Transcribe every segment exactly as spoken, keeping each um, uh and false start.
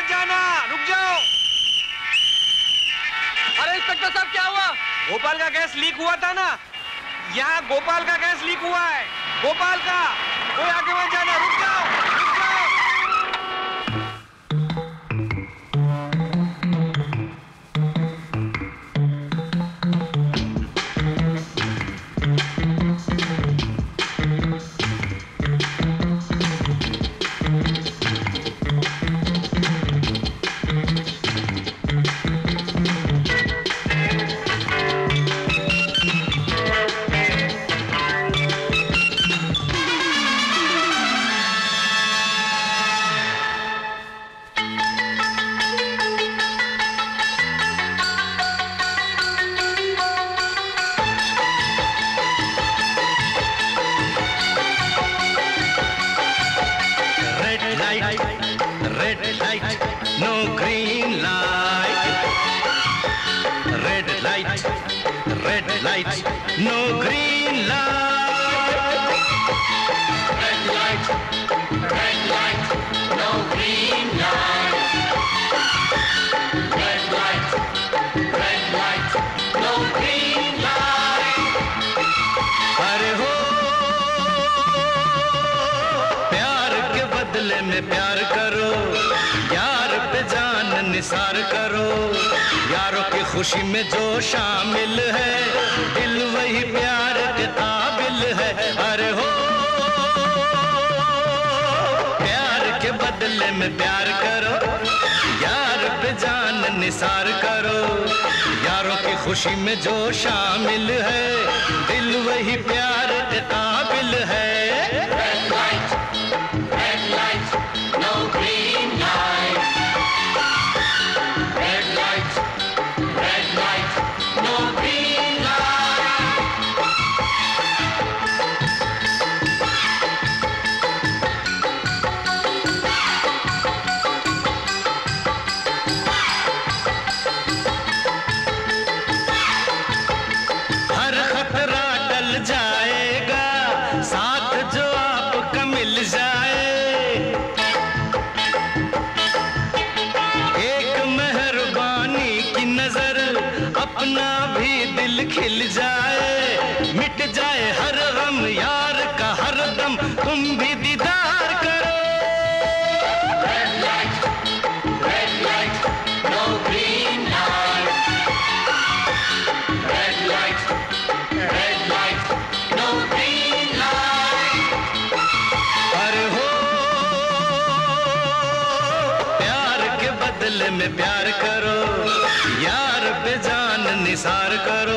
मत जाना, रुक जाओ। अरे इंस्पेक्टर साहब क्या हुआ? गोपाल का गैस लीक हुआ था ना, यहाँ गोपाल का गैस लीक हुआ है, गोपाल का। कोई आगे मत जाना, रुक जाओ, रुक जाओ। खुशी में जो शामिल है, दिल वही प्यार के काबिल है। अरे हो प्यार के बदले में प्यार करो, यार पे जान निसार करो। यारों की खुशी में जो शामिल है, दिल वही प्यार के काबिल है। Red light, red light, no green light. Red light, red light, no green light. हर खतरा टल जाएगा, साथ जो आपका मिल जाए। एक मेहरबानी की नजर, अपना भी दिल खिल जाए। मिट जाए हर गम यार का हर दम, तुम भी दीदार करो। Red light, red light, no green light. Red light, red light, no green light. अरे हो प्यार के बदले में प्यार करो, यार पे जान निसार करो।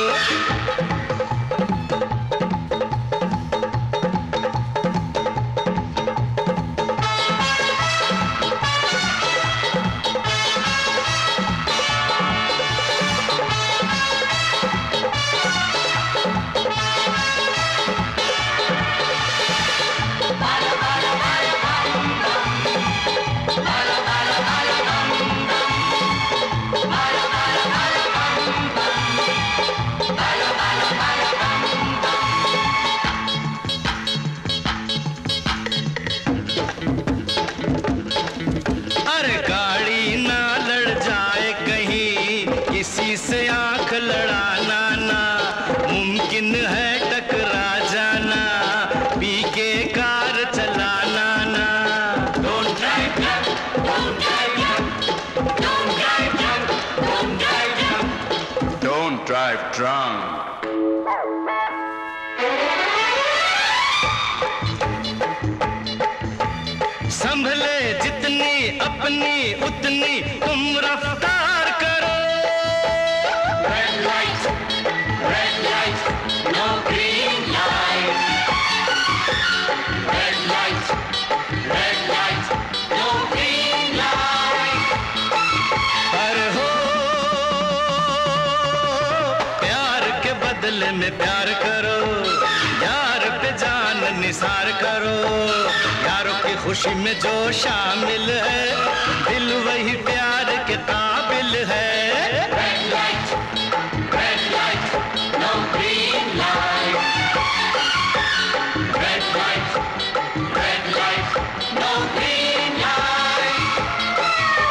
अरे गाड़ी ना लड़ जाए कहीं, किसी से आंख लड़ाना ना, मुमकिन है टकरा जाना, पी के कार चलाना ना। Don't drive drunk, don't drive drunk, don't drive drunk, don't drive drunk. Don't drive drunk. संभले जितनी अपनी उतनी तुम रफ्तार करो। Red light, red light, no green light. Red light, red light, no green light. अरे हो प्यार के बदले में प्यार करो, यार पे जान निसार करो। यारों की खुशी में जो शामिल है, दिल वही प्यार के काबिल है। Red light, red light, no green light. Red light, red light, no green light.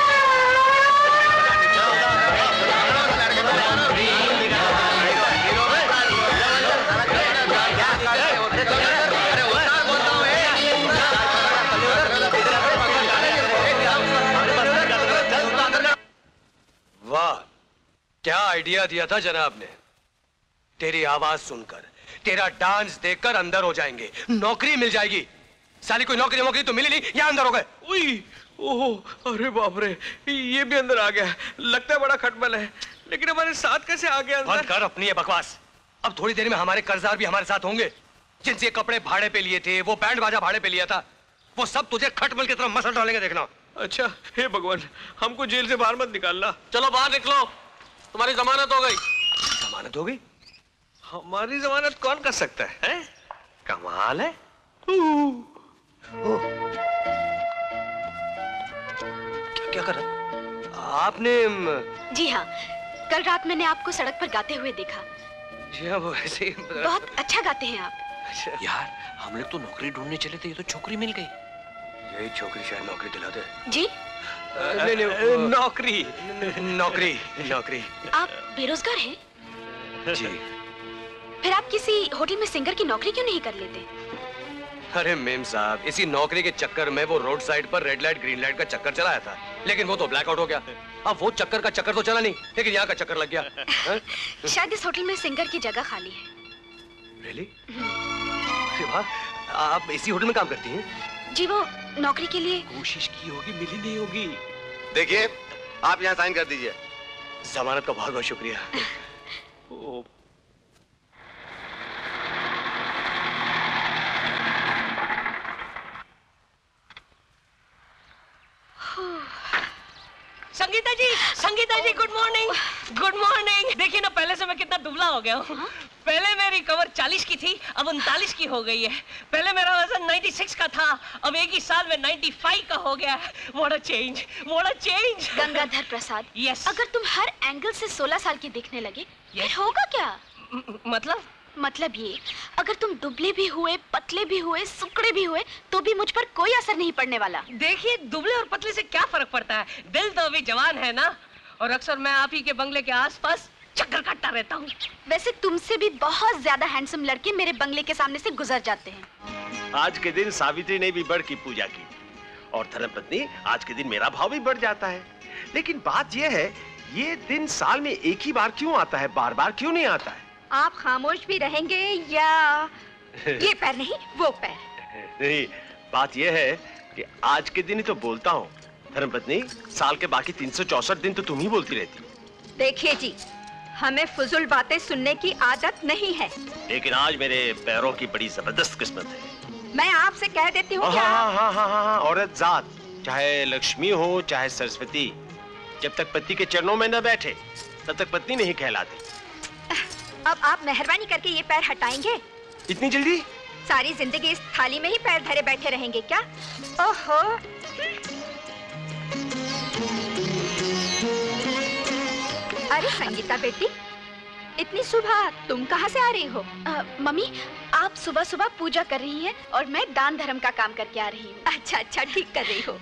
वाह, क्या आइडिया दिया था जनाब ने। तेरी आवाज सुनकर, तेरा डांस देखकर अंदर हो जाएंगे, नौकरी मिल जाएगी। साली कोई नौकरी नौकरी तो मिली नहीं, यहाँ अंदर हो गए। उई, ओह, अरे बाप रे, ये भी अंदर आ गया। लगता है बड़ा खटमल है, लेकिन हमारे साथ कैसे आ गया अंदर? बंद कर अपनी ये बकवास। अब थोड़ी देर में हमारे कर्जदार भी हमारे साथ होंगे, जिनसे कपड़े भाड़े पे लिए थे, वो बैंड बाजा भाड़े पे लिया था, वो सब तुझे खटमल की तरफ मसल डालेंगे, देखना। अच्छा, हे भगवान, हमको जेल से बाहर मत निकालना। चलो बाहर निकलो, तुम्हारी जमानत हो गई। जमानत हो गई? हमारी जमानत कौन कर सकता है, है? कमाल है। क्या क्या कर रहा आपने? जी हाँ, कल रात मैंने आपको सड़क पर गाते हुए देखा। जी हाँ, वो ऐसे ही। बहुत अच्छा गाते हैं आप। यार, हम लोग तो नौकरी ढूंढने चले थे, ये तो छोकरी मिल गई। यही छोकरी शायद नौकरी दिला दे। जी? नहीं नहीं, नौकरी नौकरी नौकरी। आप बेरोजगार हैं? जी। फिर आप किसी होटल में सिंगर की नौकरी क्यों नहीं कर लेते? अरे मेम साहब, इसी नौकरी के चक्कर में वो रोड साइड पर रेड लाइट ग्रीन लाइट का चक्कर चलाया था, लेकिन वो तो ब्लैकआउट हो गया। अब वो चक्कर का चक्कर तो चला नहीं, लेकिन यहाँ का चक्कर लग गया। शायद इस होटल में सिंगर की जगह खाली है। Really? आप इसी होटल में काम करती हैं? जी, वो नौकरी के लिए कोशिश की होगी, मिली नहीं होगी। देखिए, आप यहाँ साइन कर दीजिए। जमानत का बहुत बहुत शुक्रिया। ओ, Sangeeta ji, Sangeeta ji, good morning, good morning. देखिए ना, पहले से मैं कितना दुबला हो गया हूँ। पहले मेरी कमर चालीस की थी, अब उनतालीस की हो गई है। पहले मेरा वजन छियानवे का था, अब एक ही साल में पचानवे का हो गया। What a change, what a change. Gangadhar Prasad, Yes. अगर तुम हर एंगल से सोलह साल की दिखने लगे, फिर होगा क्या? मतलब? मतलब ये, अगर तुम दुबले भी हुए, पतले भी हुए, सुकड़े भी हुए, तो भी मुझ पर कोई असर नहीं पड़ने वाला। देखिए, दुबले और पतले से क्या फर्क पड़ता है? दिल तो अभी जवान है ना। और अक्सर मैं आप ही के बंगले के आसपास चक्कर काटता रहता हूँ। वैसे तुमसे भी बहुत ज्यादा हैंडसम लड़के मेरे बंगले के सामने से गुजर जाते हैं। आज के दिन सावित्री ने भी बढ़ की पूजा की, और धर्मपत्नी, आज के दिन मेरा भाव भी बढ़ जाता है। लेकिन बात यह है, ये दिन साल में एक ही बार क्यों आता है, बार बार क्यों नहीं आता है? आप खामोश भी रहेंगे या ये पैर नहीं वो पैर? नहीं, बात यह है कि आज के दिन ही तो बोलता हूँ। धर्मपत्नी, साल के बाकी तीन सौ चौसठ दिन तो तुम ही बोलती रहती। देखिए जी, हमें फुजुल बातें सुनने की आदत नहीं है। लेकिन आज मेरे पैरों की बड़ी जबरदस्त किस्मत है। मैं आपसे कह देती हूँ कि हाँ आप... हाँ हाँ हाँ हाँ, औरत जात, चाहे लक्ष्मी हो चाहे सरस्वती, जब तक पति के चरणों में न बैठे तब तक पत्नी नहीं कहलाती। अब आप मेहरबानी करके ये पैर हटाएंगे? इतनी जल्दी? सारी जिंदगी इस थाली में ही पैर धरे बैठे रहेंगे क्या? ओहो, अरे संगीता बेटी, इतनी सुबह तुम कहाँ से आ रही हो? आ, मम्मी, आप सुबह सुबह पूजा कर रही हैं और मैं दान धर्म का काम करके आ रही हूँ। अच्छा अच्छा, ठीक कर रही हो।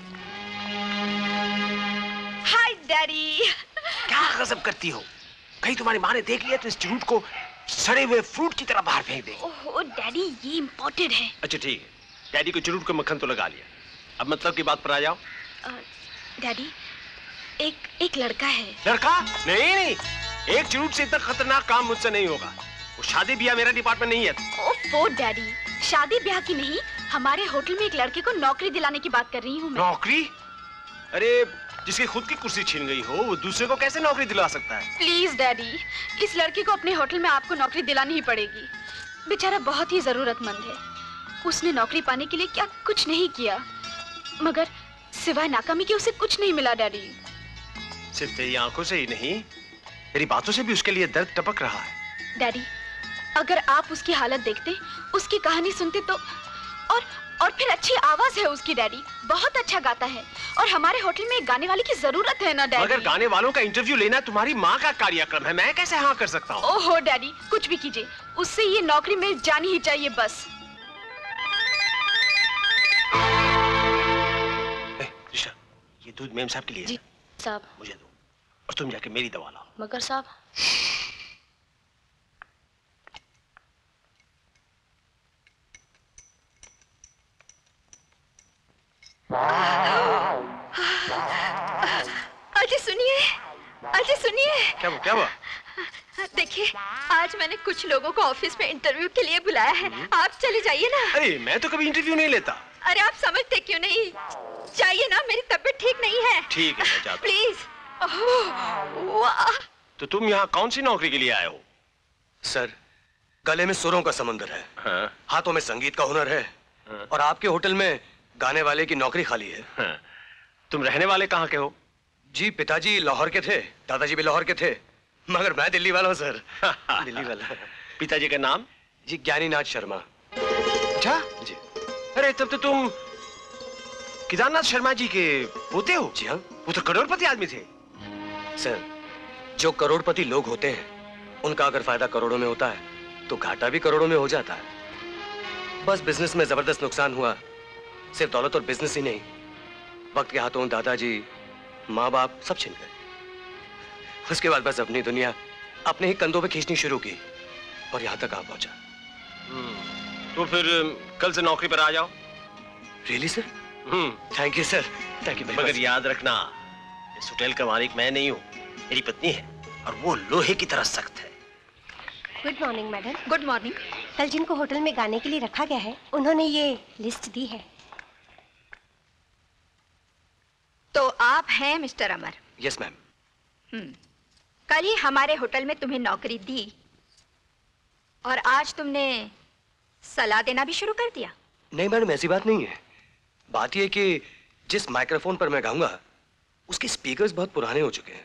Hi daddy. क्या गजब करती हो? कहीं तुम्हारी माँ ने देख लिया तो इस झूठ को सड़े हुए फ्रूट की तरह बाहर फेंक देगी। ओह डैडी, ये इम्पोर्टेड है। अच्छा ठीक है, डैडी को चुरूट को मक्खन तो लगा लिया, अब मतलब की बात पर आ जाओ। आ, डैडी, एक एक लड़का है। लड़का? नहीं नहीं, एक चुरूट से इतना खतरनाक काम मुझसे नहीं होगा। वो शादी ब्याह मेरा डिपार्टमेंट नहीं है। ओफो डैडी, शादी ब्याह की नहीं, हमारे होटल में एक लड़के को नौकरी दिलाने की बात कर रही हूँ मैं। नौकरी? अरे जिसकी खुद की कुर्सी छीन गई हो, वो दूसरे को कैसे नौकरी दिला सकता है? प्लीज डैडी, इस लड़के को अपने होटल में आपको नौकरी दिलानी ही पड़ेगी। बेचारा बहुत ही जरूरतमंद है। उसने नौकरी पाने के लिए क्या कुछ नहीं किया, मगर सिवाय नाकामी के उसे कुछ नहीं मिला डैडी। सिर्फ तेरी आंखों से ही नहीं, मेरी बातों से भी उसके लिए दर्द टपक रहा है। डैडी, अगर आप उसकी हालत देखते, उसकी कहानी सुनते तो, और और फिर अच्छी आवाज है उसकी डैडी, बहुत अच्छा गाता है, और हमारे होटल में एक गाने वाले की जरूरत है ना डैडी। मगर गाने वालों का इंटरव्यू लेना तुम्हारी माँ का कार्यक्रम है, मैं कैसे हाँ कर सकता हूँ? ओहो डैडी, कुछ भी कीजिए, उससे ये नौकरी मिल जानी ही चाहिए बस। ए, ऋषा, ये दूध मेम साहब के लिए जी साहब। मुझे दो, और तुम जाके मेरी दवा लाओ। मगर साहब। अजय सुनिए, अजय सुनिए। क्या क्या हुआ? देखिए, आज मैंने कुछ लोगों को ऑफिस में इंटरव्यू के लिए बुलाया है। आप चले जाइए ना। अरे मैं तो कभी इंटरव्यू नहीं लेता। अरे आप समझते क्यों नहीं? जाइए ना, मेरी तबीयत ठीक नहीं है। ठीक है, मैं जाता हूं। प्लीज। ओह, वाह। तो तुम यहाँ कौन सी नौकरी के लिए आए हो? सर, गले में सुरों का समंदर है, हाँ? हाथों में संगीत का हुनर है, हाँ? और आपके होटल में गाने वाले की नौकरी खाली है। हाँ? तुम रहने वाले कहाँ के हो? जी, पिताजी लाहौर के थे, दादाजी भी लाहौर के थे, मगर मैं दिल्ली वाला हूँ सर। दिल्ली वाला। पिताजी का नाम? जी, ज्ञानीनाथ शर्मा। अच्छा जी। अरे तब तो तुम केदारनाथ शर्मा जी के पोते हो? जी हाँ। वो तो करोड़पति आदमी थे। सर, जो करोड़पति लोग होते हैं उनका अगर फायदा करोड़ों में होता है तो घाटा भी करोड़ों में हो जाता है। बस बिजनेस में जबरदस्त नुकसान हुआ। सिर्फ दौलत और बिजनेस ही नहीं, वक्त के हाथों दादाजी, माँ बाप सब छिन गए। उसके बाद बस अपनी दुनिया अपने ही कंधों पे खींचनी शुरू की और यहाँ तक आ पहुंचा। तो फिर कल से नौकरी पर आ जाओ। Really sir? Hmm. Thank you sir, thank you. मगर याद रखना, इस होटल का मालिक मैं नहीं हूँ, मेरी पत्नी है, और वो लोहे की तरह सख्त है। Good morning madam. Good morning. कल जिनको होटल में गाने के लिए रखा गया है, उन्होंने ये लिस्ट दी है। तो आप हैं mister Amar? Yes ma'am. Hmm. कल ही हमारे होटल में तुम्हें नौकरी दी और आज तुमने सलाह देना भी शुरू कर दिया। नहीं मैडम, ऐसी बात नहीं है। बात यह कि जिस माइक्रोफोन पर मैं गाऊंगा उसके स्पीकर्स बहुत पुराने हो चुके हैं।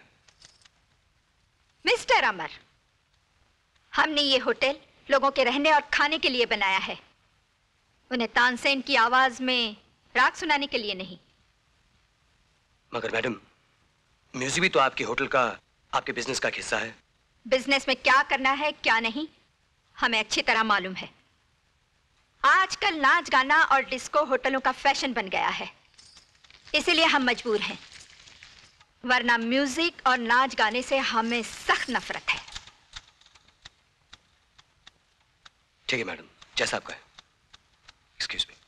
मिस्टर अमर, हमने ये होटल लोगों के रहने और खाने के लिए बनाया है, उन्हें तानसेन की आवाज में राग सुनाने के लिए नहीं। मगर मैडम, म्यूजिक भी तो आपके होटल का, आपके बिजनेस का हिस्सा है। बिजनेस में क्या करना है क्या नहीं हमें अच्छी तरह मालूम है। आजकल नाच गाना और डिस्को होटलों का फैशन बन गया है, इसीलिए हम मजबूर हैं, वरना म्यूजिक और नाच गाने से हमें सख्त नफरत है। ठीक है मैडम, जैसा आपका है। Excuse me.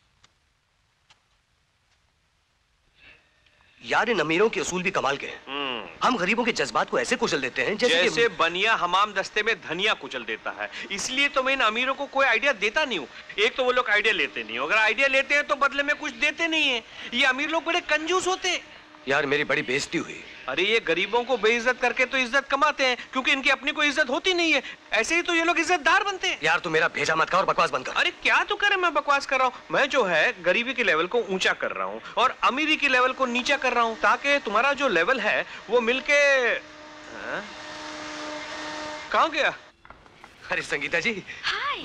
यार, इन अमीरों के असूल भी कमाल के हैं। हम गरीबों के जज्बात को ऐसे कुचल देते हैं जैसे, जैसे बनिया हमाम दस्ते में धनिया कुचल देता है। इसलिए तो मैं इन अमीरों को कोई आइडिया देता नहीं हूँ। एक तो वो लोग आइडिया लेते नहीं, अगर आइडिया लेते हैं तो बदले में कुछ देते नहीं है। ये अमीर लोग बड़े कंजूस होते हैं। यार, मेरी बड़ी बेइज्जती हुई। अरे ये गरीबों को बेइज्जत करके तो इज्जत कमाते हैं, क्योंकि इनकी अपनी कोई इज्जत होती नहीं है। ऐसे ही तो ये लोग इज्जतदार बनते हैं। यार, तू मेरा भेजा मत कर और बकवास बंद कर। अरे क्या तो करे, मैं बकवास कर रहा हूँ? मैं जो है गरीबी के लेवल को ऊंचा कर रहा हूँ और अमीरी के लेवल को नीचा कर रहा हूँ, ताकि तुम्हारा जो लेवल है वो मिलके। कहाँ गया? अरे संगीता जी, हाय।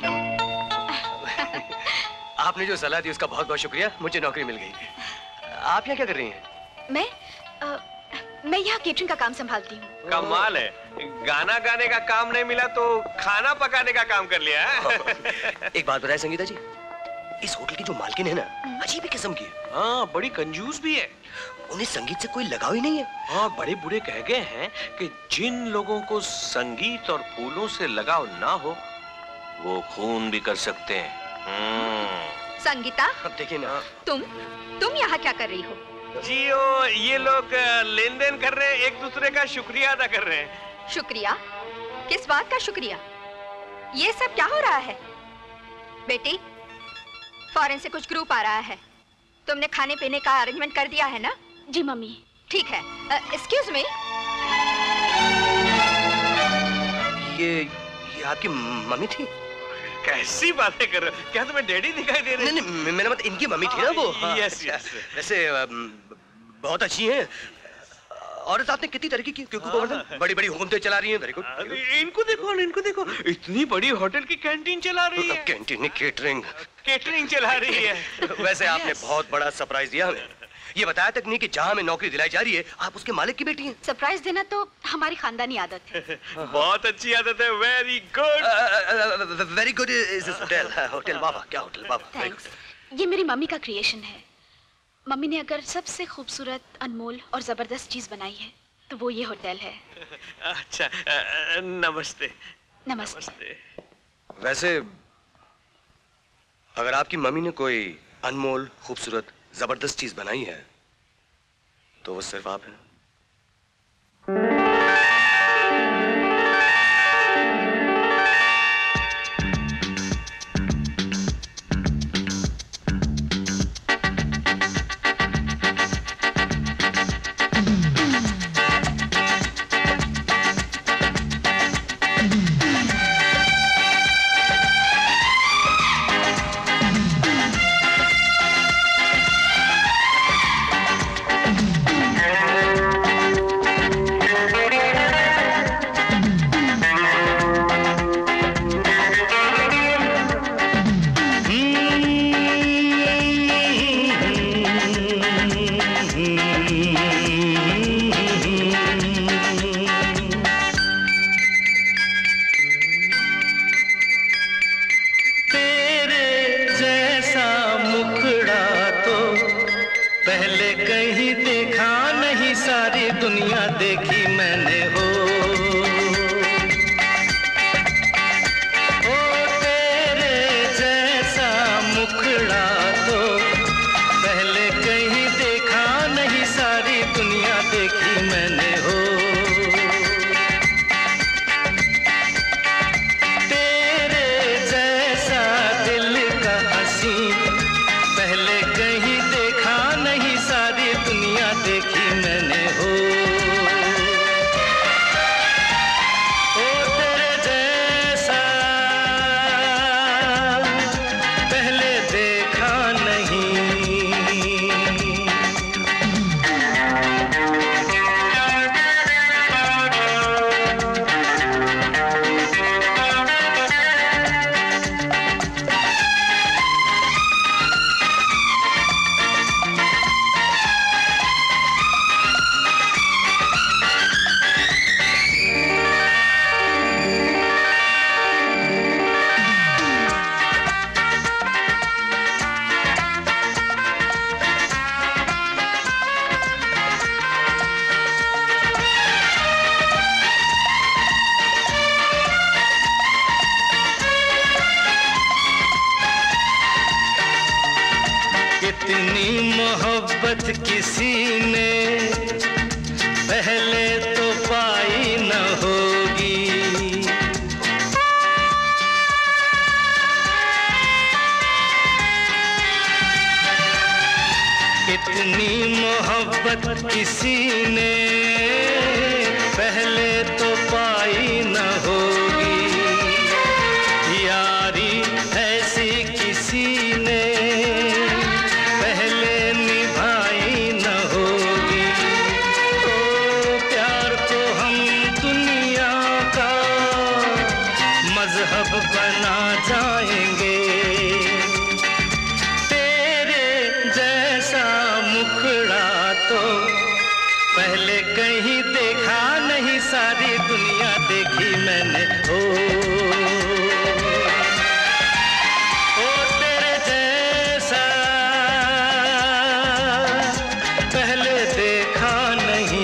आपने जो सलाह दी उसका बहुत बहुत शुक्रिया, मुझे नौकरी मिल गई। आप यहाँ क्या कर रही हैं? मैं आ, मैं यहाँ केटरिंग का काम संभालती हूँ। कमाल है, गाना गाने का काम नहीं मिला तो खाना पकाने का काम कर लिया है। एक बात बताए संगीता जी, इस होटल की जो मालकिन है ना, अजीब ही किस्म की है। हाँ, बड़ी कंजूस भी है। उन्हें संगीत से कोई लगाव ही नहीं है। हाँ, बड़े बूढ़े कह गए हैं कि जिन लोगों को संगीत और फूलों से लगाव ना हो वो खून भी कर सकते हैं। संगीता, अब देखिए ना, तुम तुम यहाँ क्या कर रही हो? जी, ओ, ये लोग लेन देन कर रहे हैं, एक दूसरे का शुक्रिया अदा कर रहे हैं। शुक्रिया? किस बात का शुक्रिया? ये सब क्या हो रहा है? बेटी, फॉरेन से कुछ ग्रुप आ रहा है, तुमने खाने पीने का अरेंजमेंट कर दिया है ना? जी मम्मी। ठीक है। Excuse me. ये ये आपकी मम्मी थी? कैसी बातें कर रहे हो? क्या तुम्हें डैडी दिखाई दे रहे हैं? नहीं नहीं, मेरा मतलब इनकी मम्मी थी ना वो। हाँ, यस यस। वैसे बहुत अच्छी हैं और आपने कितनी तरक्की की, क्योंकि बड़ी बड़ी हुकूमतें चला रही हैं। Very good. इनको देखो, इनको देखो, इतनी बड़ी होटल की कैंटीन चला रही है। कैंटीन, केटरिंग केटरिंग चला रही है। वैसे आपने बहुत बड़ा सरप्राइज दिया हमें। ये बताया तक नहीं कि जहाँ हमें नौकरी दिलाई जा रही है आप उसके मालिक की बेटी हैं। सरप्राइज देना तो हमारी खानदानी आदत है। बहुत अच्छी आदत है। Very good, very good is this hotel. Hotel बाबा, क्या होटल बाबा। थैंक्स। ये मेरी मम्मी का क्रिएशन है। मम्मी ने अगर सबसे खूबसूरत, अनमोल और जबरदस्त चीज बनाई है तो वो ये होटल है। अच्छा, नमस्ते। नमस्ते। वैसे अगर आपकी मम्मी ने कोई अनमोल, खूबसूरत, जबरदस्त चीज बनाई है तो वो सिर्फ आप हैं। किसी ने पहले तो पाई न होगी। इतनी मोहब्बत किसी ने पहले तो पाई न होगी। यारी ऐसी किसी ने पहले निभाई न होगी। ओ प्यार को हम दुनिया का मजहब बना जाएंगे। तेरे जैसा मुखड़ा तो पहले कहीं देखा नहीं, सारी दुनिया देखी मैंने। ओ, ओ तेरे जैसा पहले देखा नहीं।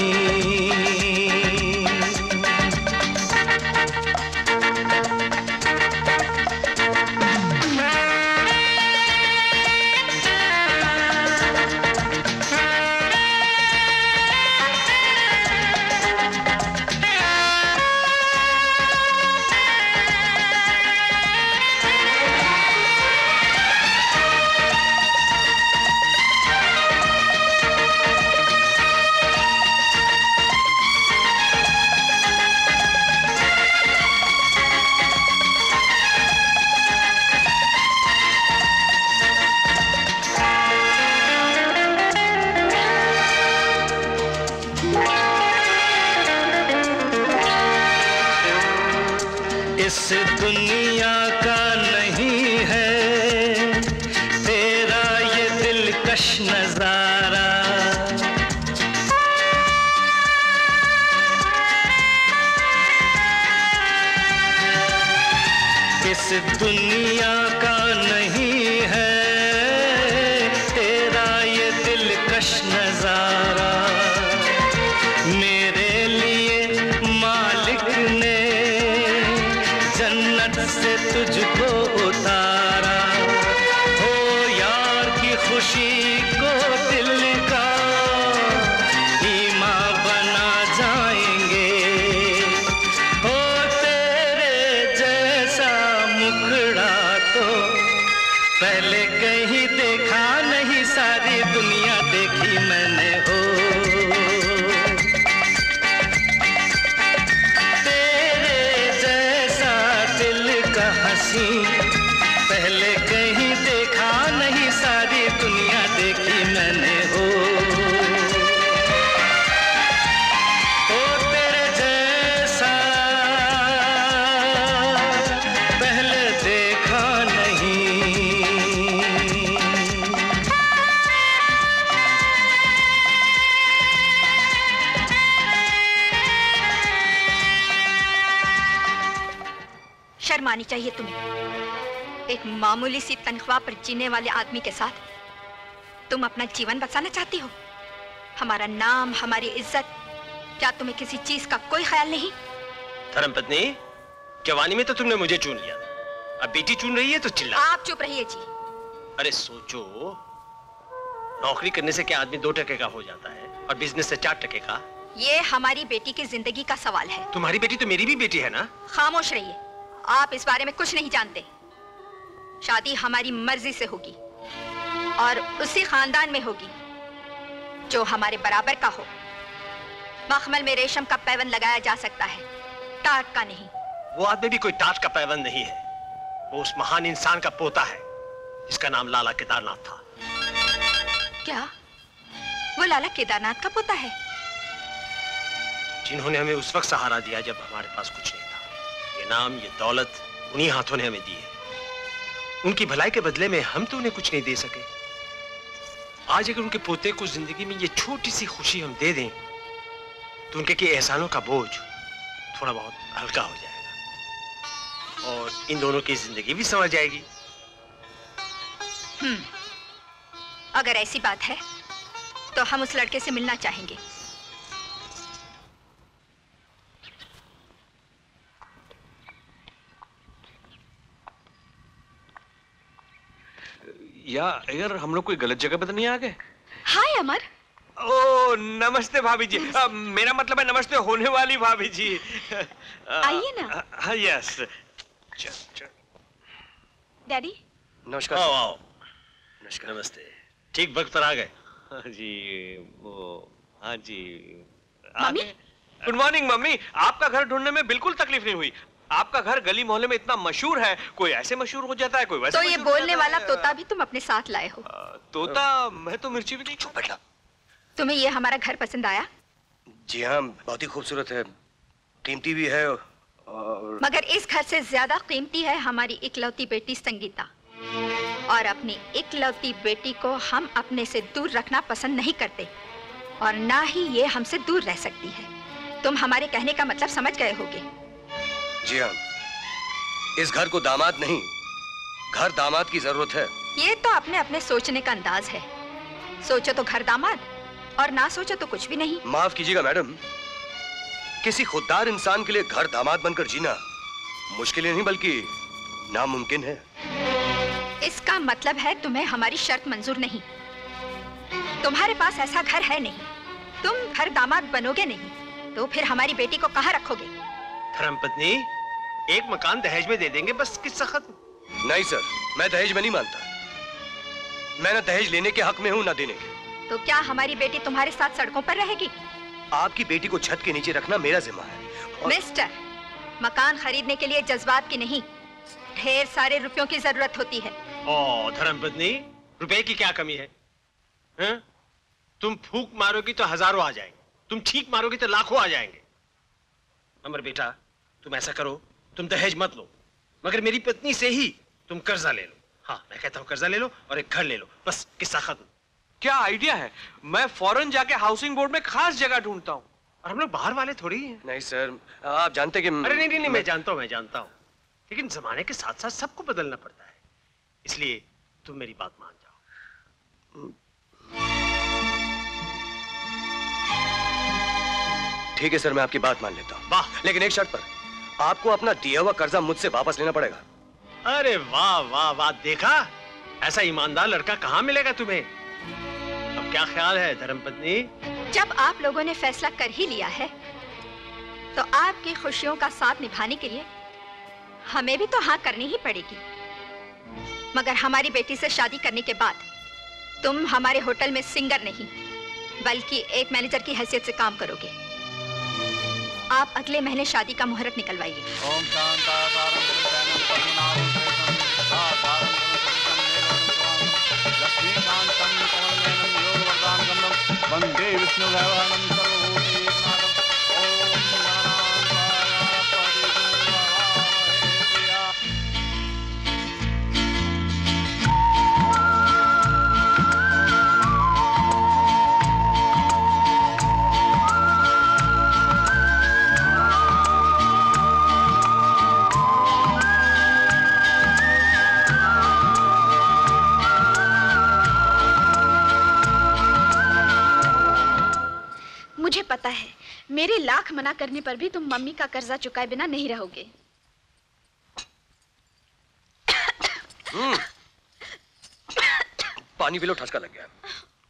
इस दुनिया का नहीं है तेरा ये दिलकश नजारा। इस दुनिया का नहीं है तेरा ये दिलकश नजारा। मेरे लिए मालिक ने जन्नत से तुझको उतारा। हो यार की खुशी को दिल का ईमान बना जाएंगे। हो तेरे जैसा मुखड़ा तो पहले कहीं देखा नहीं, सारी दुनिया देखी मैंने। हो पहले कहीं देखा नहीं, सारी दुनिया देखी मैंने। हो ओ तेरे जैसा पहले देखा नहीं। शर्म आनी चाहिए तुम्हें। एक मामूली सी तनख्वाह पर जीने वाले आदमी के साथ तुम अपना जीवन बचाना चाहती हो। हमारा नाम, हमारी इज्जत, क्या तुम्हें किसी चीज का कोई ख्याल नहीं? धर्मपत्नी, जवानी में तो तुमने मुझे चुन लिया, अब बेटी चुन रही है तो चिल्ला। आप चुप रहिए जी। अरे सोचो, नौकरी करने से क्या आदमी दो टके का हो जाता है और बिजनेस से चार टके का? ये हमारी बेटी की जिंदगी का सवाल है। तुम्हारी बेटी तो मेरी भी बेटी है ना? खामोश रहिए, आप इस बारे में कुछ नहीं जानते। शादी हमारी मर्जी से होगी और उसी खानदान में होगी जो हमारे बराबर का हो। मखमल में रेशम का पैबंद लगाया जा सकता है, टाट का नहीं। वो आदमी भी कोई टाट का पैबंद नहीं है, वो उस महान इंसान का पोता है जिसका नाम लाला केदारनाथ था। क्या वो लाला केदारनाथ का पोता है? जिन्होंने हमें उस वक्त सहारा दिया जब हमारे पास कुछ नहीं था। ये नाम, ये दौलत उन्हीं हाथों ने हमें दी है। उनकी भलाई के बदले में हम तो उन्हें कुछ नहीं दे सके। आज अगर उनके पोते को जिंदगी में ये छोटी सी खुशी हम दे दें तो उनके के एहसानों का बोझ थोड़ा बहुत हल्का हो जाएगा और इन दोनों की जिंदगी भी संवर जाएगी। हम्म, अगर ऐसी बात है तो हम उस लड़के से मिलना चाहेंगे। या अगर हम लोग कोई गलत जगह पर तो नहीं आ गए? हाय अमर, ओ नमस्ते भाभी जी। आ, मेरा मतलब है नमस्ते होने वाली भाभी जी। आइए ना। हाँ यस। चल चल। डैडी। नमस्कार। आओ आओ। नमस्कार। नमस्ते। ठीक वक्त पर आ गए। हाँ जी वो हाँ जी। मम्मी। Good morning mummy. आपका घर ढूंढने में बिल्कुल तकलीफ नहीं हुई। आपका घर गली मोहल्ले में इतना मशहूर है, कोई ऐसे मशहूर हो जाता है, कोई वैसे। तो ये बोलने वाला तोता भी तुम अपने साथ लाए हो? तोता? मैं तो मिर्ची भी नहीं। चुप बैठना। तुम्हें ये हमारा घर पसंद आया? जी हाँ, बहुत ही खूबसूरत है, कीमती भी है और... मगर इस घर से ज्यादा कीमती है हमारी इकलौती बेटी संगीता, और अपनी इकलौती बेटी को हम अपने से दूर रखना पसंद नहीं करते, और ना ही ये हमसे दूर रह सकती है। तुम हमारे कहने का मतलब समझ गए होगे। जी हाँ, इस घर को दामाद नहीं, घर दामाद की जरूरत है। ये तो अपने अपने सोचने का अंदाज है। सोचो तो घर दामाद, और ना सोचो तो कुछ भी नहीं। माफ कीजिएगा मैडम, किसी खुददार इंसान के लिए घर दामाद बनकर जीना मुश्किल नहीं बल्कि नामुमकिन है। इसका मतलब है तुम्हें हमारी शर्त मंजूर नहीं। तुम्हारे पास ऐसा घर है नहीं, तुम घर दामाद बनोगे नहीं, तो फिर हमारी बेटी को कहाँ रखोगे? धर्मपत्नी, एक मकान दहेज में दे देंगे, बस किस्सा खत्म। नहीं सर, मैं दहेज में नहीं मानता। मैं ना दहेज लेने के हक में हूँ ना देने के। तो क्या हमारी बेटी तुम्हारे साथ सड़कों पर रहेगी? आपकी बेटी को छत के नीचे रखना मेरा जिम्मा है। और... मिस्टर, मकान खरीदने के लिए जज्बात की नहीं, ढेर सारे रुपयों की जरूरत होती है। ओ धर्मपत्नी, रुपए की क्या कमी है? हैं? तुम फूंक मारोगी तो हजारों आ जाएंगे, तुम ठीक मारोगी तो लाखों आ जाएंगे। अमर बेटा, तुम ऐसा करो, तुम दहेज मत लो, मगर मेरी पत्नी से ही तुम कर्जा ले लो। हाँ, मैं कहता हूँ कर्जा ले लो और एक घर ले लो, बस किस्सा खत्म। क्या आइडिया है, मैं फौरन जाके हाउसिंग बोर्ड में खास जगह ढूंढता हूँ। और हम लोग बाहर वाले थोड़ी हैं। नहीं सर, आप जानते कि... अरे नहीं नहीं, नहीं मैं जानता हूँ, मैं जानता हूँ, लेकिन जमाने के साथ साथ सबको बदलना पड़ता है, इसलिए तुम मेरी बात मान जाओ। ठीक है सर, मैं आपकी बात मान लेता हूँ। वाह! लेकिन एक शर्त पर, आपको अपना दिया हुआ कर्जा मुझसे वापस लेना पड़ेगा। अरे वाह वाह वाह, देखा, ऐसा ईमानदार लड़का कहाँ मिलेगा तुम्हें। अब क्या ख्याल है धर्मपत्नी? जब आप लोगों ने फैसला कर ही लिया है, तो आपकी खुशियों का साथ निभाने के लिए हमें भी तो हाँ करनी ही पड़ेगी। मगर हमारी बेटी से शादी करने के बाद तुम हमारे होटल में सिंगर नहीं, बल्कि एक मैनेजर की हैसियत से काम करोगे। आप अगले महीने शादी का मुहूर्त निकलवाइए। ओम शांताकारं पुरुषानं पद्मनाभं साधारं लक्ष्मीकान्तं कमलनयनं योगवरदानगमनं वन्दे विष्णुभगवानं सर्वभूतैकनाथं। ओम मुझे पता है, मेरे लाख मना करने पर भी तुम मम्मी का कर्जा चुकाए बिना नहीं रहोगे। पानी पी लो, ठसका लग गया।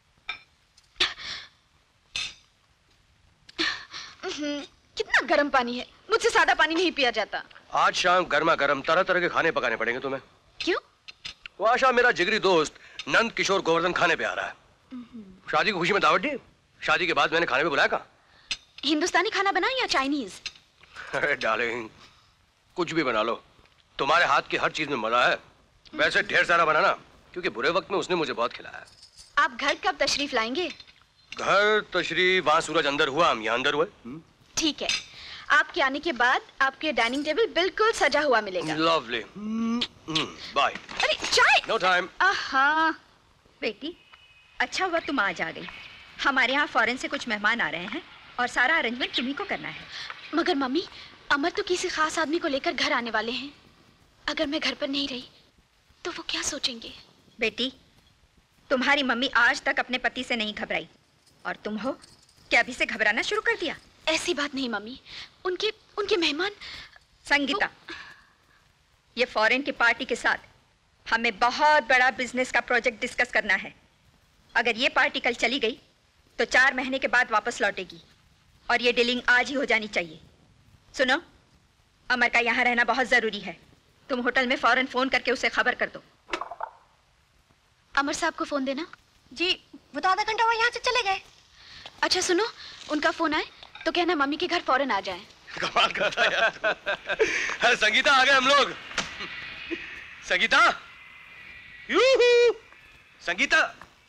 कितना गर्म पानी है, मुझसे सादा पानी नहीं पिया जाता। आज शाम गर्मा गर्म तरह तरह के खाने पकाने पड़ेंगे तुम्हें। क्यों? वो आज शाम मेरा जिगरी दोस्त नंद किशोर गोवर्धन खाने पे आ रहा है। शादी की खुशी में दावत दी, शादी के बाद मैंने खाने पे बुलाया। कहा हिंदुस्तानी खाना बनाए या चाइनीज? अरे डार्लिंग, कुछ भी बना लो, तुम्हारे हाथ की हर चीज में मजा है। वैसे ढेर सारा बनाना, क्योंकि बुरे वक्त में उसने मुझे बहुत खिलाया। आप घर कब तशरीफ लाएंगे? घर तशरीफ, वहां सूरज अंदर हुआ, हम यहाँ अंदर हुए। ठीक है, आपके आने के बाद आपके डाइनिंग टेबल बिल्कुल सजा हुआ मिलेगा। Lovely, bye. अरे चाय। No time. आहा, बेटी, अच्छा हुआ तुम आज आ गई। हमारे यहाँ फॉरेन से कुछ मेहमान आ रहे हैं और सारा अरेंजमेंट तुम्ही को करना है। मगर मम्मी, अमर तो किसी खास आदमी को लेकर घर आने वाले हैं। अगर मैं घर पर नहीं रही तो वो क्या सोचेंगे? बेटी, तुम्हारी मम्मी आज तक अपने पति से नहीं घबराई, और तुम हो क्या अभी से घबराना शुरू कर दिया? ऐसी बात नहीं मम्मी, उनके उनके मेहमान। संगीता, वो... ये फॉरेन की पार्टी के साथ हमें बहुत बड़ा बिजनेस का प्रोजेक्ट डिस्कस करना है। अगर ये पार्टी कल चली गई तो चार महीने के बाद वापस लौटेगी और ये डीलिंग आज ही हो जानी चाहिए। सुनो, अमर का यहाँ रहना बहुत जरूरी है। तुम होटल में फौरन फोन करके उसे खबर कर दो। अमर साहब को फोन देना। जी, वो तो आधा घंटा हुआ यहाँ से चले गए। अच्छा सुनो, उनका फोन आए तो कहना मम्मी के घर फौरन आ जाएं। कमाल करता है यार तू। अरे संगीता, आ गए हम लोग। संगीता, यूहू, संगीता।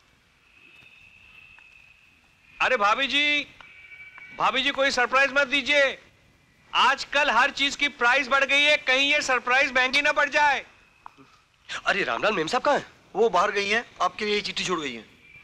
अरे भाभी जी, भाभी जी कोई सरप्राइज मत दीजिए। आजकल हर चीज की प्राइस बढ़ गई है, कहीं ये सरप्राइज महंगी ना पड़ जाए। अरे रामलाल मेम साहब कहाँ हैं? वो बाहर गई हैं, आपके लिए चिट्ठी छोड़ गई हैं।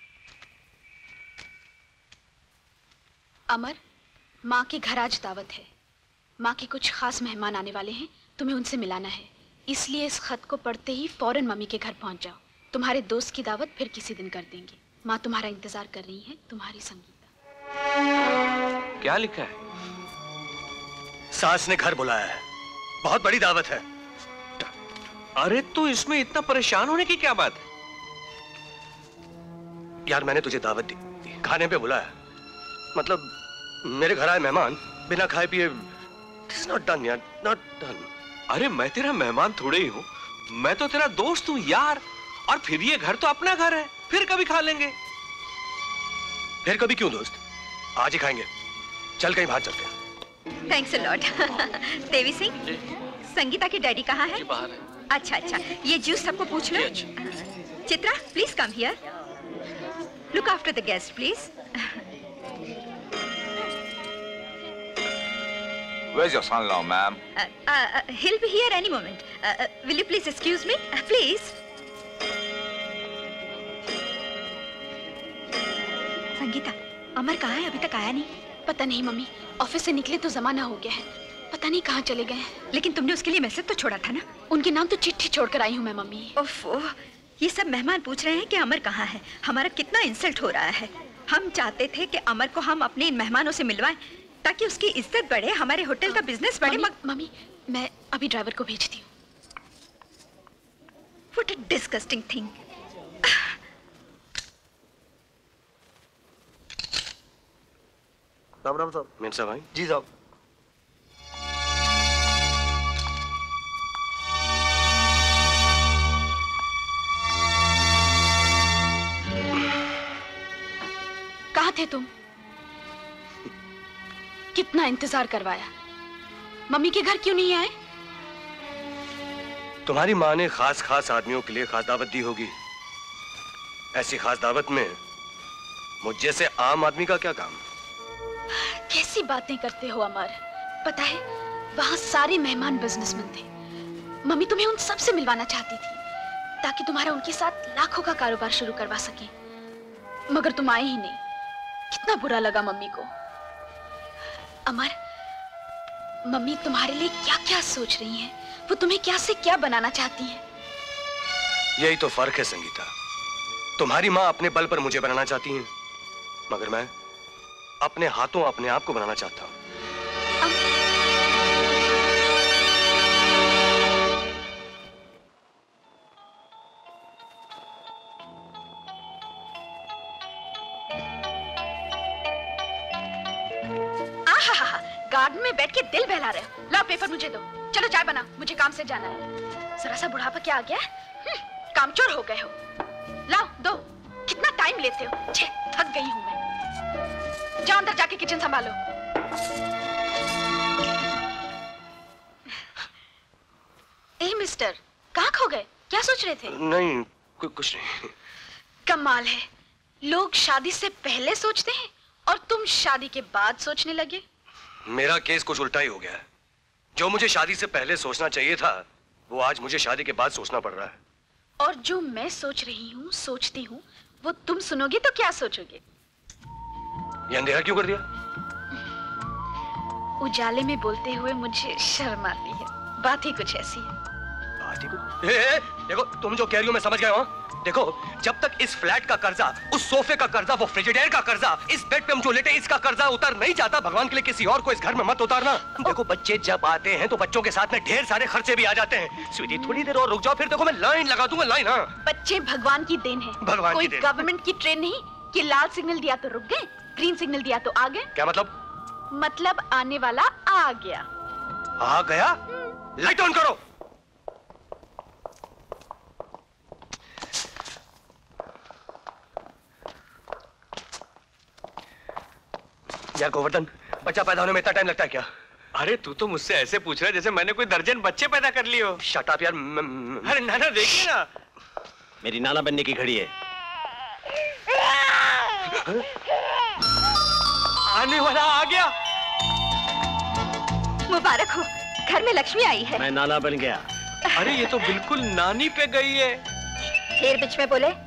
अमर, माँ के घर आज दावत है। माँ के कुछ खास मेहमान आने वाले हैं, तुम्हें उनसे मिलाना है। इसलिए इस खत को पढ़ते ही फौरन मम्मी के घर पहुंच जाओ। तुम्हारे दोस्त की दावत फिर किसी दिन कर देंगे। माँ तुम्हारा इंतजार कर रही है। तुम्हारी संगीता। क्या लिखा है? सास ने घर बुलाया है, बहुत बड़ी दावत है। अरे तो इसमें इतना परेशान होने की क्या बात है? यार मैंने तुझे दावत दी, खाने पे बुलाया, मतलब मेरे घर आए मेहमान बिना खाए पिए। It's not done यार, not done। अरे मैं तेरा मेहमान थोड़े ही हूँ, मैं तो तेरा दोस्त हूँ यार। और फिर ये घर तो अपना घर है, फिर कभी खा लेंगे। फिर कभी क्यों दोस्त, आज ही खाएंगे। चल कहीं बाहर चलते हैं। Thanks a lot. Devi Singh, Sangeeta के डैडी कहाँ है? बाहर है। अच्छा अच्छा, ये जूस सबको पूछ लो। Chitra, please come here. Look after the guest please. Where's your son-in-law, ma'am? Uh, uh, he'll be here any moment. Uh, uh, will you please excuse me? Uh, please. Sangeeta, Amar कहाँ है? अभी तक आया नहीं। पता नहीं मम्मी, ऑफिस से निकले तो जमाना हो गया है। पता नहीं कहाँ चले गए। लेकिन तुमने उसके लिए मैसेज तो छोड़ा था ना? उनके नाम तो चिट्ठी छोड़कर आई हूँ मैं मम्मी। ओफो, ये सब मेहमान पूछ रहे हैं कि अमर कहाँ है। हमारा कितना इंसल्ट हो रहा है। हम चाहते थे कि अमर को हम अपने इन मेहमानों से मिलवाएं ताकि उसकी इज्जत बढ़े, हमारे होटल का बिजनेस बढ़े। मम्मी, मम्मी, मैं अभी ड्राइवर को भेजती हूँ। What a disgusting thing. Ram Ram साहब। मेम साहब भाई। जी साहब। कहाँ थे तुम? कितना इंतजार करवाया। मम्मी के घर क्यों नहीं आए? तुम्हारी माँ ने खास खास आदमियों के लिए खास दावत दी होगी। ऐसी खास दावत में मुझ जैसे आम आदमी का क्या काम? कैसी बातें करते हो अमर। पता है, वहां सारे मेहमान बिजनेसमैन थे। मम्मी तुम्हें उन सब से मिलवाना चाहती थी ताकि तुम्हारा उनके साथ लाखों का कारोबार शुरू करवा सके, मगर तुम आए ही नहीं। कितना बुरा लगा मम्मी को। अमर, मम्मी तुम्हारे लिए क्या क्या सोच रही हैं, वो तुम्हें क्या से क्या बनाना चाहती हैं। यही तो फर्क है संगीता। तुम्हारी माँ अपने बल पर मुझे बनाना चाहती हैं, मगर मैं अपने हाथों अपने आप को बनाना चाहता हूँ। आहा, गार्डन में बैठ के दिल बहला रहे हो। लाओ पेपर मुझे दो। चलो चाय बना, मुझे काम से जाना है। जरा सा बुढ़ापा क्या आ गया है? कामचोर हो गए हो। लाओ दो। कितना टाइम लेते हो। छे, थक गई हूं मैं। जाओ अंदर जाके किचन संभालो। ए मिस्टर, कहाँ खो गए? क्या सोच रहे थे? नहीं, कु, कुछ नहीं। कमाल है, लोग शादी से पहले सोचते हैं और तुम शादी के बाद सोचने लगे। मेरा केस कुछ उल्टा ही हो गया है। जो मुझे शादी से पहले सोचना चाहिए था, वो आज मुझे शादी के बाद सोचना पड़ रहा है। और जो मैं सोच रही हूँ, सोचती हूँ, वो तुम सुनोगे तो क्या सोचोगे? ये अंधेरा क्यों कर दिया? उजाले में बोलते हुए मुझे शर्म आती है। बात ही कुछ ऐसी है। बात ही कुछ? ए, ए, देखो, तुम जो कह रही हो मैं समझ गया हूँ। देखो, जब तक इस फ्लैट का कर्जा, उस सोफे का कर्जा, वो फ्रिजिडेयर का कर्जा, इस बेड पे हम जो लेटे इसका कर्जा उतर नहीं जाता, भगवान के लिए किसी और को इस घर में मत उतारना। देखो, बच्चे जब आते हैं तो बच्चों के साथ में ढेर सारे खर्चे भी आ जाते हैं। स्वीटी, थोड़ी देर और रुक जाओ, फिर देखो मैं लाइन लगा दूंगा। लाइन? हाँ, बच्चे भगवान की देन है। भगवान कोई की देन। गवर्नमेंट की ट्रेन नहीं कि लाल सिग्नल दिया तो रुक गए, ग्रीन सिग्नल दिया तो आ गए। क्या मतलब? मतलब आने वाला आ गया। आ गया? लाइट ऑन करो। यार गोवर्धन, बच्चा पैदा होने में इतना टाइम लगता है क्या? अरे तू तो मुझसे ऐसे पूछ रहा है जैसे मैंने कोई दर्जन बच्चे पैदा कर लिए हो। शट अप यार। म, म, अरे नाना देखिए ना, मेरी नाना बनने की घड़ी है। आने वाला आ गया। मुबारक हो, घर में लक्ष्मी आई है। मैं नाना बन गया। अरे ये तो बिल्कुल नानी पे गई है। फिर बीच में बोले।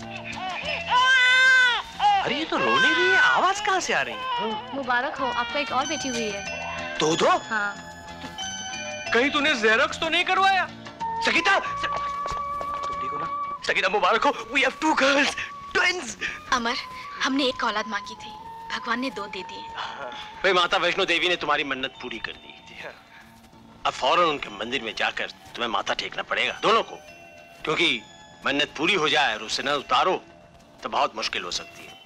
अरे ये तो रोने रही है, आवाज कहाँ से आ रही है? मुबारक हो, आपको एक और बेटी हुई है। दो दो? हाँ। कहीं तूने जेरोक्स तो नहीं करवाया? सगीता, तुम ठीक हो ना? सगीता मुबारक हो, we have two girls, twins। अमर, हमने एक औलाद मांगी थी, भगवान ने दो दे दिए। भाई माता वैष्णो देवी ने तुम्हारी मन्नत पूरी कर दी। अब फौरन उनके मंदिर में जाकर तुम्हें माथा टेकना पड़ेगा दोनों को, क्योंकि मन्नत पूरी हो जाए और उसे न उतारो तो बहुत मुश्किल हो सकती है।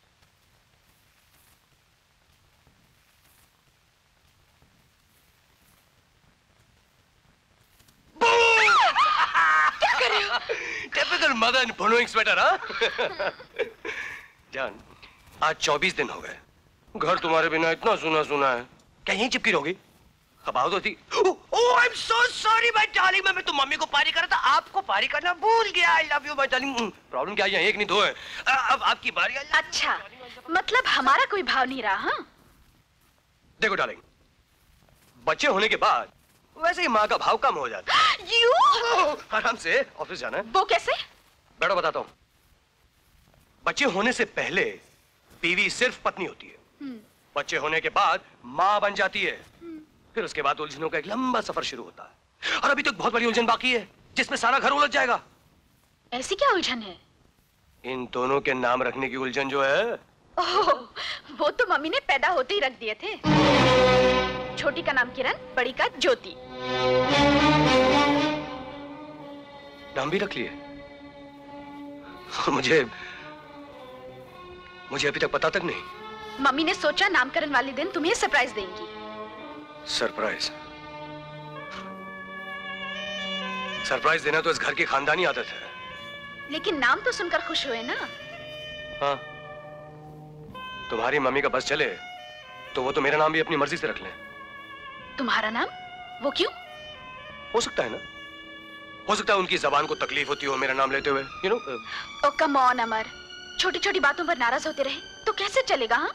Typical mother in following sweater, हाँ? जान, आज चौबीस दिन हो गए, घर तुम्हारे बिना इतना सुना सुना है। क्या यहीं चिपकी रहोगी? अब आओ तो थी। Oh, I am so sorry my darling, मैं तो मम्मी को पारी कर रहा था, आपको पारी करना भूल गया। I love you my darling. Problem क्या है? एक नहीं दो है। अब आपकी बारी। अच्छा, मतलब हमारा कोई भाव नहीं रहा, हाँ? देखो डार्लिंग, बच्चे होने के बाद वैसे ही माँ का भाव कम हो जाता है। यू? आराम से, ऑफिस जाना है। वो कैसे? बैठो बताता हूँ। बच्चे होने से पहले बीवी सिर्फ पत्नी होती है, बच्चे होने के बाद माँ बन जाती है, फिर उसके बाद उलझनों का एक लंबा सफर शुरू होता है। और अभी तो एक बहुत बड़ी उलझन बाकी है जिसमें सारा घर उलझ जाएगा। ऐसी क्या उलझन है? इन दोनों के नाम रखने की उलझन जो है। ओह, वो तो मम्मी ने पैदा होते ही रख दिए थे। छोटी का नाम किरण, बड़ी का ज्योति। नाम भी रख लिए? मुझे मुझे अभी तक पता तक नहीं। मम्मी ने सोचा नामकरण वाले दिन तुम्हें सरप्राइज देंगी। सरप्राइज? सरप्राइज देना तो इस घर की खानदानी आदत है। लेकिन नाम तो सुनकर खुश हुए ना? हाँ, तुम्हारी मम्मी का बस चले तो वो तो मेरा नाम भी अपनी मर्जी से रख लें। तुम्हारा नाम? वो क्यों? हो सकता है ना, हो सकता है उनकी जबान को तकलीफ होती हो मेरा नाम लेते हुए, you know. Oh come on Amar, छोटी छोटी बातों पर नाराज होते रहे तो कैसे चलेगा? हाँ,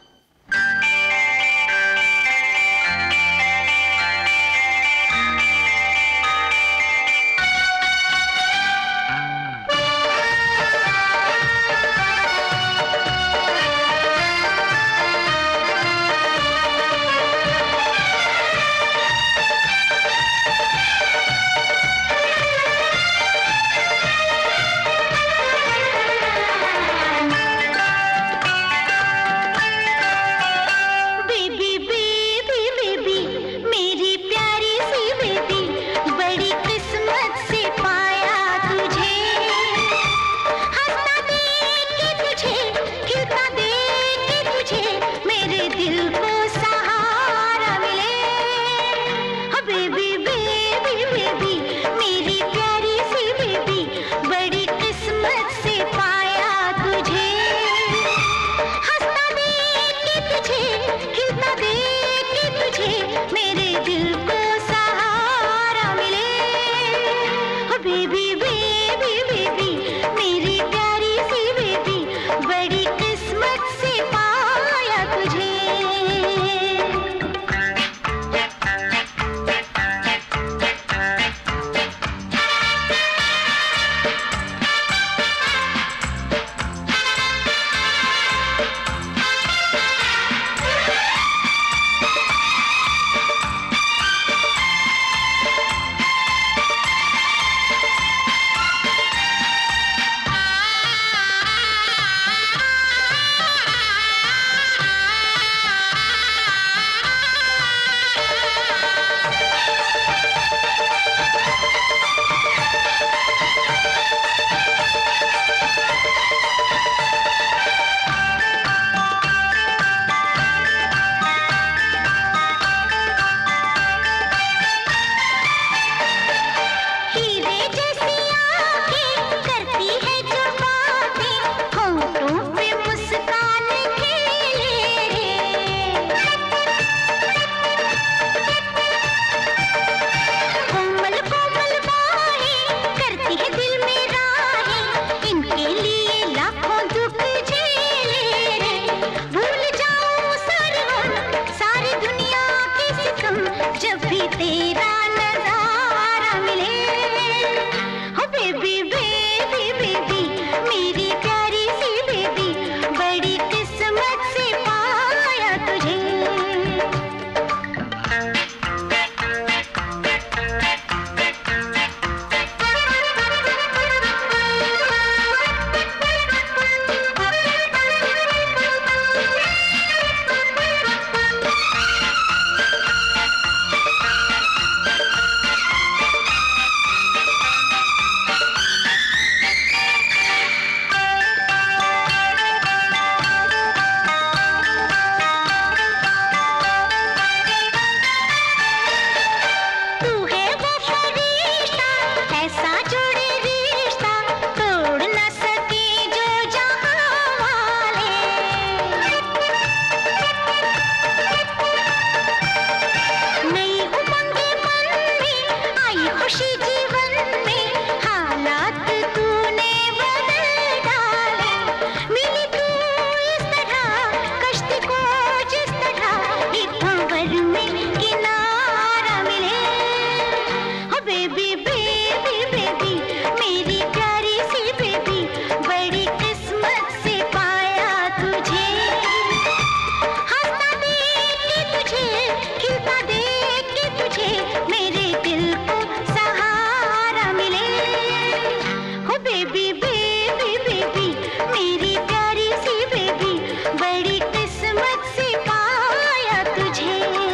खुशी जीवन में हालात तूने बदल डाले, मिली तू इस तरह कश्ती को जिस तरह एक भंवर में किनारा मिले। हो बेबी बेबी बेबी मेरी प्यारी सी बेबी, बड़ी किस्मत से पाया तुझे, हंसता देख के तुझे, खिलता देख के तुझे, मेरे दिल को सहारा मिले। हो बेबी बेबी बेबी मेरी प्यारी सी बेबी, बड़ी किस्मत से पाया तुझे।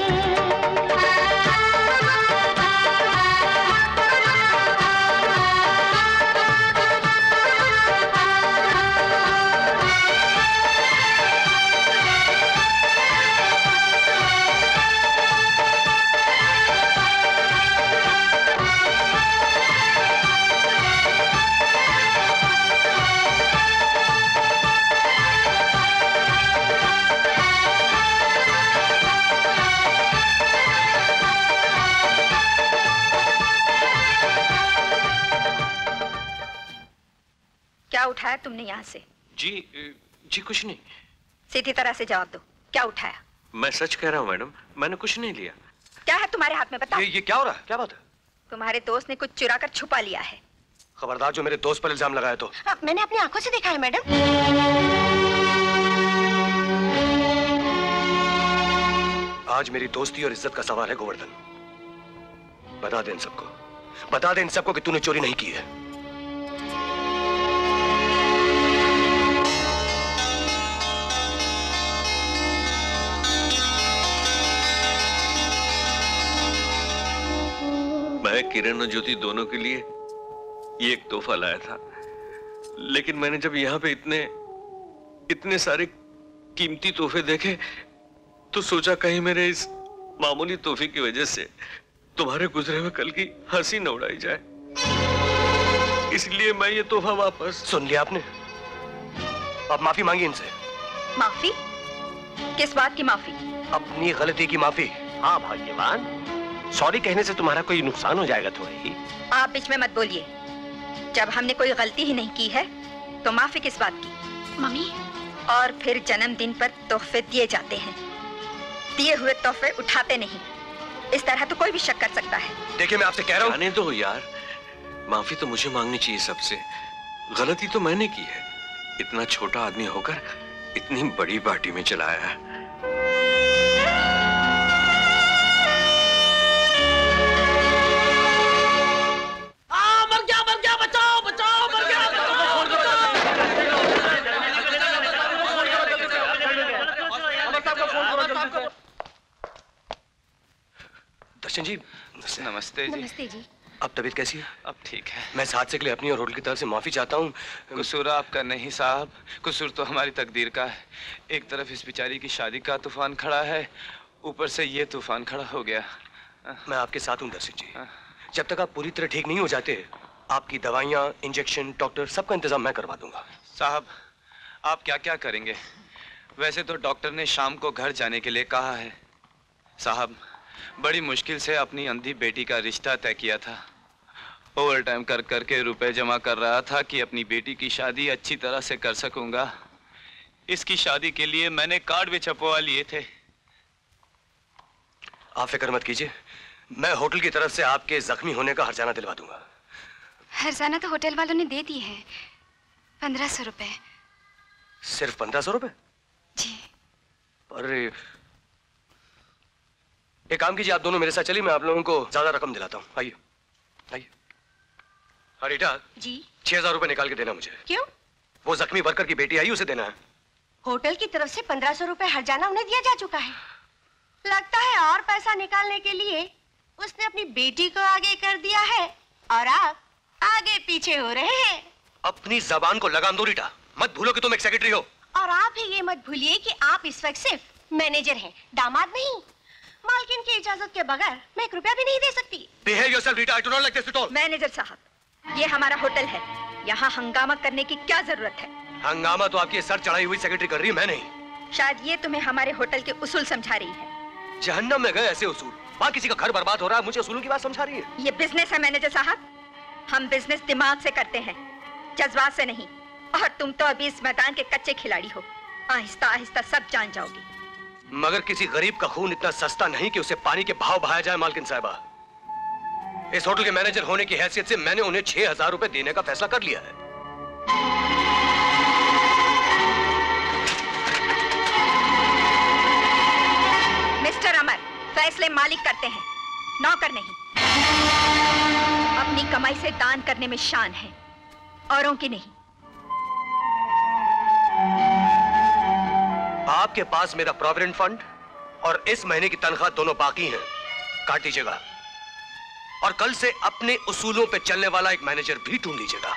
क्या उठाया तुमने यहाँ से? जी जी कुछ नहीं। सीधी तरह से जवाब दो, क्या उठाया? मैं सच कह रहा हूँ मैडम, मैंने कुछ नहीं लिया। क्या है तुम्हारे हाथ में, बताओ। ये, ये क्या हो रहा है? क्या बात है? तुम्हारे दोस्त ने कुछ चुरा कर छुपा लिया है। खबरदार जो मेरे दोस्त पर इल्जाम लगाया तो। आ, मैंने अपनी आंखों से देखा है मैडम। आज मेरी दोस्ती और इज्जत का सवाल है गोवर्धन। बता दे इन सबको, बता दे इन सबको कि तूने चोरी नहीं की है। मैं किरण और ज्योति दोनों के लिए ये एक तोहफा लाया था, लेकिन मैंने जब यहाँ पे इतने इतने सारे कीमती तोहफे देखे तो सोचा कहीं मेरे इस मामूली तोहफे की वजह से तुम्हारे गुजरे हुए कल की हंसी न उड़ाई जाए, इसलिए मैं ये तोहफा वापस। सुन लिया आपने? अब माफी मांगी इनसे। माफी? किस बात की माफी? अपनी गलती की माफी। हाँ भाग्यवान, सॉरी कहने से तुम्हारा कोई नुकसान हो जाएगा थोड़ी ही। आप बीच में मत बोलिए। जब हमने कोई गलती ही नहीं की है तो माफी किस बात की? मम्मी। और फिर जन्मदिन पर तोहफे दिए जाते हैं, दिए हुए तोहफे उठाते नहीं। इस तरह तो कोई भी शक कर सकता है। देखिए मैं आपसे कह रहा हूँ। जाने दो यार, माफी तो मुझे मांगनी चाहिए सबसे। गलती तो मैंने की है, इतना छोटा आदमी होकर इतनी बड़ी पार्टी में चला आया है। दर्शन जी नमस्ते जी। नमस्ते जी। अब तबीयत कैसी है? अब ठीक है। मैं इस हादसे के लिए अपनी और होटल की तरफ से माफी चाहता हूँ। कसूर आपका नहीं साहब, कसूर तो हमारी तकदीर का है। एक तरफ इस बेचारी की शादी का तूफान खड़ा है, ऊपर से ये तूफान खड़ा हो गया। मैं आपके साथ हूँ दर्शन जी। जब तक आप पूरी तरह ठीक नहीं हो जाते, आपकी दवाइयाँ, इंजेक्शन, डॉक्टर सबका इंतजाम मैं करवा दूंगा। साहब आप क्या क्या करेंगे? वैसे तो डॉक्टर ने शाम को घर जाने के लिए कहा है। साहब बड़ी मुश्किल से अपनी अंधी बेटी का रिश्ता तय किया था। ओवर टाइम कर करके रुपए जमा कर रहा था कि अपनी बेटी की शादी अच्छी तरह से कर सकूंगा। इसकी शादी के लिए मैंने कार्ड भी छपवा लिए थे। आप फिक्र मत कीजिए, मैं होटल की तरफ से आपके जख्मी होने का हर्जाना दिलवा दूंगा। हर्जाना तो होटल वालों ने दे दी है, पंद्रह सौ रुपए। सिर्फ पंद्रह सौ रुपए? जी। अरे एक काम कीजिए, आप दोनों मेरे साथ चलिए, मैं आप लोगों को ज्यादा रकम दिलाता हूँ। आइए आइए। हाँ रीटा जी। छह हजार रुपए निकाल के देना मुझे। क्यों? वो जख्मी वर्कर की बेटी आई, उसे देना है। होटल की तरफ से पंद्रह सौ रुपए हर्जाना उन्हें दिया जा चुका है। लगता है और पैसा निकालने के लिए उसने अपनी बेटी को आगे कर दिया है और आप आगे पीछे हो रहे हैं। अपनी जबान को लगाम दो रीटा, मत भूलो कि तुम एक सेक्रेटरी हो। और आप भी ये मत भूलिए कि आप इस वक्त सिर्फ मैनेजर हैं, दामाद नहीं। मालकिन की इजाजत के बगैर मैं एक रुपया भी नहीं दे सकती। Behave yourself, Rita. I do not like this at all. Manager साहब, ये हमारा होटल है, यहाँ हंगामा करने की क्या जरूरत है? हंगामा तो आपकी सर चढ़ाई हुई सेक्रेटरी कर रही है, मैं नहीं। शायद ये तुम्हें हमारे होटल के उसूल समझा रही है। जहन्नम में गए ऐसे उसूल। वहां किसी का घर बर्बाद हो रहा है, मुझे उसूलों की बात समझा रही है। ये बिजनेस है मैनेजर साहब, हम बिजनेस दिमाग से करते हैं, जज्बात से नहीं। और तुम तो अभी इस मैदान के कच्चे खिलाड़ी हो, आहिस्ता आहिस्ता सब जान जाओगी। मगर किसी गरीब का खून इतना सस्ता नहीं कि उसे पानी के भाव बहाया जाए मालकिन साहिबा। इस होटल के मैनेजर होने की हैसियत से मैंने उन्हें छह हजार रुपए देने का फैसला कर लिया है। मिस्टर अमर, फैसले मालिक करते हैं, नौकर नहीं। अपनी कमाई से दान करने में शान है, औरों की नहीं। आपके पास मेरा प्रोविडेंट फंड और इस महीने की तनख्वाह दोनों बाकी हैं, काट लीजिएगा। और कल से अपने उसूलों पे चलने वाला एक मैनेजर भी ढूंढ लीजिएगा।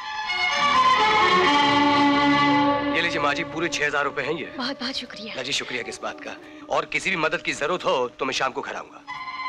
ये लीजिए माँ जी, पूरे छह हजार रुपए हैं ये। बहुत बहुत शुक्रिया। ना जी, शुक्रिया किस बात का। और किसी भी मदद की जरूरत हो तो मैं शाम को घर आऊंगा।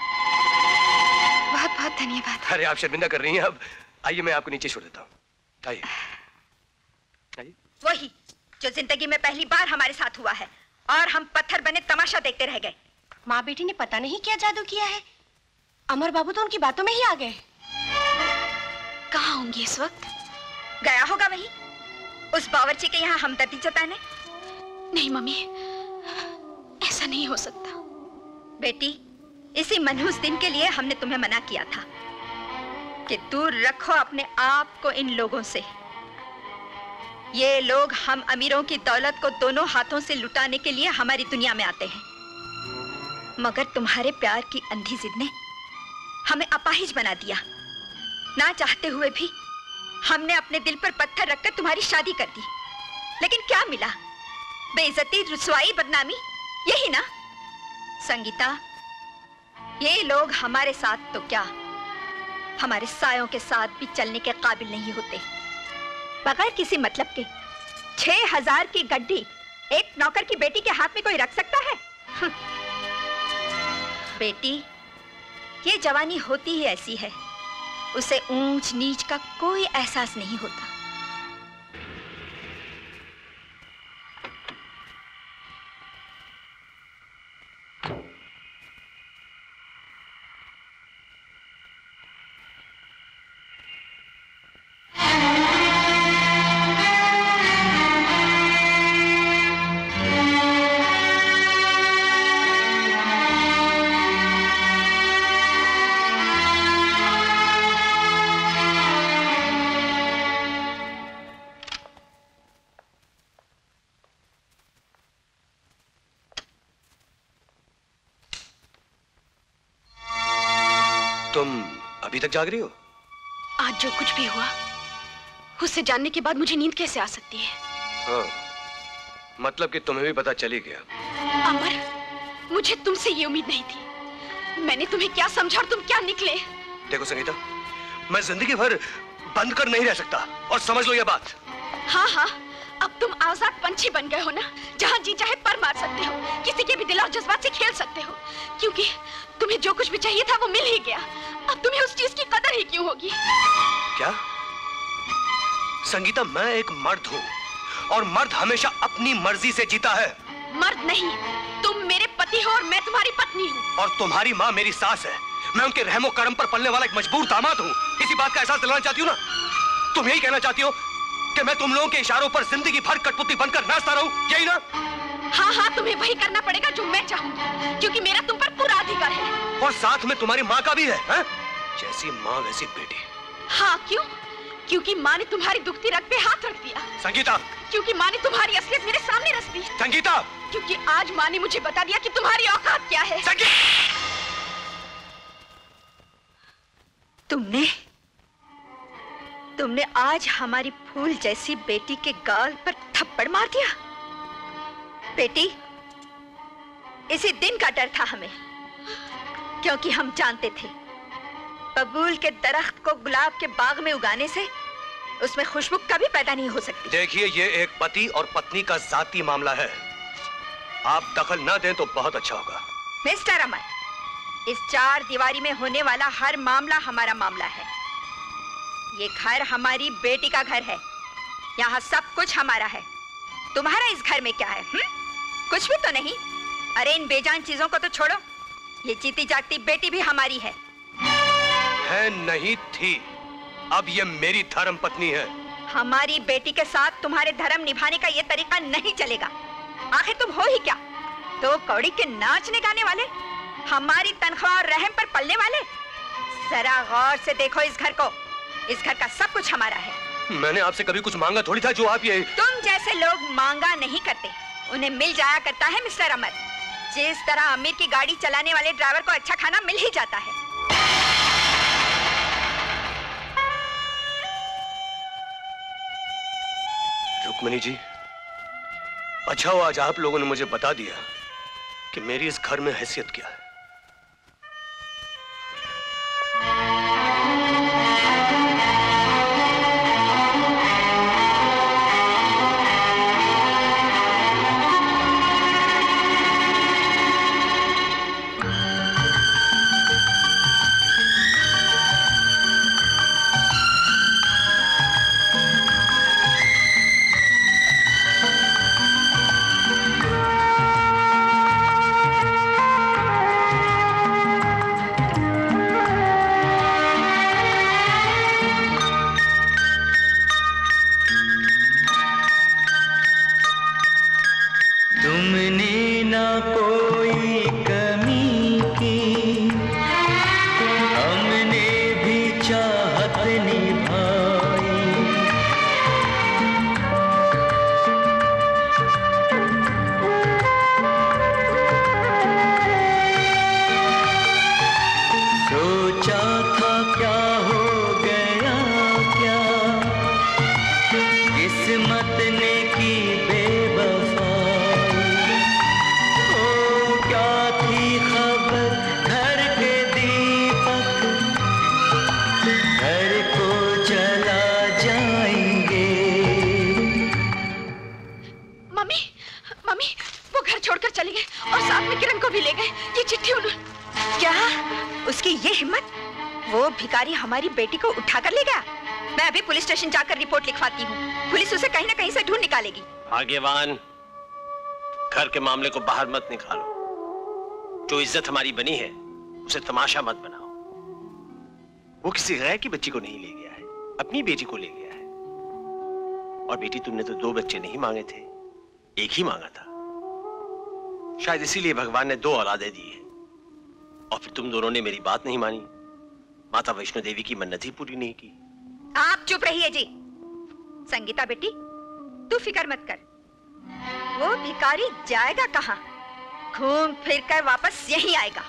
बहुत बहुत धन्यवाद। अरे आप शर्मिंदा कर रही हैं। अब आइए मैं आपको नीचे छोड़ देता हूँ। आइए आइए। वही जो जिंदगी में पहली बार हमारे साथ हुआ है, और हम पत्थर बने तमाशा देखते रह गए। माँ बेटी ने पता नहीं क्या जादू किया है, अमर बाबू तो उनकी बातों में ही आ गए। कहाँ होंगे इस वक्त? गया होगा वही, उस बावर्ची के यहाँ हमदर्दी जताने। नहीं मम्मी, ऐसा नहीं हो सकता। बेटी, इसी मनहूस दिन के लिए हमने तुम्हें मना किया था कि दूर रखो अपने आप को इन लोगों से। ये लोग हम अमीरों की दौलत को दोनों हाथों से लुटाने के लिए हमारी दुनिया में आते हैं, मगर तुम्हारे प्यार की अंधी जिद ने हमें अपाहिज बना दिया। ना चाहते हुए भी हमने अपने दिल पर पत्थर रखकर तुम्हारी शादी कर दी, लेकिन क्या मिला? बेइज्जती, रुसवाई, बदनामी, यही ना? संगीता, ये लोग हमारे साथ तो क्या, हमारे सायों के साथ भी चलने के काबिल नहीं होते। बगैर किसी मतलब के छह हजार की गड्डी एक नौकर की बेटी के हाथ में कोई रख सकता है? बेटी, ये जवानी होती ही ऐसी है, उसे ऊंच नीच का कोई एहसास नहीं होता। तुम अभी तक जाग रही हो? आज जो कुछ भी हुआ उससे जानने के बाद मुझे नींद कैसे आ सकती है? हाँ, मतलब कि तुम्हें भी पता चल ही गया। अमर, मुझे तुमसे ये उम्मीद नहीं थी। मैंने तुम्हें क्या समझा और तुम क्या निकले? देखो संगीता, मैं जिंदगी भर बंद कर नहीं रह सकता, और समझ लो ये बात। हाँ हाँ, अब तुम आजाद पंछी बन गए हो ना, जहाँ जी चाहे पर मार सकते हो, किसी के भी दिल और जज्बात से खेल सकते हो, क्योंकि तुम्हें जो कुछ भी चाहिए था वो मिल ही गया। अब तुम्हें उस चीज की कदर ही क्यों होगी? क्या संगीता, मैं एक मर्द हूँ और मर्द हमेशा अपनी मर्जी से जीता है। मर्द नहीं, तुम मेरे पति हो और मैं तुम्हारी पत्नी हूँ। और तुम्हारी माँ मेरी सास है। मैं उनके रहमो करम पर पलने वाला एक मजबूर दामाद हूँ। इसी बात का एहसास दिलाना चाहती हूँ ना? तुम यही कहना चाहती हो कि मैं तुम लोगों के इशारों पर जिंदगी भर कठपुतली बनकर नाचता रहूं, यही ना? हाँ हाँ, तुम्हें वही करना पड़ेगा जो मैं चाहूंगी, क्योंकि मेरा तुम पर पूरा अधिकार है। और साथ में तुम्हारी माँ का भी है, है? जैसी माँ वैसी बेटी। हाँ, क्यों? क्योंकि माँ ने तुम्हारी दुखती रग पे हाथ रख दिया। संगीता, क्योंकि माँ ने तुम्हारी असलियत मेरे सामने रख दी। संगीता, क्योंकि आज माँ ने मुझे बता दिया कि तुम्हारी औकात क्या है। तुमने तुमने आज हमारी फूल जैसी बेटी के गाल पर थप्पड़ मार दिया। बेटी, इसी दिन का डर था हमें, क्योंकि हम जानते थे बबूल के दरख्त को गुलाब के बाग में उगाने से उसमें खुशबू कभी पैदा नहीं हो सकती। देखिए, ये एक पति और पत्नी का जाती मामला है। आप दखल न दें तो बहुत अच्छा होगा। मिस्टर अमर, इस चार दीवारी में होने वाला हर मामला हमारा मामला है। ये घर हमारी बेटी का घर है, यहाँ सब कुछ हमारा है। तुम्हारा इस घर में क्या है? हुँ? कुछ भी तो नहीं। अरे इन बेजान चीजों को तो छोड़ो, ये जीती जागती बेटी भी हमारी है। है नहीं थी, अब ये मेरी धर्म पत्नी है। हमारी बेटी के साथ तुम्हारे धर्म निभाने का ये तरीका नहीं चलेगा। आखिर तुम हो ही क्या? दो कौड़ी के नाचने गाने वाले, हमारी तनख्वाह और रहम पर पलने वाले। जरा गौर से देखो इस घर को, इस घर का सब कुछ हमारा है। मैंने आपसे कभी कुछ मांगा थोड़ी था जो आप ये। तुम जैसे लोग मांगा नहीं करते, उन्हें मिल जाया करता है मिस्टर अमर। जिस तरह अमीर की गाड़ी चलाने वाले ड्राइवर को अच्छा खाना मिल ही जाता है। रुक्मिणी जी, अच्छा हुआ आज आप लोगों ने मुझे बता दिया कि मेरी इस घर में हैसियत क्या है। हमारी बेटी को उठा कर ले गया। मैं अभी पुलिस स्टेशन जाकर रिपोर्ट लिखवाती हूँ। पुलिस उसे कहीं ना कहीं से ढूंढ निकालेगी। आगेवान, घर के मामले को बाहर मत निकालो। जो इज्जत हमारी बनी है उसे तमाशा मत बनाओ। वो किसी गैर की बच्ची को नहीं ले गया है, अपनी बेटी को ले गया है। और बेटी, तुमने तो दो बच्चे नहीं मांगे थे, एक ही मांगा था। शायद इसीलिए भगवान ने दो औलादे दी है। और फिर तुम दोनों ने मेरी बात नहीं मानी, माता वैष्णो देवी की मन्नत ही पूरी नहीं की। आप चुप रहिए जी। संगीता बेटी, तू फिक्र मत कर। वो भिखारी जाएगा कहाँ? घूम फिर कर वापस यहीं आएगा।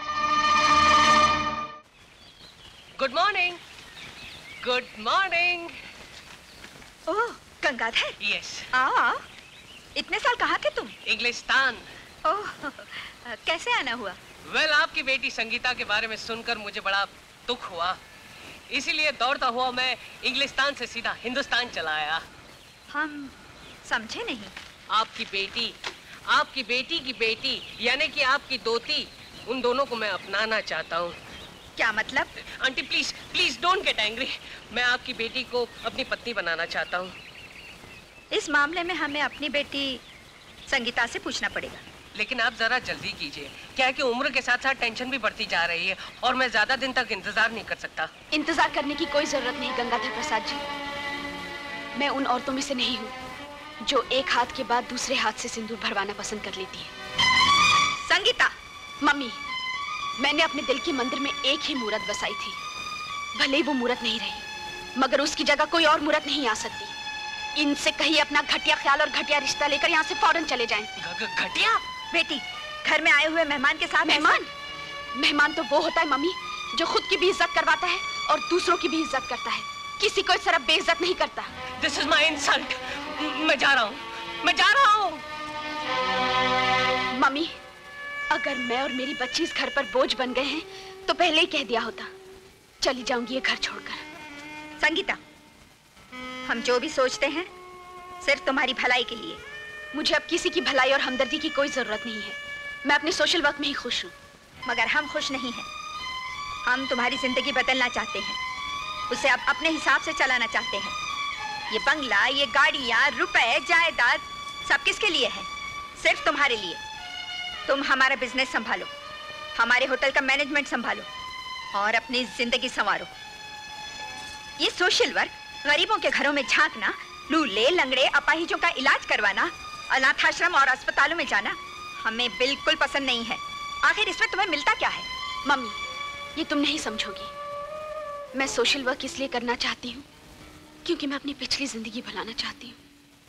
Good morning. Good morning. Oh, Gangadhar. Yes. आ, इतने साल कहाँ थे तुम? इंग्लिस्तान। ओह, कैसे आना हुआ? वेल well, आपकी बेटी संगीता के बारे में सुनकर मुझे बड़ा दुख हुआ, इसीलिए दौड़ता हुआ मैं इंग्लिस्तान से सीधा हिंदुस्तान चला आया। हम समझे नहीं। आपकी बेटी, आपकी बेटी की बेटी, यानी कि आपकी दोती, उन दोनों को मैं अपनाना चाहता हूँ। क्या मतलब? Aunty please please don't get angry. मैं आपकी बेटी को अपनी पत्नी बनाना चाहता हूँ। इस मामले में हमें अपनी बेटी संगीता से पूछना पड़ेगा। लेकिन आप जरा जल्दी कीजिए। क्या है कि उम्र के साथ साथ टेंशन भी बढ़ती जा रही है और मैं ज्यादा दिन तक इंतजार नहीं कर सकता। इंतजार करने की कोई जरूरत नहीं गंगाधर प्रसाद जी। मैं उन औरतों में से नहीं हूँ जो एक हाथ के बाद दूसरे हाथ से सिंदूर भरवाना पसंद कर लेती है। संगीता। मम्मी, मैंने अपने दिल के मंदिर में एक ही मूरत बसाई थी। भले ही वो मूरत नहीं रही, मगर उसकी जगह कोई और मूरत नहीं आ सकती। इनसे कहीं अपना घटिया ख्याल और घटिया रिश्ता लेकर यहाँ से फौरन चले जाएं। घटिया? बेटी, घर में आए हुए मेहमान के साथ मेहमान? मेहमान तो वो होता है मम्मी जो खुद की भी इज्जत करवाता है और दूसरों की भी इज्जत करता है, किसी को इस तरह बेइज्जत नहीं करता। This is my insult. मैं जा रहा हूँ, मैं जा रहा हूँ। मम्मी, अगर मैं और मेरी बच्ची इस घर पर बोझ बन गए हैं तो पहले ही कह दिया होता। चली जाऊंगी ये घर छोड़कर। संगीता, हम जो भी सोचते हैं सिर्फ तुम्हारी भलाई के लिए। मुझे अब किसी की भलाई और हमदर्दी की कोई जरूरत नहीं है। मैं अपने सोशल वर्क में ही खुश हूँ। मगर हम खुश नहीं हैं। हम तुम्हारी जिंदगी बदलना चाहते हैं, उसे अब अपने हिसाब से चलाना चाहते हैं। ये बंगला, ये गाड़ियाँ, रुपए, जायदाद सब किसके लिए है? सिर्फ तुम्हारे लिए। तुम हमारा बिजनेस संभालो, हमारे होटल का मैनेजमेंट संभालो और अपनी जिंदगी संवारो। ये सोशल वर्क, गरीबों के घरों में झांकना, लूले लंगड़े अपाहिजों का इलाज करवाना, अनाथाश्रम और अस्पतालों में जाना हमें बिल्कुल पसंद नहीं है। आखिर इसमें तुम्हें मिलता क्या है? मम्मी, ये तुम नहीं समझोगी। मैं सोशल वर्क इसलिए करना चाहती हूँ क्योंकि मैं अपनी पिछली जिंदगी भुलाना चाहती हूँ।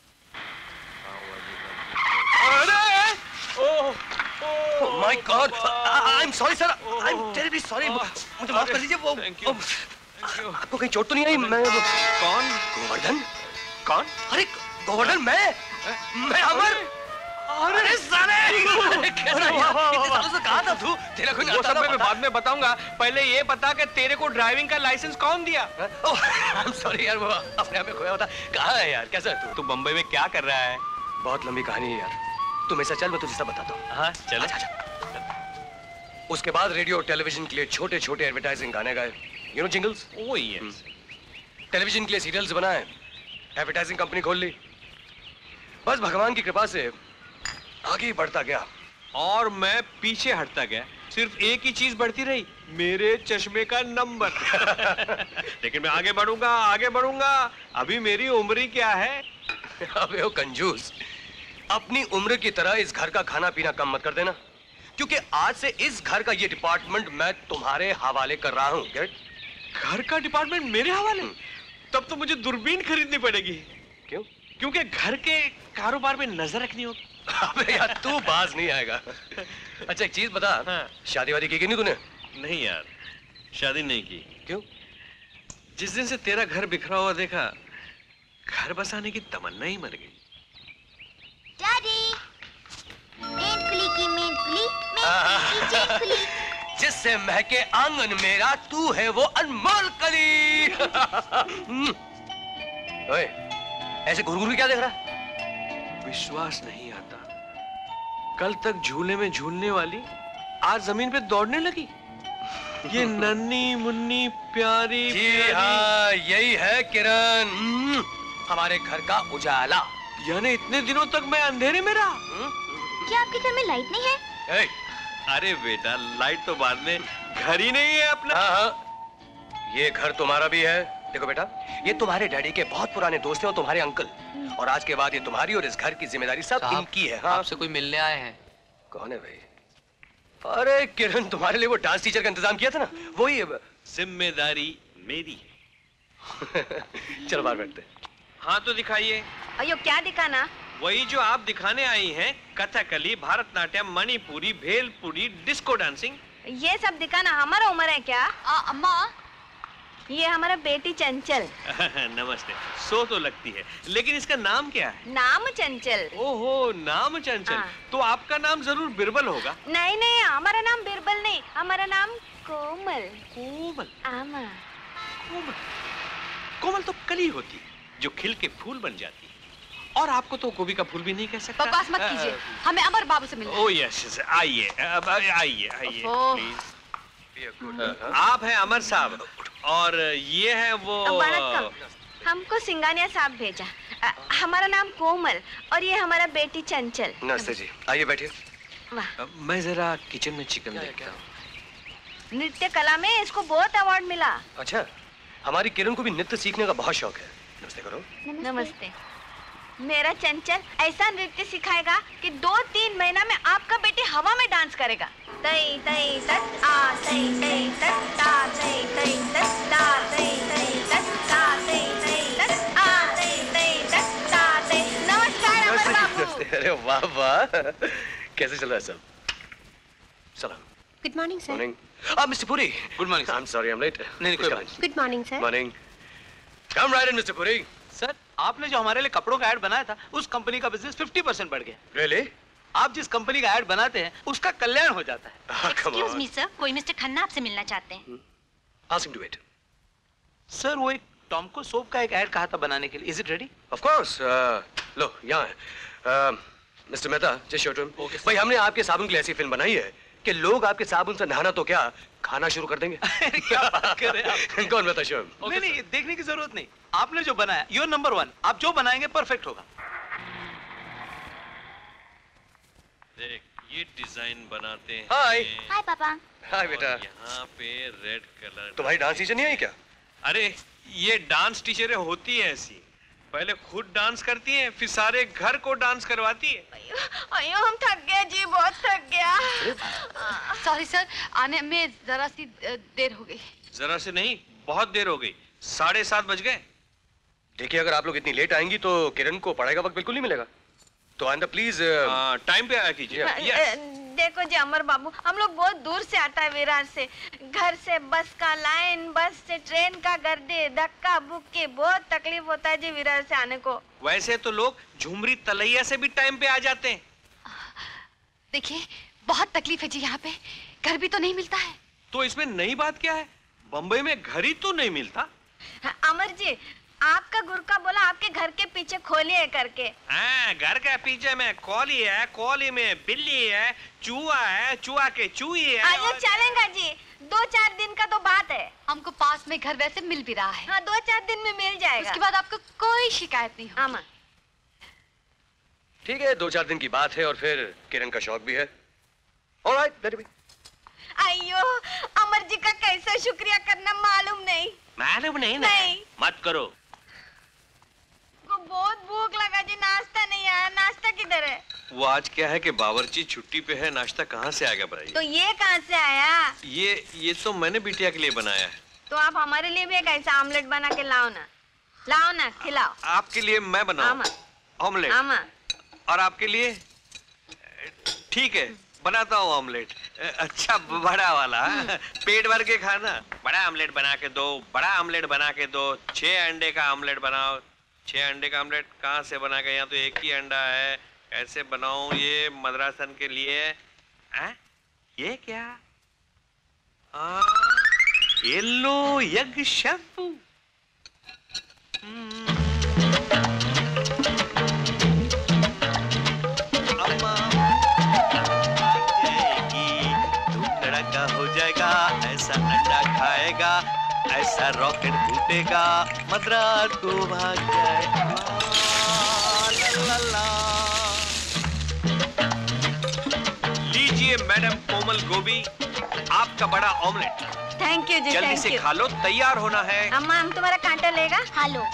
My god, I am sorry sir, I am terribly sorry. मुझे माफ कर दीजिए। वो आपको कहीं चोट तो नहीं आई? मैं कौन? गोवर्धन। कौन? अरे गोवर्धन, मैं मैं अमर। अरे साले, कैसा यार, इतने सालों से कहाँ था तू? तेरा कोई वो सब मैं बाद में बताऊंगा। पहले ये बता कि तेरे को ड्राइविंग का लाइसेंस कौन दिया? ओह, आई एम सॉरी यार, वो अपने आप में खोया होता। कहाँ है यार? कैसा है तू? तू बम्बई में क्या कर रहा है? बहुत लंबी कहानी है यार, तुम ऐसा चल, मैं तुझे सब बताता हूँ। हाँ चल। उसके बाद रेडियो और टेलीविजन के लिए छोटे छोटे एडवर्टाइजिंग गाने गाए, you know jingles. Oh yes. Television के लिए सीरियल्स बनाए, एडवर्टाइजिंग कंपनी खोल ली। बस भगवान की कृपा से आगे ही बढ़ता गया और मैं पीछे हटता गया। सिर्फ एक ही चीज बढ़ती रही, मेरे चश्मे का नंबर। लेकिन मैं आगे बढ़ूंगा, आगे बढ़ूंगा। अभी मेरी उम्र ही क्या है? अबे ओ कंजूस, अपनी उम्र की तरह इस घर का खाना पीना कम मत कर देना, क्योंकि आज से इस घर का ये डिपार्टमेंट मैं तुम्हारे हवाले कर रहा हूँ। गेट? घर का डिपार्टमेंट मेरे हवाले? तब तो मुझे दूरबीन खरीदनी पड़ेगी। क्यों? क्योंकि घर के कारोबार पे नजर रखनी होगी। अबे यार तू बाज नहीं आएगा। अच्छा एक चीज बता, हाँ। शादी वादी की कि नहीं तूने? नहीं यार, शादी नहीं की। क्यों? जिस दिन से तेरा घर बिखरा हुआ देखा, घर बसाने की तमन्ना ही मर गई। डैडी, मेन कुली की मेन कुली, मेन कुली की चेन कुली। जिससे महके आंगन मेरा, तू है वो अनमोल कली। ओए, ऐसे घुर घुर के क्या देख रहा है? विश्वास नहीं आता, कल तक झूले में झूलने वाली आज जमीन पे दौड़ने लगी। ये नन्ही मुन्नी प्यारी जी प्यारी। हाँ, यही है किरण, हमारे घर का उजाला। यानी इतने दिनों तक मैं अंधेरे में रहा। क्या आपके घर में लाइट नहीं है? ए, अरे बेटा, लाइट तो बाद में, घर ही नहीं है अपना। हाँ हाँ, ये घर तुम्हारा भी है। देखो बेटा, ये तुम्हारे डैडी के बहुत पुराने दोस्त हैं और तुम्हारे अंकल, और आज के बाद ये तुम्हारी और इस घर की जिम्मेदारी सब इनकी है। हाँ? आपसे कोई मिलने आए हैं। कौन है भाई? अरे किरण, तुम्हारे लिए वो डांस टीचर का इंतजाम किया था ना, वही है। जिम्मेदारी मेरी। चलो बाहर बैठते। हाँ तो दिखाइए। अयो क्या दिखाना? वही जो आप दिखाने आई हैं, कथकली, भरतनाट्यम, मणिपुरी, भेलपुरी, डिस्को डांसिंग। ये सब दिखाना हमारा उम्र है क्या? आ, अम्मा, ये हमारा बेटी चंचल। नमस्ते। सो तो लगती है, लेकिन इसका नाम क्या है? नाम चंचल। ओहो, नाम चंचल। हाँ। तो आपका नाम जरूर बिरबल होगा। नहीं नहीं, हमारा नाम बिरबल नहीं, हमारा नाम कोमल। कोमल? आमा। कोमल? कोमल तो कली होती है जो खिल के फूल बन जाती है, और आपको तो गोभी का फूल भी नहीं कह सकता। बकवास मत कीजिए, हमें अमर बाबू से मिलना है। ओ यस, आइए, अब आइए आइए ओह। प्लीज। आप हैं अमर साहब, और ये है वो। वणक्कम। हमको सिंगानिया साहब भेजा। अ, हमारा नाम कोमल और ये हमारा बेटी चंचल। नमस्ते जी, आइए बैठिए। वाह, मैं जरा किचन में चिकन देखता हूँ। नृत्य कला में इसको बहुत अवार्ड मिला। अच्छा, हमारी किरण को भी नृत्य सीखने का बहुत शौक है। नमस्ते करो। नमस्ते। मेरा चंचल ऐसा नृत्य सिखाएगा कि दो तीन महीना में आपका बेटी हवा में डांस करेगा। तई तई तत आ तई तई तत ता तई तई तत ता तई तई तत ता तई तई तत आ तई तई तत ता तई। नमस्कार अमर बाबू। अरे वाह वाह, कैसे चल रहा है सब? सलाम। Good morning sir. Morning. Ah, Mister Puri. Good morning, sir. I'm sorry, I'm late. नहीं, कोई बात good morning sir. Morning. Come right in, Mister Puri. Sir, आपने जो हमारे लिए कपड़ों का ऐड बनाया था, उस कंपनी का बिजनेस पचास परसेंट बढ़ गया। Really? आप जिस कंपनी का ऐड बनाते हैं, उसका कल्याण हो जाता है। Ah, come excuse on. मी सर, कोई मिस्टर खन्ना आपसे मिलना चाहते हैं। Ask him to wait. Sir, वो एक टॉमको सोप का एक ऐड कहा था बनाने के लिए। Is it ready? Of course. Uh, लो, यहाँ है. Uh, mister Mehta, just show to him. Okay, भाई, हमने आपके साबुन के लिए ऐसी फिल्म बनाई है कि लोग आपके साबुन से नहाना तो क्या, खाना शुरू कर देंगे। क्या बात कर रहे हैं आप? कौन बता शो? नहीं नहीं, देखने की जरूरत नहीं। आपने जो बनाया, योर नंबर वन। आप जो बनाएंगे परफेक्ट होगा। ये डिजाइन बनाते हैं। हाय। हाय पापा। हाय बेटा। यहाँ पे रेड कलर। तुम्हारी डांस टीचर नहीं आई क्या? अरे ये डांस टीचरें होती है ऐसी, पहले खुद डांस करती हैं, फिर सारे घर को डांस करवाती है। अयो हम थक गए जी, बहुत थक गया। सॉरी सर, आने में जरा सी देर हो गई। जरा से नहीं, बहुत देर हो गई, साढ़े सात बज गए। देखिए अगर आप लोग इतनी लेट आएंगी तो किरण को पढ़ाई का वक्त बिल्कुल नहीं मिलेगा, तो आइंदा प्लीज टाइम पे आया कीजिए। yes. देखो जी अमर बाबू, हम लोग बहुत दूर से आता है विरार से, घर से बस का लाइन, बस से ट्रेन का गर्दे, धक्का बुक्के, बहुत तकलीफ होता है जी विरार से आने को। वैसे तो लोग झुमरी तलैया से भी टाइम पे आ जाते हैं। देखिए बहुत तकलीफ है जी, यहाँ पे घर भी तो नहीं मिलता है। तो इसमें नई बात क्या है, बम्बई में घर ही तो नहीं मिलता। अमर जी आपका गुरका बोला आपके घर के पीछे खोली है करके। हाँ, घर के पीछे में कॉली है, कॉली में बिल्ली है, चूहा है, चूहा के चूही है। आइए और... चलेगा जी, दो चार दिन का तो बात है। हमको पास में घर वैसे मिल भी रहा है। हाँ दो चार दिन में मिल जाएगा, उसके बाद आपको कोई शिकायत नहीं होगी। अमर ठीक है, दो चार दिन की बात है और फिर किरण का शौक भी है। Alright, let me. अयो अमर जी का कैसे शुक्रिया करना मालूम नहीं। मालूम नहीं, नहीं। मत करो। को बहुत भूख लगा जी, नाश्ता नहीं आया, नाश्ता किधर है? वो आज क्या है कि बावर्ची छुट्टी पे है, नाश्ता कहाँ से आएगा भाई? तो ये कहाँ से आया? ये ये तो मैंने बिटिया के लिए बनाया है। तो आप हमारे लिए भी एक ऐसा आमलेट बना के लाओ ना, लाओ ना, खिलाओ। आपके लिए मैं बनाऊं ऑमलेट? और आपके लिए? ठीक है, बनाता हूँ ऑमलेट। अच्छा बड़ा वाला, पेट भर के खाना। बड़ा ऑमलेट बना के दो, बड़ा ऑमलेट बना के दो। छह अंडे का ऑमलेट बनाओ। छह अंडे का ऑमलेट कहाँ से बना के? यहाँ तो एक ही अंडा है, कैसे बनाऊं ये मद्रासन के लिए? आ? ये क्या? आ, ये लो यज्ञ शैम्पू। अम्मा जाएगी, धूप तड़का हो जाएगा, ऐसा अंडा खाएगा, ऐसा रॉकेट फूटेगा, मद्रास को भाग जाए। ला, ला, ला। लीजिए मैडम कोमल गोभी, आपका बड़ा ऑमलेट। थैंक यू जी, जल्दी से खा लो, तैयार होना है। अम्मा हम तुम्हारा कांटा लेगा? हाँ लो।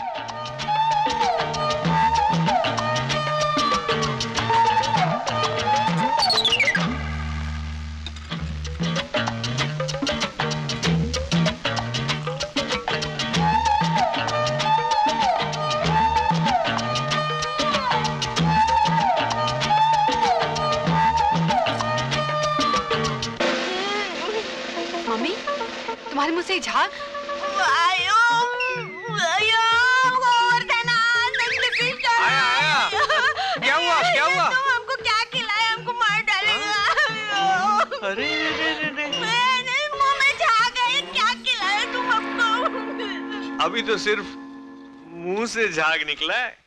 तुम्हारे मुंह से झाग? आयो, आयो, आया, आया। क्या हुआ, क्या हुआ? तुम हमको क्या खिलाया, हमको मार डालेगा। अरे रे रे रे। मुंह में झाग है, क्या खिलाया तुम हमको? अभी तो सिर्फ मुंह से झाग निकला है।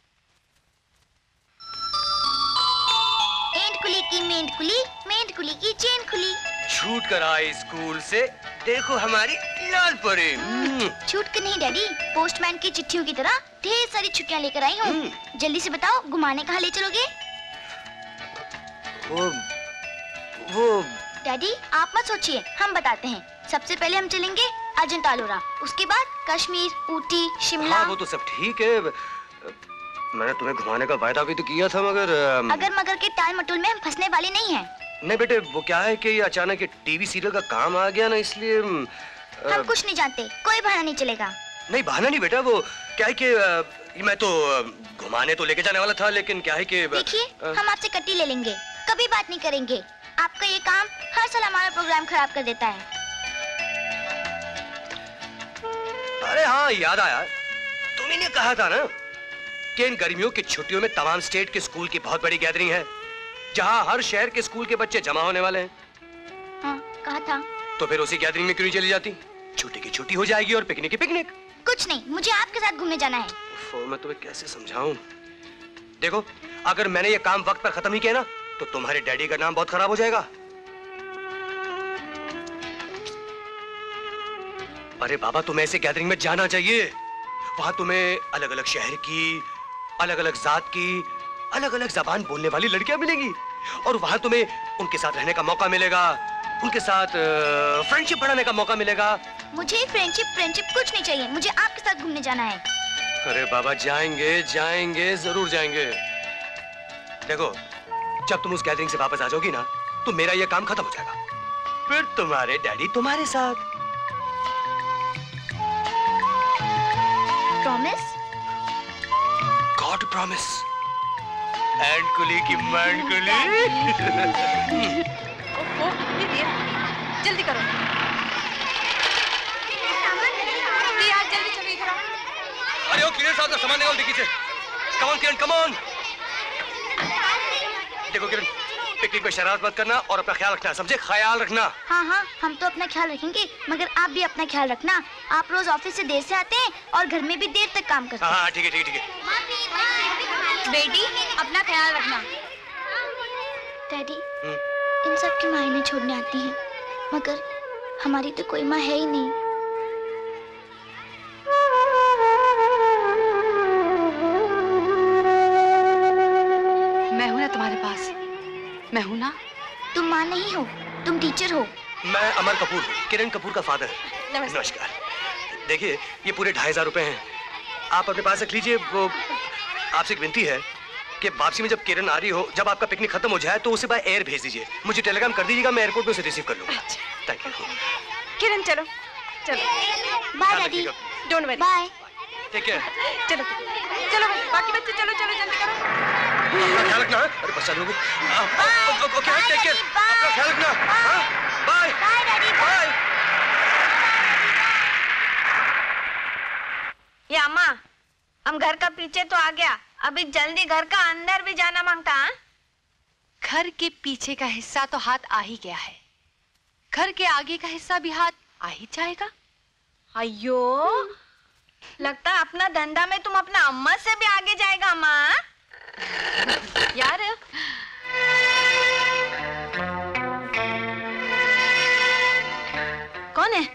एंड कुली की मेंट कुली, मेंट कुली की चेन खुली। छूट कर आई स्कूल से, देखो हमारी लाल परी। छूट कर नहीं डैडी, पोस्टमैन की चिट्ठियों की तरह ढेर सारी छुट्टियां लेकर आई हूँ। जल्दी से बताओ, घुमाने कहाँ ले चलोगे? वो वो डैडी आप मत सोचिए, हम बताते हैं। सबसे पहले हम चलेंगे अजंता अलोरा, उसके बाद कश्मीर, ऊटी, शिमला। हाँ वो तो सब ठीक है, मैंने तुम्हें घुमाने का वायदा भी तो किया था, मगर अगर मगर के टाल मटोल में हम फंसने वाले नहीं हैं। नहीं बेटे, वो क्या है कि ये अचानक ये टीवी सीरियल का काम आ गया ना, इसलिए आ... हम कुछ नहीं जानते, कोई बहाना नहीं चलेगा। नहीं बहाना नहीं बेटा, वो क्या है कि मैं तो घुमाने तो लेके जाने वाला था, लेकिन क्या है कि देखिए हम आपसे कट्टी ले लेंगे, कभी बात नहीं करेंगे। आपका ये काम हर साल हमारा प्रोग्राम खराब कर देता है। अरे हाँ याद आया, तुमने ने कहा था ना कि इन गर्मियों की छुट्टियों में तमाम स्टेट के स्कूल की बहुत बड़ी गैदरिंग है, जहाँ हर शहर के स्कूल के बच्चे जमा होने वाले हैं। हाँ, कहा था। तो फिर उसी गैदरिंग में क्यों नहीं चली जाती? छुट्टी की छुट्टी हो जाएगी और पिकनिक की पिकनिक। कुछ नहीं, मुझे आपके साथ घूमने जाना है। उफ़, मैं तुम्हें कैसे समझाऊं? देखो, अगर मैंने ये काम वक्त पर खत्म ही किया ना, तो तुम्हारे डैडी का नाम बहुत खराब हो जाएगा। अरे बाबा, तुम्हें ऐसे गैदरिंग में जाना चाहिए। वहां तुम्हें अलग अलग शहर की, अलग अलग जात की, अलग अलग जबान बोलने वाली लड़कियां मिलेंगी। और वहां तुम्हें उनके साथ रहने का मौका मिलेगा, उनके साथ फ्रेंडशिप बढ़ाने का मौका मिलेगा। मुझे फ्रेंडशिप फ्रेंडशिप कुछ नहीं चाहिए, मुझे आपके साथ घूमने जाना है। अरे बाबा जाएंगे जाएंगे जरूर जाएंगे। देखो जब तुम उस गैदरिंग से वापस आ जाओगी ना तो मेरा ये काम खत्म हो जाएगा, फिर तुम्हारे डैडी तुम्हारे साथ। प्रॉमिस? God promise. एंड कुली की मैंड कुली। जल्दी करो यार, जल्दी चलो इधर आओ। अरे ओ किरण साहब का सामान निकाल डिक्की से। Come on Kiran, come on. देखो किरण, पिकनिक में शरारत मत करना और अपना ख्याल रखना, समझे? ख्याल रखना। हाँ हाँ हम तो अपना ख्याल रखेंगे, मगर आप भी अपना ख्याल रखना। आप रोज ऑफिस से देर से आते हैं और घर में भी देर तक काम करते हैं। हाँ ठीक है ठीक है ठीक है। बेटी अपना ख्याल रखना। डैडी इन सब की मायने छोड़ने आती हैं, मगर हमारी तो कोई माँ है ही नहीं। मैं हूँ ना तुम्हारे पास, मैं हूँ ना। तुम माँ नहीं हो, तुम टीचर हो। मैं अमर कपूर हूँ, किरण कपूर का फादर। नमस्कार। देखिए ये पूरे ढाई हजार रुपए हैं, आप अपने पास रख लीजिए। वो आपसे एक विनती है कि वापसी में जब किरण आ रही हो, जब आपका पिकनिक खत्म हो जाए तो उसे बाय एयर भेज दीजिए, मुझे टेलीग्राम कर दीजिएगा, मैं एयरपोर्ट पे उसे रिसीव कर लूंगा। Thank you. किरण चलो चलो। Bye daddy. Don't worry. Bye. Take care. चलो चलो बाकी बच्चे चलो चलो जल्दी करो। अपना ख्याल रखना। अरे बच्चा लोगों, ओके टेक केयर, अपना ख्याल रखना। Bye bye daddy. बाय। ये अम्मा, हम घर का पीछे तो आ गया, अभी जल्दी घर का अंदर भी जाना मांगता। हा? घर के पीछे का हिस्सा तो हाथ आ ही गया है, घर के आगे का हिस्सा भी हाथ आ ही जाएगा। अयो, लगता है अपना धंधा में तुम अपना अम्मा से भी आगे जाएगा अम्मा। यार कौन है?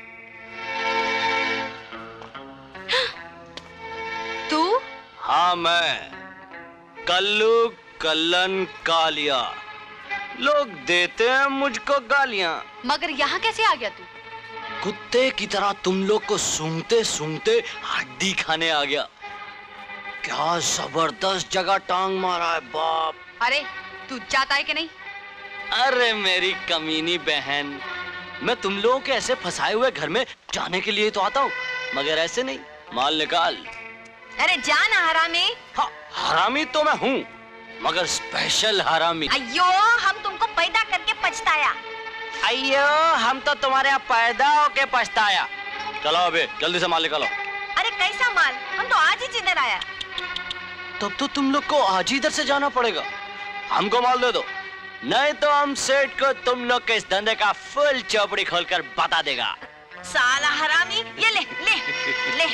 तू? हाँ मैं, कल्लू कल्लन कालिया। लोग देते हैं मुझको गालियां, मगर यहाँ कैसे आ गया तू? कुत्ते की तरह तुम लोग को सूंघते सूंघते हड्डी खाने आ गया। क्या जबरदस्त जगह टांग मारा है बाप। अरे तू जाता है कि नहीं? अरे मेरी कमीनी बहन, मैं तुम लोगों के ऐसे फंसाए हुए घर में जाने के लिए तो आता हूँ, मगर ऐसे नहीं। माल निकाल। अरे जाना हरामी। हाँ, हरामी तो मैं हूँ, मगर स्पेशल हरामी। अयो, हम तुमको पैदा करके पछताया। अयो, हम तो तुम्हारे यहाँ पैदा होके पछताया। चलो अबे जल्दी से माल निकालो। अरे कैसा माल? हम तो आज ही जिधर आया। तब तो तुम लोग को आज ही इधर से जाना पड़ेगा। हमको माल दे दो, नहीं तो हम सेठ को तुम लोग के इस धंधे का फुल चौपड़ी खोलकर बता देगा। साला हरामी, ये ले ले ले।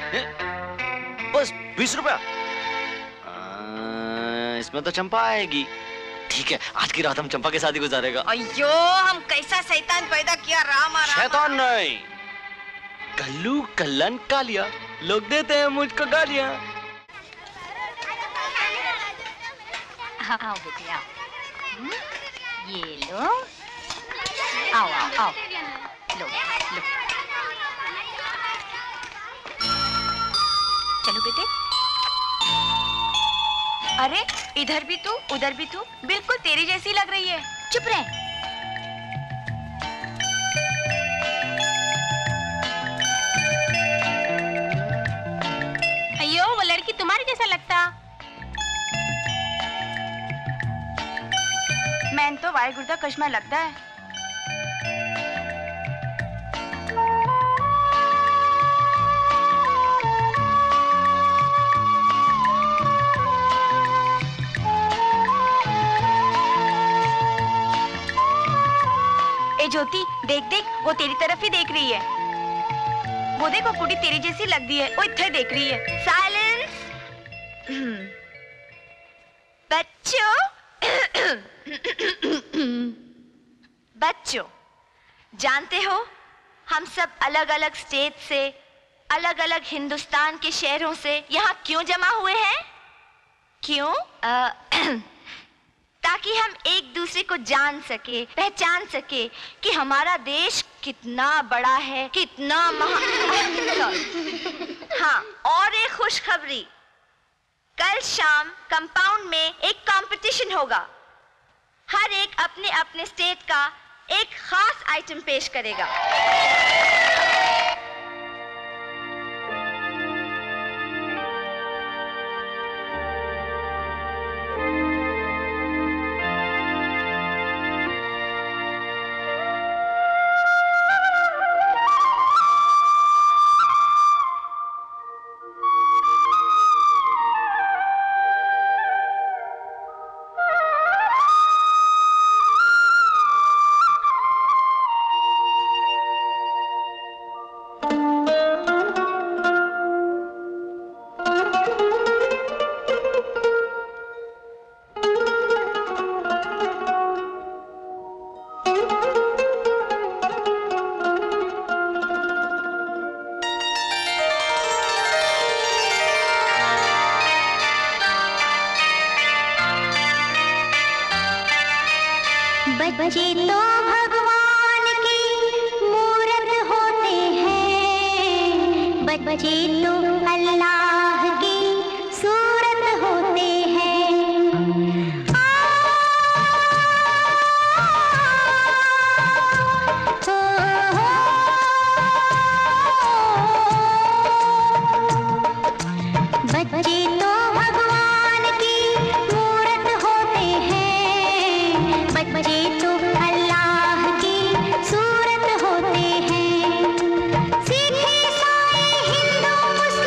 बस बीस रुपया? इसमें तो चंपा आएगी। ठीक है, आज की रात हम चंपा के साथ ही गुजारेगा। अयो, हम कैसा शैतान पैदा किया राम राम। शैतान नहीं, कल्लू कल्लन कालिया। लोग देते हैं मुझको गालियां। आओ बेटी आओ, ये लो, आओ आओ आओ, लो लो, चलो बेटे। अरे इधर भी तू उधर भी तू, बिल्कुल तेरी जैसी लग रही है। चुप रहे। अयो, वो लड़की तुम्हारी जैसा लगता। मैंने तो वाहिगुरु का कश्मा लगता है। ए ज्योति, देख देख, वो तेरी तरफ ही देख रही है। वो देखो, कुड़ी तेरी जैसी लगती है, वो इधर देख रही है। साइलेंस। बच्चों बच्चों, जानते हो हम सब अलग अलग स्टेट से, अलग अलग हिंदुस्तान के शहरों से यहाँ क्यों जमा हुए हैं? क्यों? आ, ताकि हम एक दूसरे को जान सके, पहचान सके कि हमारा देश कितना बड़ा है, कितना महा। हाँ, और एक खुशखबरी, कल शाम कंपाउंड में एक कंपटीशन होगा। हर एक अपने अपने स्टेट का एक खास आइटम पेश करेगा। बच्चे तो भगवान की मूरत होते हैं, बच्चे तो अल्लाह की सूरत होते हैं। आ, हो, हो, बच्चे तो भगवान की मूरत होते हैं, बच्चे तो अल्लाह की सूरत होते हैं। सिख ईसाई हिंदू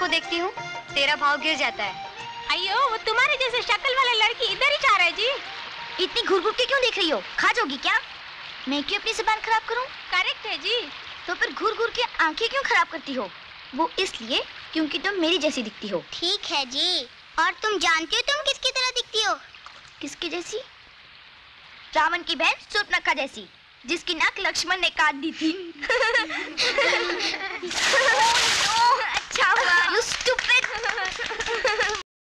को देखती हूँ तेरा भाव गिर जाता है। अयो, वो तुम्हारे जैसे शक्ल वाला लड़की इधर ही जा रहा है जी। इतनी घूर घूर के क्यों देख रही हो? खा जाओगी क्या? मैं क्यों अपनी जुबान खराब करूं? करेक्ट है जी। तो फिर घूर घूर के आंखें क्यों खराब करती हो? वो इसलिए क्योंकि तुम मेरी जैसी दिखती हो। ठीक है जी। और तुम जानती हो तुम किसकी तरह दिखती हो? किसकी जैसी? रावण की बहन शूर्पणखा जैसी, जिसकी नाक लक्ष्मण ने काट दी थी। oh, no, अच्छा हुआ। You stupid।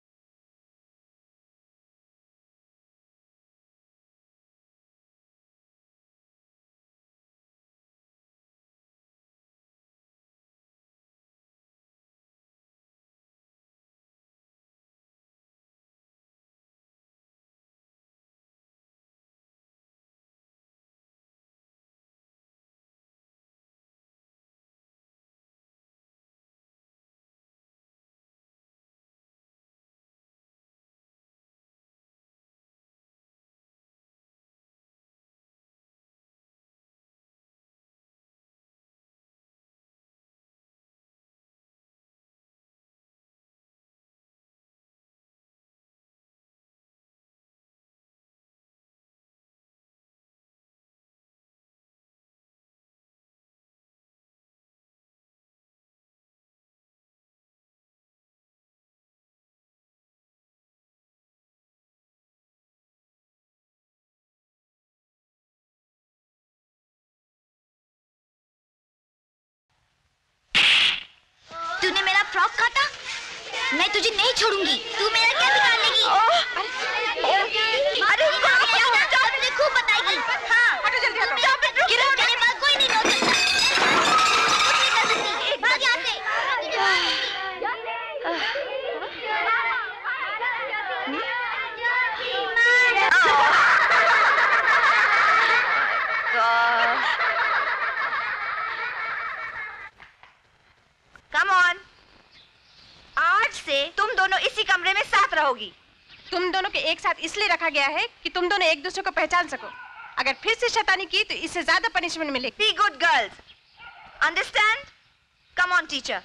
तूने मेरा फ्रॉक काटा, मैं तुझे नहीं छोड़ूंगी। तू मेरा क्या बिगाड़ लेगी? अरे क्या हुआ? तुझे खूब बताएगी। हाँ, हटो जल्दी हटो। किरण तेरे पास कोई नहीं नोट सकता। कुछ नहीं कर सकती। भाग यहाँ से। Come on. आज से तुम दोनों इसी कमरे में साथ रहोगी। तुम दोनों के एक साथ इसलिए रखा गया है कि तुम दोनों एक दूसरे को पहचान सको। अगर फिर से शैतानी की तो इससे ज्यादा पनिशमेंट मिलेगी। Be good girls. Understand? Come on, teacher.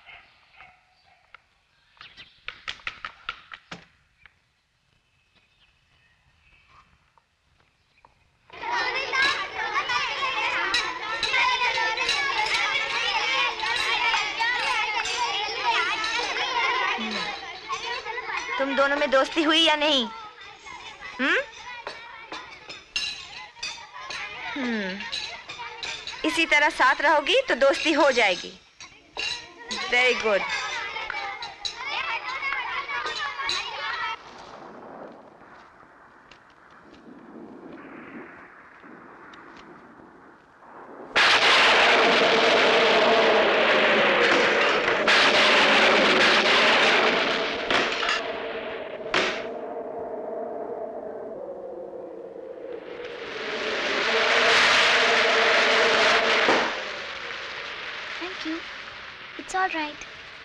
तुम दोनों में दोस्ती हुई या नहीं? हम्म? हम्म। इसी तरह साथ रहोगी तो दोस्ती हो जाएगी। Very good. It's all right.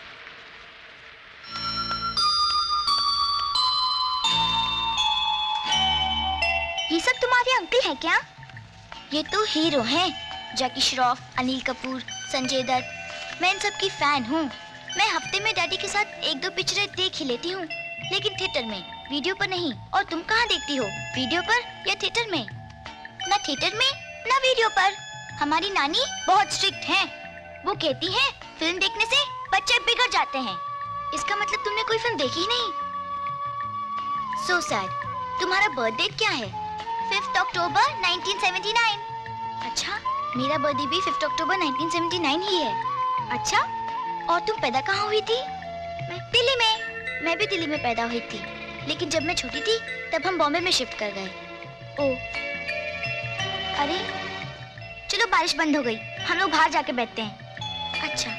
ये सब तुम्हारे अंकल हैं क्या? ये तो हीरो हैं। जैकी श्रॉफ, अनिल कपूर, संजय दत्त। मैं इन सब की फैन हूँ। मैं हफ्ते में डैडी के साथ एक दो पिक्चरें देख ही लेती हूँ, लेकिन थिएटर में, वीडियो पर नहीं। और तुम कहाँ देखती हो? वीडियो पर या थिएटर में? ना थिएटर में ना वीडियो पर। हमारी नानी बहुत स्ट्रिक्ट हैं। वो कहती हैं फिल्म देखने से बच्चे बिगड़ जाते हैं। इसका मतलब तुमने कोई फिल्म देखी ही नहीं। So sad. तुम्हारा बर्थडे क्या है? Fifth October nineteen seventy nine. अच्छा, मेरा बर्थडे भी fifth October nineteen seventy nine ही है। अच्छा, और तुम पैदा कहाँ हुई थी? मैं दिल्ली में। मैं भी दिल्ली में पैदा हुई थी, लेकिन जब मैं छोटी थी तब हम बॉम्बे में शिफ्ट कर गए। ओ, अरे चलो, बारिश बंद हो गई, हम लोग बाहर जाके बैठते हैं। अच्छा।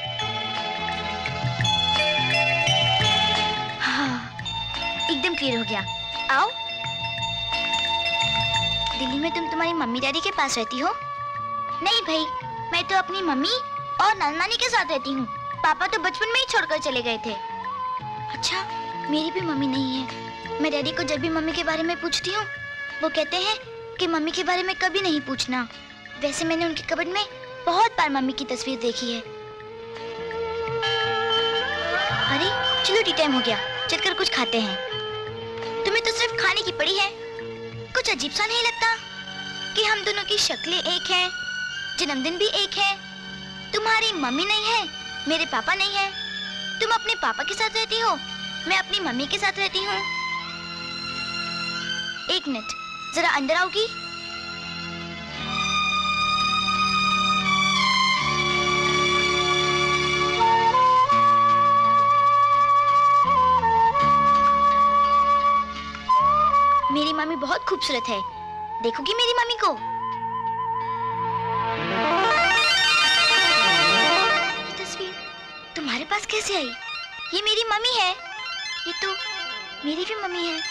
हाँ, एकदम क्लियर हो गया। आओ। दिल्ली में तुम तुम्हारी मम्मी डैडी के पास रहती हो? नहीं भाई, मैं तो अपनी मम्मी और नाना नानी के साथ रहती हूँ। पापा तो बचपन में ही छोड़कर चले गए थे। अच्छा, मेरी भी मम्मी नहीं है। मैं डैडी को जब भी मम्मी के बारे में पूछती हूँ, वो कहते हैं कि मम्मी के बारे में कभी नहीं पूछना। वैसे मैंने उनके कबर्ड में बहुत बार मम्मी की तस्वीर देखी है। चलो टी टाइम हो गया, चलकर कुछ खाते हैं। तुम्हें तो सिर्फ खाने की पड़ी है। कुछ अजीब सा नहीं लगता कि हम दोनों की शक्लें एक हैं, जन्मदिन भी एक है। तुम्हारी मम्मी नहीं है, मेरे पापा नहीं है। तुम अपने पापा के साथ रहती हो, मैं अपनी मम्मी के साथ रहती हूँ। एक मिनट, जरा अंदर आओगी? मेरी मम्मी बहुत खूबसूरत है, देखोगी मेरी मम्मी को? ये तस्वीर तुम्हारे पास कैसे आई? ये मेरी मम्मी है। ये तो मेरी भी मम्मी है।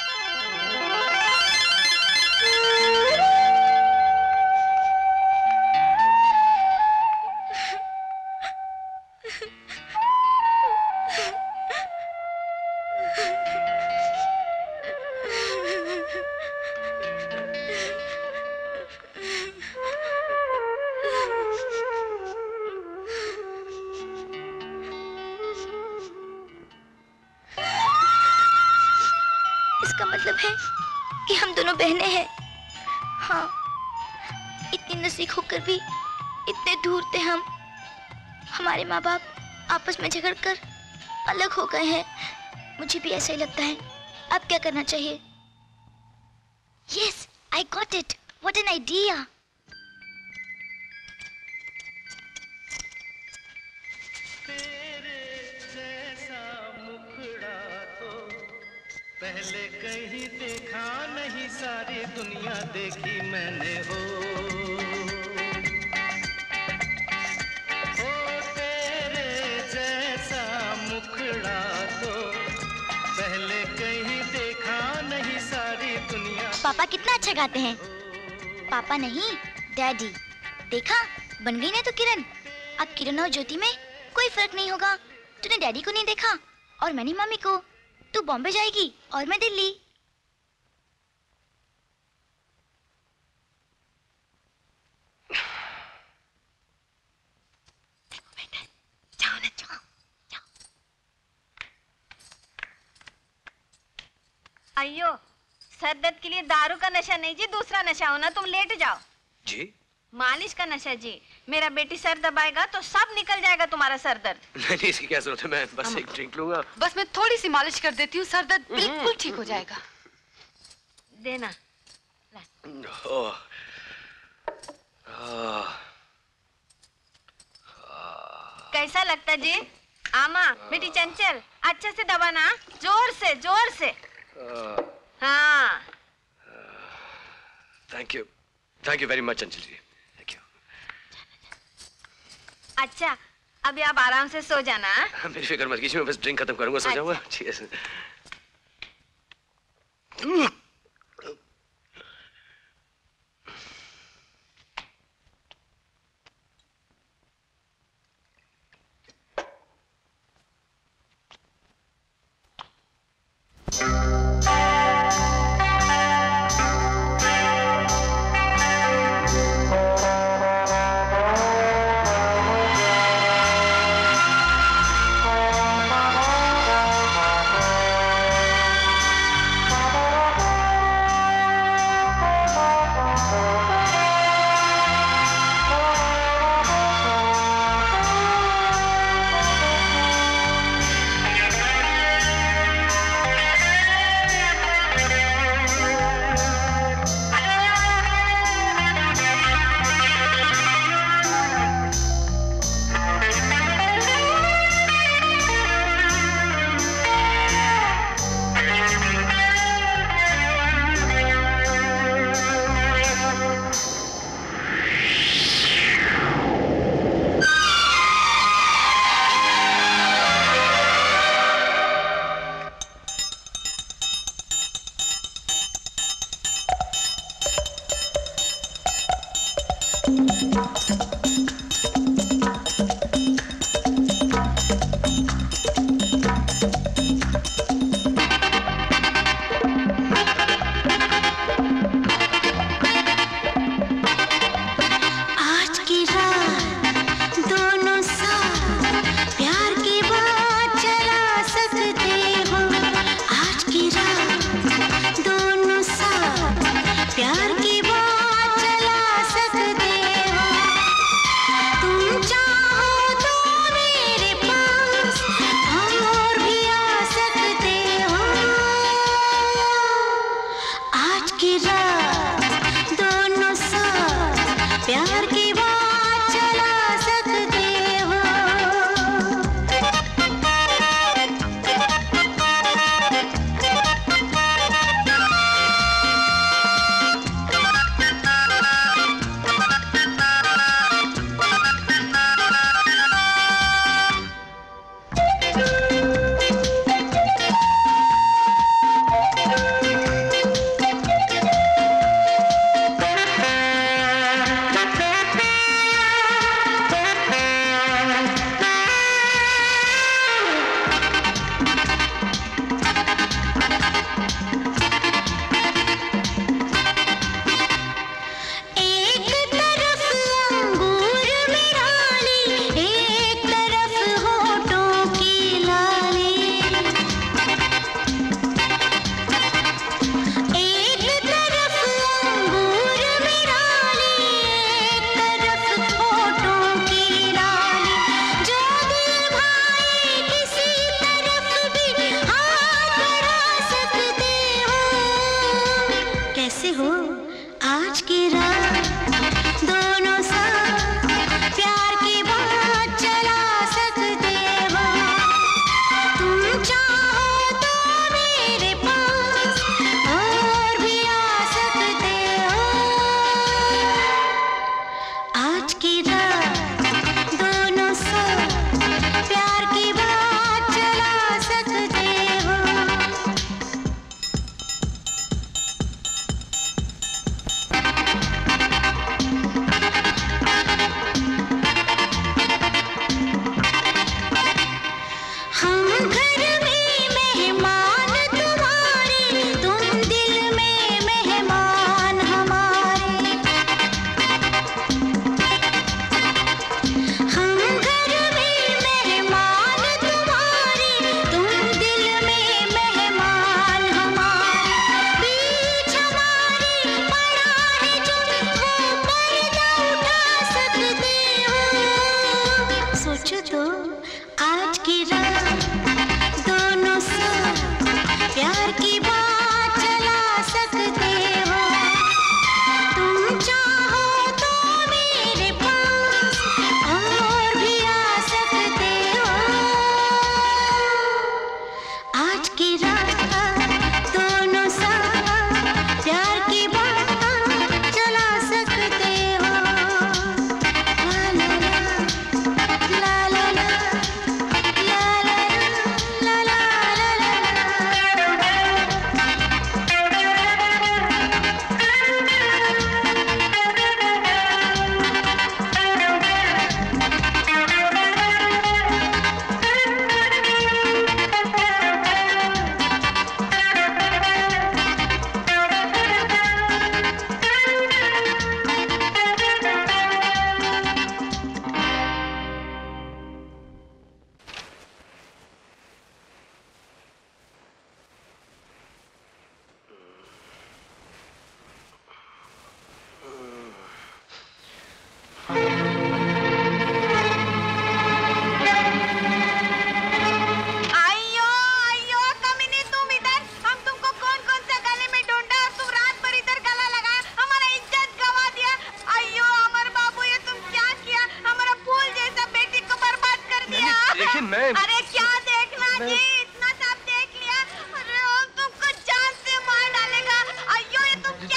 इसका मतलब है कि हम दोनों बहनें हैं। हाँ, इतनी नजदीक होकर भी इतने दूर थे हम। हमारे माँ बाप आपस में झगड़कर अलग हो गए हैं। मुझे भी ऐसा ही लगता है। अब क्या करना चाहिए? Yes, I got it. What an idea. पहले कहीं देखा नहीं, सारी दुनिया देखी मैंने हो। ओ तेरे जैसा मुखड़ा तो पहले कहीं देखा नहीं, सारी दुनिया। पापा कितना अच्छा गाते हैं। पापा नहीं, डैडी। देखा, बन गई ना तो किरण। अब किरण और ज्योति में कोई फर्क नहीं होगा। तूने डैडी को नहीं देखा और मैंने मम्मी को। तू बॉम्बे जाएगी और मैं दिल्ली। देखो बेटा, जाओ ना, जाओ जाओ। अयो, सर दर्द के लिए दारू का नशा नहीं जी, दूसरा नशा हो ना। तुम लेट जाओ जी। मालिश का नशा जी। मेरा बेटी सर दबाएगा तो सब निकल जाएगा तुम्हारा सर दर्द। नहीं, इसकी क्या जरूरत है, मैं बस एक ड्रिंक लूंगा। बस मैं थोड़ी सी मालिश कर देती हूँ, सर दर्द बिल्कुल ठीक हो जाएगा। देना। ओह, आह, कैसा लगता जी? आमा, बेटी चंचल, अच्छे से दबाना, जोर से, जोर से। हाँ। Thank you, thank you very much Anjali ji. अच्छा, अभी आप आराम से सो जाना। मेरी फिक्र मत कीजिए, मैं बस ड्रिंक खत्म करूंगा, सो जाऊंगा। ठीक है।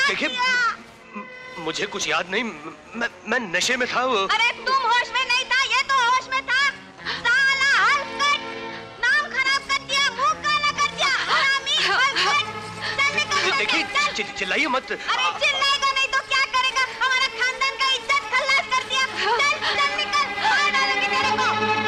देखिए, मुझे कुछ याद नहीं, मैं मैं नशे में था। अरे तुम होश में नहीं था, ये तो होश में था। साला हलकट, नाम खराब कर दिया, मुंह काला कर दिया, हरामी हलकट। चल निकल। देखिए, चिल्लाइए मत। अरे चिल्लाएगा नहीं तो क्या करेगा? हमारा खानदान का इज्जत खल्लास कर दिया। चल चल निकल, मार डालूंगी तेरे को।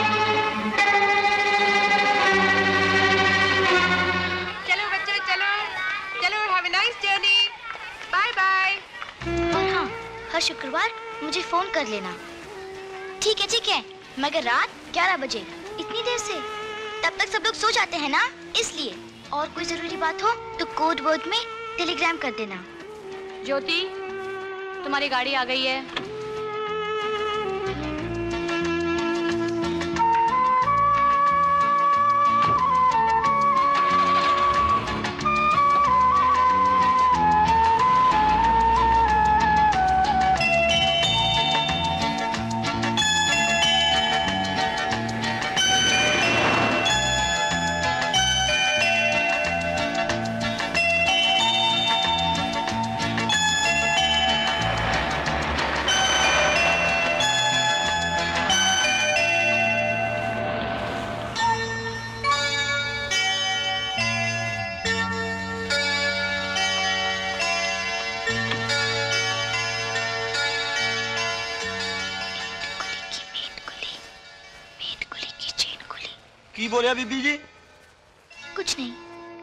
चलो बच्चों चलो, चलो have a nice journey, bye bye. और हाँ, हर शुक्रवार मुझे फोन कर लेना। ठीक है ठीक है, मगर रात ग्यारह बजे। इतनी देर से? तब तक सब लोग सो जाते हैं ना, इसलिए। और कोई जरूरी बात हो तो कोड वर्ड में टेलीग्राम कर देना। ज्योति, तुम्हारी गाड़ी आ गई है। की बोलिया बीबी जी? कुछ नहीं।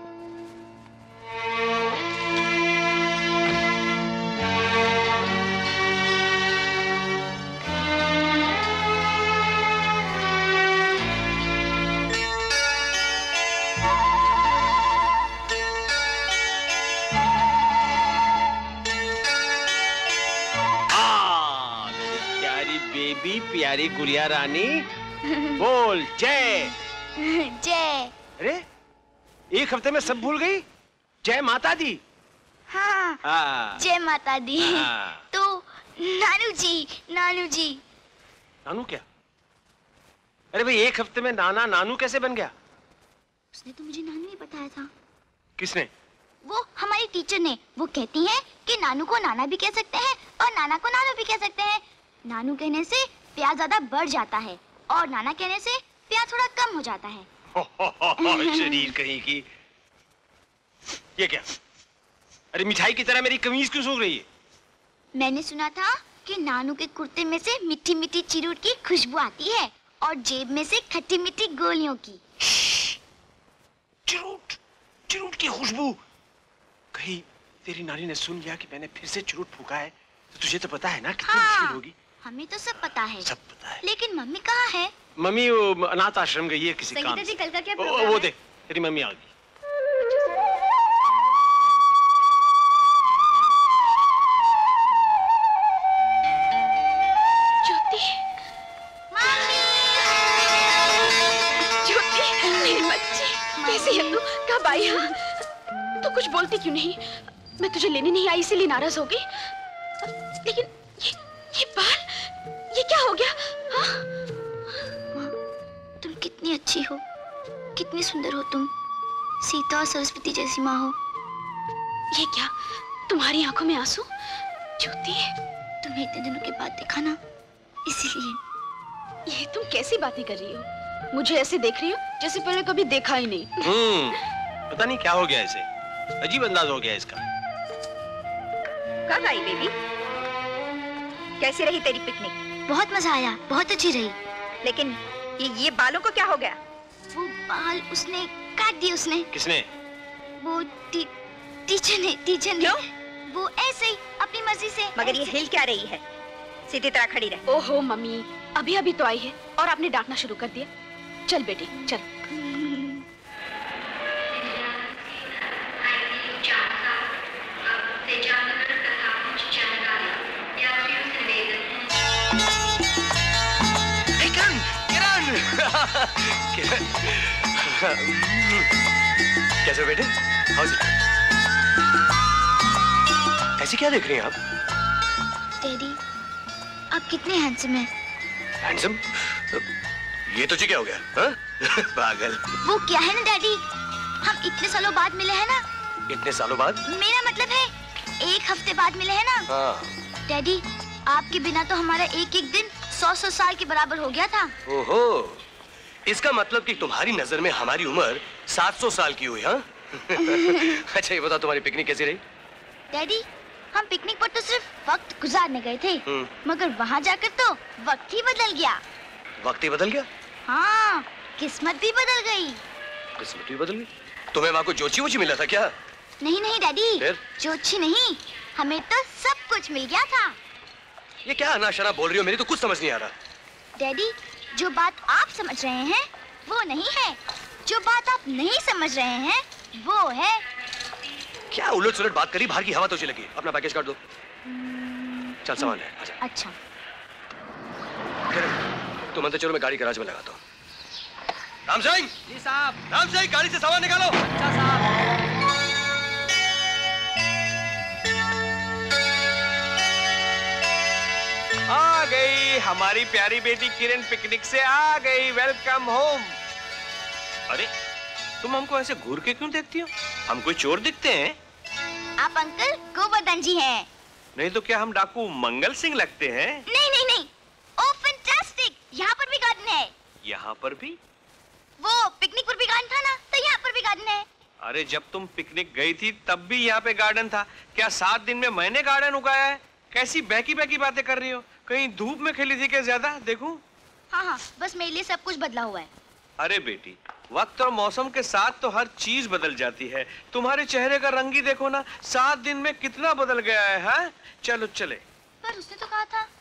आ, मेरी प्यारी बेबी, प्यारी गुड़िया रानी, बोल जय। जय। अरे एक हफ्ते में सब भूल गई? जय माता दी। हाँ, हाँ। जय माता दी। हाँ। तो नानू जी, नानू जी। नानू क्या? अरे भाई, एक हफ्ते में नाना नानू कैसे बन गया? उसने तो मुझे नानू ही बताया था। किसने? वो हमारी टीचर ने। वो कहती है कि नानू को नाना भी कह सकते हैं और नाना को नानू भी कह सकते हैं। नानू कहने से प्यार ज्यादा बढ़ जाता है और नाना कहने से प्यार थोड़ा कम हो जाता है। शरीर कहीं की। ये क्या? अरे मिठाई की तरह मेरी कमीज क्यों सूख रही है? मैंने सुना था कि नानू के कुर्ते में से मीठी मीठी चिरूट की खुशबू आती है और जेब में से खट्टी मीठी गोलियों की। चिरूट, चिरूट की खुशबू। कहीं तेरी नानी ने सुन लिया कि मैंने फिर से चिरूट फूका है तो तुझे तो पता है ना कितनी हाँ, मुश्किल होगी। हमें तो सब पता है। सब पता है। लेकिन मम्मी कहाँ है? मम्मी वो अनाथ आश्रम गई है किसी काम संगीता जी, से। कल का क्या ओ, प्रोग्राम वो है? देख, तेरी मम्मी आ गई। ज्योति, ज्योति, मेरी बच्ची, कैसी है तू? कब आई? तू कुछ बोलती क्यों नहीं? मैं तुझे लेने नहीं आई इसीलिए नाराज हो गई। लेकिन ये ये बाल, ये क्या हो गया? हाँ? तुम कितनी अच्छी हो, कितनी सुंदर हो तुम। सीता और सरस्वती जैसी माँ हो। ये क्या, तुम्हारी आंखों में आंसू? ज्योति, तुम्हें इतने दिनों के बाद देखा ना, इसीलिए। ये तुम कैसी बातें कर रही हो? मुझे ऐसे देख रही हो जैसे पहले कभी देखा ही नहीं। हम्म, पता नहीं क्या हो गया इसे, अजीब अंदाज हो गया इसका। कब आई बेबी? कैसी रही तेरी पिकनिक? बहुत मजा आया, बहुत अच्छी रही। लेकिन ये ये बालों को क्या हो गया? वो बाल उसने काट दिए। उसने? किसने? वो टी, टीचर ने। टीचर ने। वो ऐसे ही अपनी मर्जी से। मगर ये हिल क्या रही है? सीधी तरह खड़ी रह। ओहो मम्मी, अभी अभी तो आई है और आपने डांटना शुरू कर दिया। चल बेटी चल। कैसे हो बेटे? How is it? ऐसी क्या देख रही हैं आप? डैडी, आप कितने हैंडसम हैं। हैंडसम? ये तुझे क्या हो गया? हाँ? पागल। वो क्या है ना डैडी, हम इतने सालों बाद मिले हैं ना। इतने सालों बाद? मेरा मतलब है एक हफ्ते बाद मिले हैं ना। हाँ। डैडी, आपके बिना तो हमारा एक एक दिन सौ सौ साल के बराबर हो गया था। ओहो, इसका मतलब कि तुम्हारी नजर में हमारी उम्र सात सौ साल की हुई, हाँ? अच्छा ये बताओ, तुम्हारी पिकनिक कैसी रही? डैडी, हम पिकनिक पर तो सिर्फ वक्त गुजारने गए थे, मगर वहाँ जाकर तो वक्त ही बदल गया। वक्त ही बदल गया? हाँ, किस्मत भी बदल गई। किस्मत भी बदल गई? तुम्हें वहाँ को जोची वोची मिला था क्या? नहीं नहीं डैडी, फिर? जोची नहीं, हमें तो सब कुछ मिल गया था। ये क्या अनाशना बोल रही हो? मेरी तो कुछ समझ नहीं आ रहा। डैडी, जो बात आप समझ रहे हैं वो नहीं है, जो बात आप नहीं समझ रहे हैं वो है। क्या उलट सुलट बात करी? बाहर की हवा तो अच्छी लगी। अपना पैकेज काट दो। चल सामान है, आजा। अच्छा। तुम अंदर चलो, मैं गाड़ी गैराज में लगाता हूँ। राम सिंह। जी साहब। राम सिंह, गाड़ी से सामान निकालो। अच्छा साहब। आ गई हमारी प्यारी बेटी किरण, पिकनिक से आ गई। Welcome home. अरे तुम हमको ऐसे घूर के क्यों देखती हो? हम कोई चोर दिखते हैं? आप अंकल गोवर्धन जी हैं। नहीं तो क्या हम डाकू मंगल सिंह लगते हैं? नहीं नहीं नहीं, ओह फैंटास्टिक, यहाँ पर भी गार्डन है। यहाँ पर भी? वो पिकनिक पर भी गार्डन था ना, तो यहाँ पर भी गार्डन है। अरे जब तुम पिकनिक गई थी तब भी यहाँ पे गार्डन था। क्या सात दिन में मैंने गार्डन उगाया है? कैसी बहकी बहकी बातें कर रही हो? कहीं धूप में खेली थी क्या ज्यादा? देखूं? हाँ हाँ, बस मेरे लिए सब कुछ बदला हुआ है। अरे बेटी, वक्त और मौसम के साथ तो हर चीज बदल जाती है। तुम्हारे चेहरे का रंग ही देखो ना, सात दिन में कितना बदल गया है। हाँ? चलो चले। पर उसने तो कहा था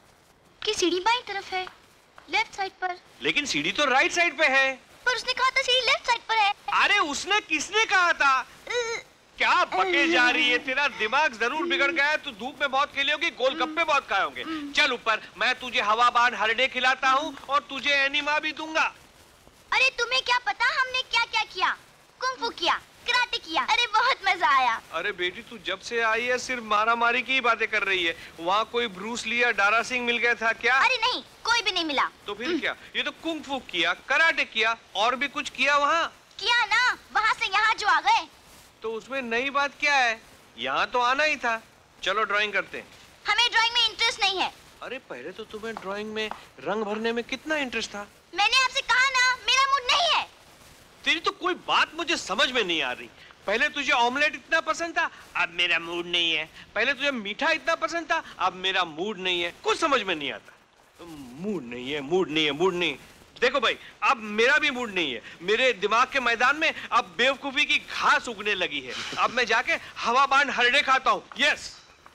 कि सीढ़ी बाईं तरफ है, लेफ्ट साइड पर। लेकिन सीढ़ी तो राइट साइड पे है। पर उसने कहा था सीढ़ी लेफ्ट साइड पर है। अरे उसने किसने कहा था? क्या बके जा रही है? तेरा दिमाग जरूर बिगड़ गया है। तू धूप में बहुत खेली होगी, गोलगप्पे बहुत खाए होंगे। चल ऊपर, मैं तुझे हवाबान हरडे खिलाता हूँ और तुझे एनिमा भी दूंगा। अरे तुम्हें क्या पता हमने क्या क्या किया? कुंग-फू किया, कराटे किया, अरे बहुत मजा आया। अरे बेटी, तू जब से आई है सिर्फ मारा मारी की ही बातें कर रही है। वहाँ कोई ब्रूस ली या डारा सिंह मिल गया था क्या? अरे नहीं, कोई भी नहीं मिला। तो फिर क्या? ये तो कुंग-फू किया, कराटे किया, और भी कुछ किया वहाँ? किया ना, वहाँ से यहाँ जो आ गए। तो उसमें नई बात क्या है? यहाँ तो आना ही था। चलो ड्राइंग करते हैं। हमें ड्राइंग में इंटरेस्ट नहीं है। अरे पहले तो तुम्हें ड्राइंग में रंग भरने में कितना इंटरेस्ट था। मैंने आपसे कहा ना, मेरा मूड नहीं है। तेरी तो कोई बात मुझे समझ में नहीं आ रही। पहले तुझे ऑमलेट इतना पसंद था, अब मेरा मूड नहीं है। पहले तुझे मीठा इतना पसंद था, अब मेरा मूड नहीं है। कुछ समझ में नहीं आता। मूड नहीं है, मूड नहीं है, मूड नहीं। देखो भाई, अब मेरा भी मूड नहीं है। मेरे दिमाग के मैदान में अब बेवकूफी की घास उगने लगी है। अब मैं जाके हवाबान हरडे खाता हूँ। यस।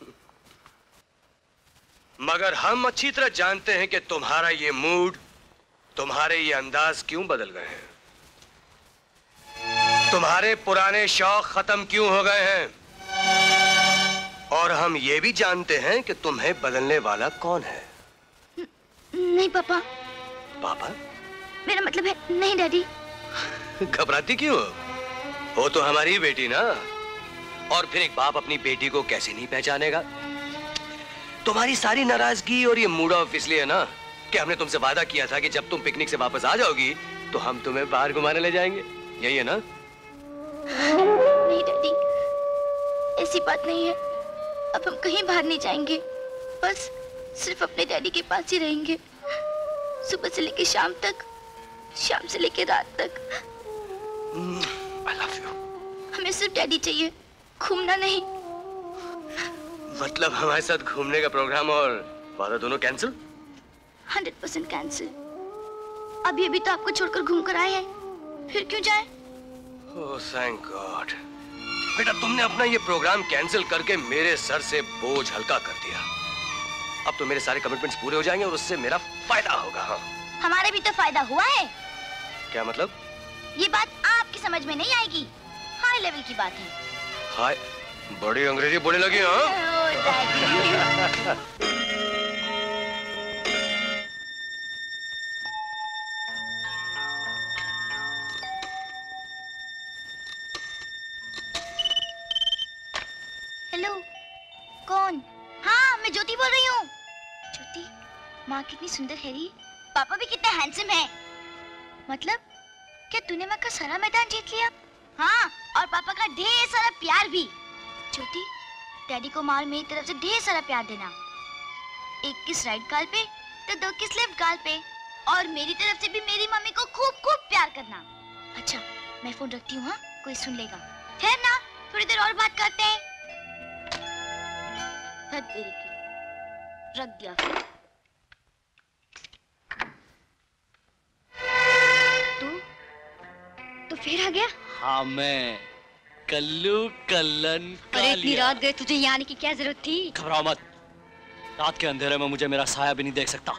मगर हम अच्छी तरह जानते हैं कि तुम्हारा ये मूड, तुम्हारे ये अंदाज क्यों बदल गए हैं। तुम्हारे पुराने शौक खत्म क्यों हो गए हैं। और हम ये भी जानते हैं कि तुम्हें बदलने वाला कौन है। नहीं पापा। पापा? मेरा मतलब है नहीं डैडी। घबराती क्यों हो? तो हमारी बेटी ना। और फिर एक बाप अपनी बेटी को कैसे नहीं पहचानेगा। तुम्हारी सारी नाराजगी और ये मूड ऑफ इसलिए है ना कि हमने तुमसे वादा किया था कि जब तुम पिकनिक से वापस आ जाओगी तो हम तुम्हें बाहर घुमाने ले जाएंगे। यही है ना? नहीं डैडी, ऐसी बात नहीं है। अब हम कहीं बाहर नहीं जाएंगे, बस सिर्फ अपने डैडी के पास ही रहेंगे। सुबह से लेके शाम तक, शाम से लेके रात तक। I love you. हमें सिर्फ डैडी चाहिए, घूमना नहीं। मतलब हमारे साथ घूमने का प्रोग्राम और वादा दोनों कैंसिल? Hundred percent cancel. अभी अभी तो आपको छोड़कर घूम कर आए हैं, फिर क्यों जाए? Oh thank god. बेटा, तुमने अपना ये प्रोग्राम कैंसिल करके मेरे सर से बोझ हल्का कर दिया। अब तो मेरे सारे कमिटमेंट्स पूरे हो जाएंगे और उससे मेरा फायदा होगा। हाँ। हमारे भी तो फायदा हुआ है। क्या मतलब? ये बात आपकी समझ में नहीं आएगी, हाई लेवल की बात है। हाय, बड़ी अंग्रेजी बोलने लगी। हाँ? हेलो, कौन? हाँ, मैं ज्योति बोल रही हूँ। ज्योति, माँ कितनी सुंदर है री, पापा भी कितने हैंडसम हैं। मतलब क्या तूने माँ का सारा मैदान जीत लिया? हाँ, और पापा का ढेर सारा प्यार भी। ज्योति, डैडी को मार मेरी तरफ से ढेर सारा प्यार देना। एक किस राइट गाल पे तो दो किस लेफ्ट गाल पे, और मेरी तरफ से भी मेरी मम्मी को खूब खूब प्यार करना। अच्छा मैं फोन रखती हूँ, हाँ कोई सुन लेगा। ठहर ना, थोड़ी देर और बात करते हैं। तेरी की रख दिया। तू तो फिर आ गया? हाँ मैं कल्लू कल्लन अरे इतनी रात गए, तुझे यहाँ आने की क्या जरूरत थी? घबराओ मत, रात के अंधेरे में मुझे मेरा साया भी नहीं देख सकता।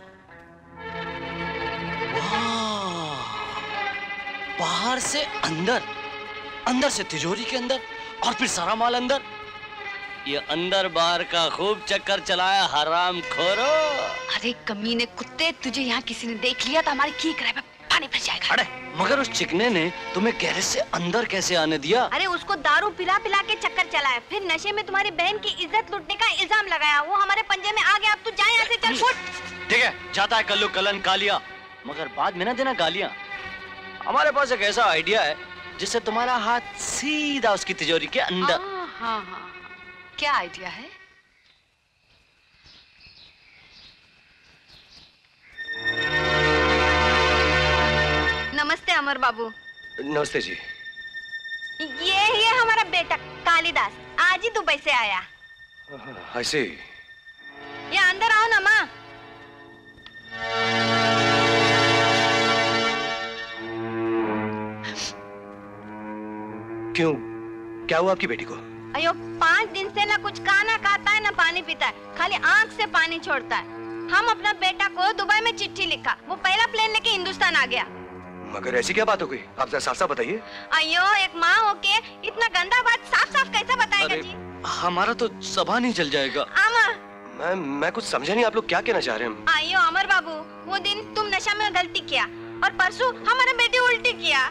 बाहर से अंदर, अंदर से तिजोरी के अंदर, और फिर सारा माल अंदर। ये अंदर बाहर का खूब चक्कर चलाया हराम खोरो। अरे कमीने कुत्ते, तुझे यहाँ किसी ने देख लिया तो हमारी की किराए पे पानी फिर जाएगा। अरे मगर उस चिकने ने तुम्हें गैरेज से अंदर कैसे आने दिया? अरे उसको दारू पिला पिला के चक्कर चलाया, फिर नशे में तुम्हारी बहन की इज्जत लूटने का इल्जाम लगाया। वो हमारे पंजे में आ गया। अब तू जा यहाँ से, चल फुट। ठीक है, जाता है कल्लू कल्लन कालिया, मगर बाद में ना देना गालियां। हमारे पास एक ऐसा आइडिया है जिससे तुम्हारा हाथ सीधा उसकी तिजोरी के अंदर। हाँ हाँ हाँ, क्या आइडिया है? नमस्ते अमर बाबू। नमस्ते जी। ये ही है हमारा बेटा कालिदास, आज ही दुबई से आया। I see। ये अंदर आओ ना माँ। क्यों, क्या हुआ आपकी बेटी को? अयो पाँच दिन से ना कुछ खाना खाता है ना पानी पीता है, खाली आंख से पानी छोड़ता है। हम अपना बेटा को दुबई में चिट्ठी लिखा, वो पहला प्लेन लेके हिंदुस्तान आ गया। मगर ऐसी क्या बात हो गई, आप जरा साफ साफ बताइए। अयो एक माँ होके इतना गंदा बात साफ साफ कैसे बताएगा जी? हमारा तो जबान ही जल जाएगा। अमर, मैं मैं कुछ समझा नहीं, आप लोग क्या कहना चाह रहे हैं? अयो अमर बाबू, वो दिन तुम नशा में गलती किया और परसों हमारा बेटी उल्टी किया।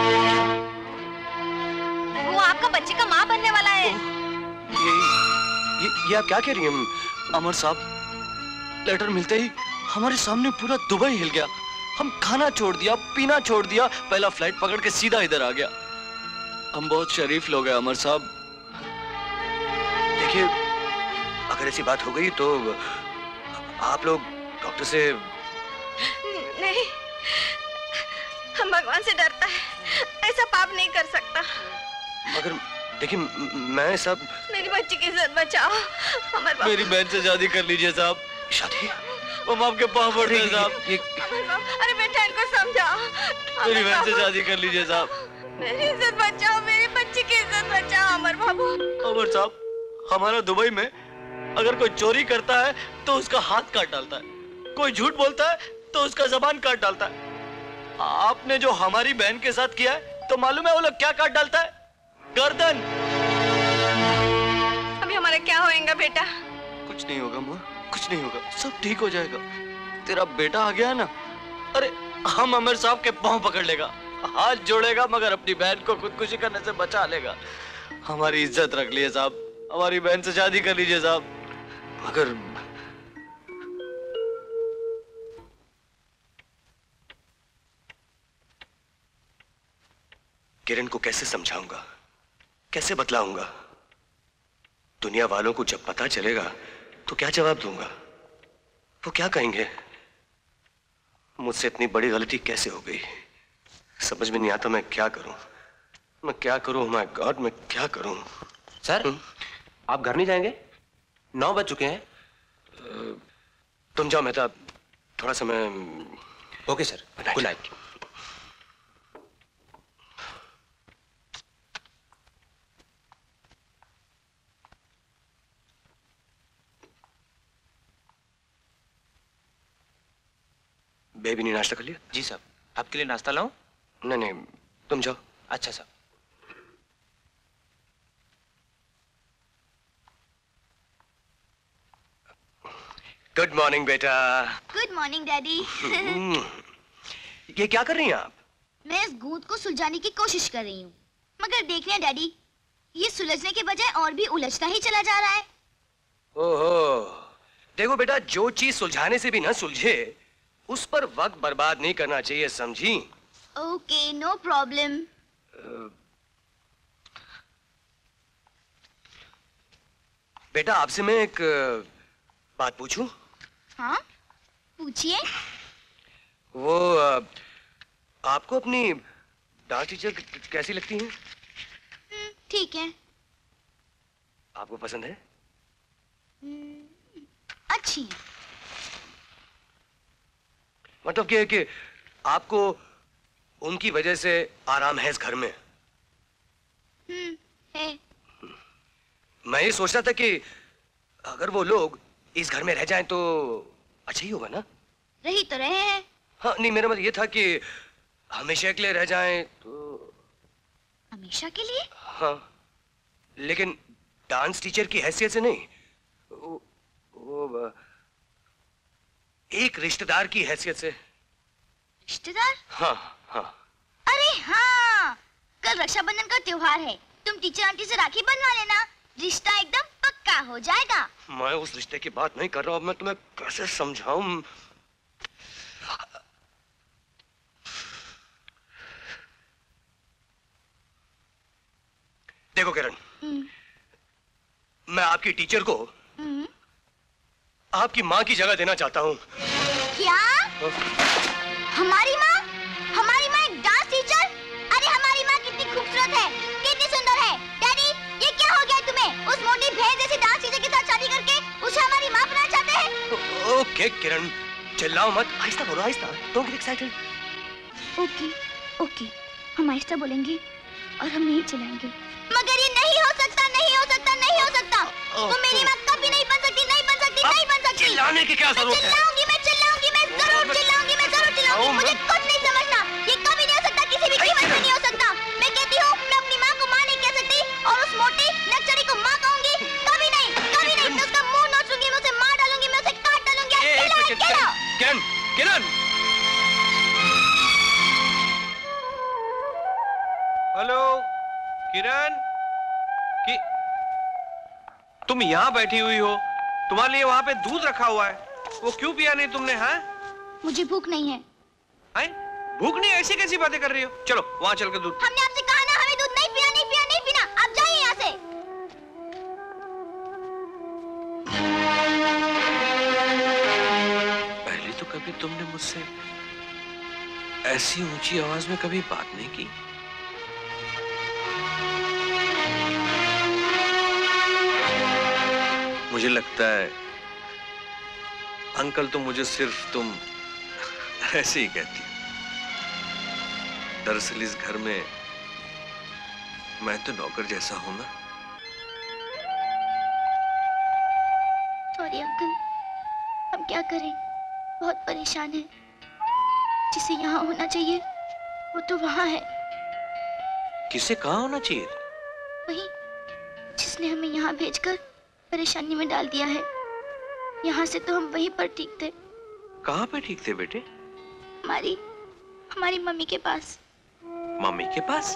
वो आपका बच्चे का माँ बनने वाला है। ये, ये, ये आप क्या कह रही हैं? अमर साहब, लेटर मिलते ही हमारे सामने पूरा दुबई हिल गया। हम खाना छोड़ दिया, पीना छोड़ दिया, पहला फ्लाइट पकड़ के सीधा इधर आ गया। हम बहुत शरीफ लोग हैं अमर साहब। देखिए, अगर ऐसी बात हो गई तो आप लोग डॉक्टर से। नहीं, हम भगवान से डरता है, ऐसा पाप नहीं कर सकता। मगर देखिए, मैं सब। मेरी बच्ची की इज्जत बचाओ अमर बाबू। मेरी बहन से शादी कर लीजिए साहब। शादी? हम आपके पाँव पड़ते हैं साहब। अमर बाबू, अरे बेटा इनको समझाओ। मेरी बहन से शादी कर लीजिए साहब। मेरी इज्जत बचाओ, मेरी बच्ची की इज्जत बचाओ अमर बाबू। अमर साहब, हमारा दुबई में अगर कोई चोरी करता है तो उसका हाथ काट डालता है, कोई झूठ बोलता है तो उसका जबान काट डालता है। आपने जो हमारी बहन के साथ किया है तो मालूम है वो लोग क्या काट डालता है? गर्दन। अभी हमारा क्या होएगा बेटा? कुछ नहीं होगा माँ, कुछ नहीं होगा, सब ठीक हो जाएगा। तेरा बेटा आ गया है ना, अरे हम अमर साहब के पांव पकड़ लेगा, हाथ जोड़ेगा, मगर अपनी बहन को खुदकुशी करने से बचा लेगा। हमारी इज्जत रख लिए साहब, हमारी बहन से शादी कर लीजिए साहब। मगर किरण को कैसे समझाऊंगा, कैसे बतलाऊंगा? दुनिया वालों को जब पता चलेगा तो क्या जवाब दूंगा? वो क्या कहेंगे? मुझसे इतनी बड़ी गलती कैसे हो गई, समझ में नहीं आता। मैं क्या करूं, मैं क्या करूं? माय गॉड, मैं क्या करूं? सर, हुँ? आप घर नहीं जाएंगे? नौ बज चुके हैं। तुम जाओ मेहता, थोड़ा सा मैं। Okay sir, good night. Baby ने नाश्ता कर लिया? जी साहब। आपके लिए नाश्ता लाऊं? नहीं नहीं, तुम जाओ। अच्छा साहब। गुड मॉर्निंग बेटा। Good morning daddy. ये क्या कर रही हैं आप? मैं इस गूंद को सुलझाने की कोशिश कर रही हूँ, मगर देख रहे हैं डैडी, ये सुलझने के बजाय और भी उलझता ही चला जा रहा है। ओहो, देखो बेटा, जो चीज सुलझाने से भी ना सुलझे उस पर वक्त बर्बाद नहीं करना चाहिए, समझी? Okay, no problem. बेटा आपसे मैं एक बात पूछूं? हाँ पूछिए। वो आपको अपनी डांस टीचर कैसी लगती हैं? ठीक है। आपको पसंद है? अच्छी है। मतलब क्या है कि आपको उनकी वजह से आराम है इस घर में? हम्म है। मैं ये सोच रहा था कि अगर वो लोग इस घर में रह जाएं तो अच्छा ही होगा ना? रही तो रहे हैं। हाँ नहीं, मेरा मतलब ये था कि हमेशा के लिए रह जाएं तो। हमेशा के लिए? हाँ, लेकिन डांस टीचर की हैसियत से नहीं, वो, वो एक रिश्तेदार की हैसियत से। रिश्तेदार? हाँ हाँ। अरे हाँ, कल रक्षाबंधन का त्योहार है, तुम टीचर आंटी से राखी बंधवा लेना, रिश्ता एकदम पक्का हो जाएगा। मैं उस रिश्ते की बात नहीं कर रहा हूँ, मैं तुम्हें कैसे समझाऊं? देखो किरण, मैं आपकी टीचर को आपकी माँ की जगह देना चाहता हूँ। क्या? हमारी माँ? हमारी माँ एक डांस टीचर? अरे हमारी माँ कितनी खूबसूरत है, कितनी सुंदर है। डैडी, ये क्या हो गया तुम्हें? उस मोटी भैंस जैसी डांस टीचर के साथ शादी करके उसे हमारी माँ बनाना चाहते हैं? ओके किरण, चिल्लाओ मत, आहिस्ता बोलो, आहिस्ता। Don't get excited. Okay, okay, हम आहिस्ता बोलेंगे और हम नहीं चिल्लाएंगे। मगर ये नहीं हो सकता, नहीं हो सकता, नहीं हो सकता। वो मेरी माँ कभी नहीं बन सकती, नहीं बन सकती, नहीं बन सकती। चिल्लाने की क्या जरूरत है? चिल्लाऊंगी, मैं चिल्लाऊंगी, मैं जरूर चिल्लाऊंगी, मैं जरूर चिल्लाऊंगी। मुझे कुछ नहीं समझना, ये कभी नहीं हो सकता, किसी भी कीमत पे नहीं हो सकता। मैं कहती हूँ, मैं अपनी माँ को माँ नहीं कह सकती और उस मोटी नक्चड़ी को माँ कहूंगी। कभी नहीं, कभी नहीं। मैं उसका मुंह नोच लूंगी, मैं उसे मार डालूंगी, मैं उसे काट डालूंगी। किरण, किरण। हेलो किरण, कि तुम यहाँ बैठी हुई हो, तुम्हारे लिए वहाँ पे दूध रखा हुआ है, वो क्यों पिया नहीं तुमने? हाँ, मुझे भूख नहीं है। हैं? भूख नहीं? ऐसी कैसी बातें कर रही हो? चलो वहाँ चल के दूध। हमने आपसे कहा ना, हमें दूध नहीं पीना, नहीं पीना, नहीं पीना। आप जाइए यहाँ से। पहले तो कभी तुमने मुझसे ऐसी ऊंची आवाज में कभी बात नहीं की। मुझे लगता है अंकल तो मुझे सिर्फ तुम ऐसे ही कहती हो। दरअसल इस घर में मैं तो नौकर जैसा हूं ना। सॉरी अंकल, हम क्या करें, बहुत परेशान हैं। जिसे यहाँ होना चाहिए वो तो वहाँ है। किसे कहाँ होना चाहिए? वही जिसने हमें यहाँ भेजकर परेशानी में डाल दिया है। यहाँ से तो हम वहीं पर ठीक थे। कहाँ पे ठीक थे बेटे? हमारी हमारी मम्मी के पास। मम्मी के पास?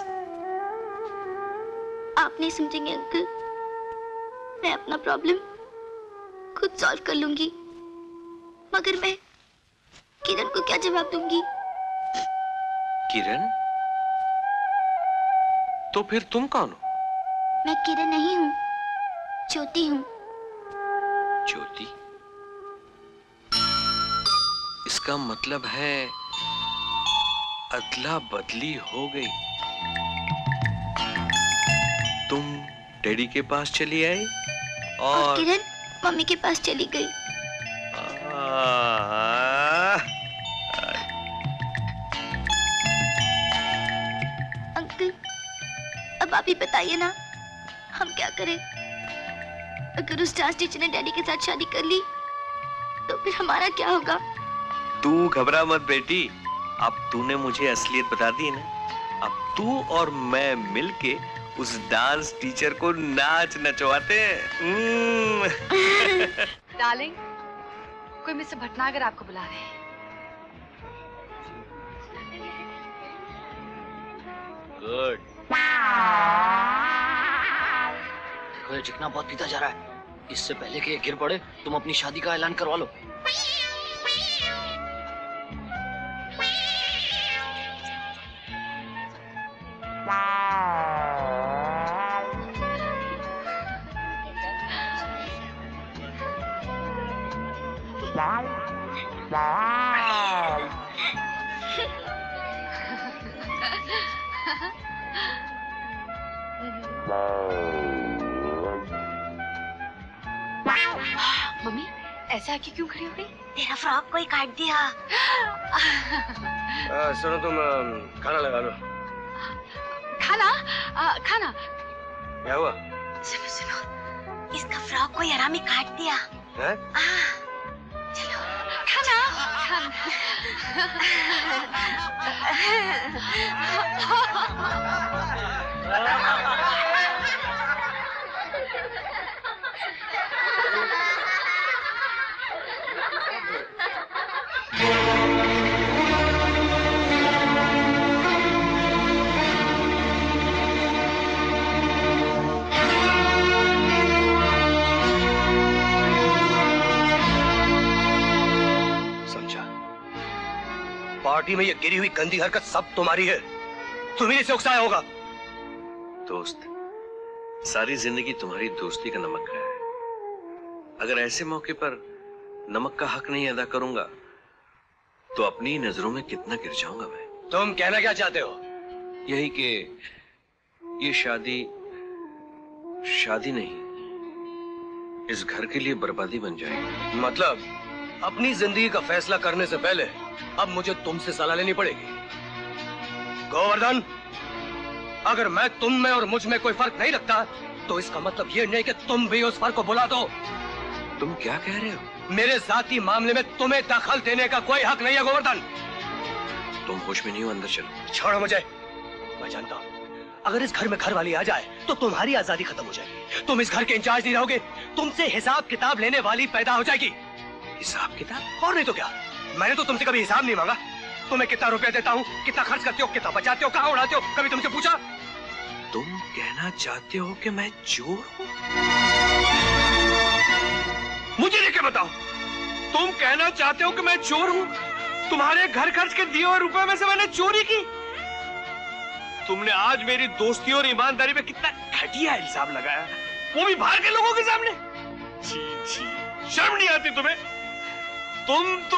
आप नहीं समझेंगे अंकल, मैं अपना प्रॉब्लम खुद सॉल्व कर लूंगी, मगर मैं किरण को क्या जवाब दूंगी? किरण? तो फिर तुम कौन हो? मैं किरण नहीं हूँ, ज्योति हूँ। ज्योति? इसका मतलब है अदला बदली हो गई। तुम डैडी के पास चली आई और, और किरण मम्मी के पास चली गई। अंकल, अब आप ही बताइए ना, हम क्या करें? अगर उस डांस टीचर ने डैडी के साथ शादी कर ली तो फिर हमारा क्या होगा? तू घबरा मत बेटी, अब तूने मुझे असलियत बता दी ना। अब तू और मैं मिलके उस डांस टीचर को नाच नचवाते हैं। डार्लिंग, कोई मिस्टर भटनागर आपको बुला रहे हैं। गुड। देखो ये चिकना बहुत पीता जा रहा है, इससे पहले कि ये गिर पड़े तुम अपनी शादी का ऐलान करवा लो। मम्मी ऐसा आके क्यों खड़ी हो गई? तेरा फ्रॉक कोई काट दिया। आ, सुनो तुम आ, खाना लगा लो। खाना आ, खाना क्या हुआ? सुनो सुनो, इसका फ्रॉक कोई हरामी काट दिया। है? चलो खाना खाना पार्टी में ये गिरी हुई गंदी हरकत सब तुम्हारी है। तुम्ही से उकसाया होगा। दोस्त, सारी जिंदगी तुम्हारी दोस्ती का नमक रहा है। अगर ऐसे मौके पर नमक का हक नहीं अदा करूंगा तो अपनी नजरों में कितना गिर जाऊंगा मैं। तुम कहना क्या चाहते हो? यही कि ये शादी शादी नहीं, इस घर के लिए बर्बादी बन जाएगी। मतलब अपनी जिंदगी का फैसला करने से पहले अब मुझे तुमसे सलाह लेनी पड़ेगी। गोवर्धन, अगर मैं तुम में और मुझ में कोई फर्क नहीं रखता तो इसका मतलब ये नहीं कि तुम भी उस फर्क को बुला दो। तुम क्या कह रहे हो? मेरे जाती मामले में तुम्हें दखल देने का कोई हक नहीं है गोवर्धन। तुम होश में नहीं हो, अंदर चलो। छोड़ो मुझे। मैं जानता हूँ अगर इस घर में घर वाली आ जाए तो तुम्हारी आजादी खत्म हो जाएगी। तुम इस घर के इंचार्ज नहीं रहोगे, तुमसे हिसाब किताब लेने वाली पैदा हो जाएगी। हिसाब किताब? और नहीं तो क्या, मैंने तो तुमसे कभी हिसाब नहीं मांगा। तुम्हें कितना रुपया देता हूँ, कितना खर्च करते हो, कितना बचाते हो, कहाँ उड़ाते हो, कभी तुमसे पूछा? तुम कहना चाहते हो कि मैं चोर हूँ? मुझे लेके बताओ, तुम कहना चाहते हो कि मैं चोर हूँ? तुम्हारे घर खर्च के दिए हुए रुपए में से मैंने चोरी की? तुमने आज मेरी दोस्ती और ईमानदारी पे कितना घटिया इल्जाम लगाया, वो भी बाहर के लोगों के सामने। छी छी, शर्म नहीं आती तुम्हें? तुम तो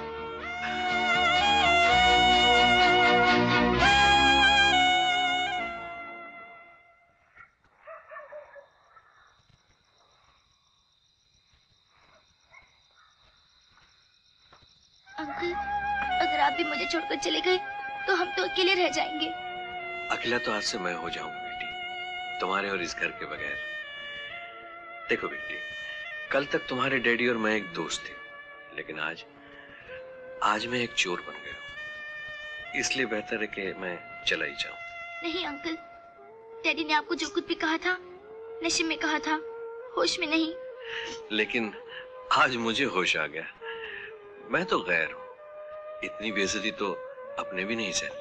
अंकल, अगर आप भी मुझे छोड़कर चले गए तो हम तो अकेले रह जाएंगे। अकेला तो आज से मैं हो जाऊंगा बेटी, तुम्हारे और इस घर के बगैर। देखो बेटी, कल तक तुम्हारे डैडी और मैं एक दोस्त थे, लेकिन आज आज मैं एक चोर बन गया हूँ। इसलिए बेहतर है कि मैं चला ही जाऊं। नहीं अंकल, डैडी ने आपको जो कुछ भी कहा था नशे में कहा था, होश में नहीं। लेकिन आज मुझे होश आ गया। मैं तो गैर हूं, इतनी बेइज्जती तो अपने भी नहीं सहते।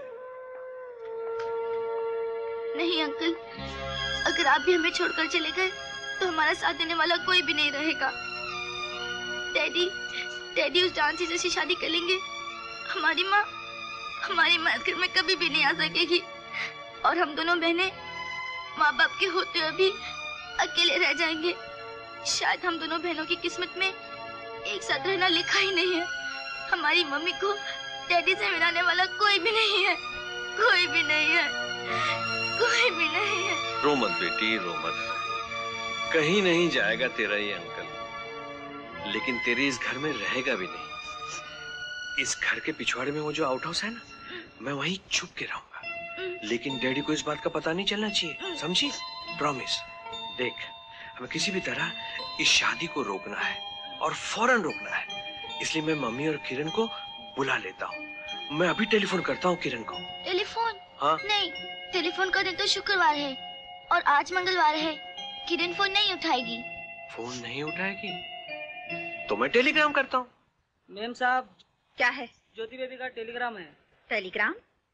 नहीं अंकल, अगर आप भी हमें छोड़कर चले गए तो हमारा साथ देने वाला कोई भी नहीं रहेगा। डैडी डैडी उस डांसी जैसी शादी कर लेंगे। हमारी माँ हमारी माँ इस घर में कभी भी नहीं आ सकेगी और हम दोनों बहनें माँ बाप के होते हुए भी अकेले रह जाएंगे। शायद हम दोनों बहनों की किस्मत में एक साथ रहना लिखा ही नहीं है। हमारी मम्मी को डैडी से मिलाने वाला कोई भी नहीं है, कोई भी नहीं है, कोई भी नहीं है। रो मत बेटी, रो मत। कहीं नहीं जाएगा तेरा ये अंकल, लेकिन तेरे इस घर में रहेगा भी नहीं। इस घर के पिछवाड़े में वो जो आउट हाउस है ना, मैं वहीं छुप के रहूंगा, लेकिन डैडी को इस बात का पता नहीं चलना चाहिए, समझी? प्रॉमिस। देख, हमें किसी भी तरह इस शादी को रोकना है और फौरन रोकना है। इसलिए मैं मम्मी और किरण को बुला लेता हूँ। मैं अभी टेलीफोन करता हूँ किरण को। टेलीफोन? हाँ? नहीं, टेलीफोन का दिन तो शुक्रवार है और आज मंगलवार है। किरण फोन नहीं उठाएगी। फोन नहीं उठाएगी तो मैं टेलीग्राम करता हूँ। मैम साहब, क्या है? ज्योति बेबी का टेलीग्राम है। टेलीग्राम?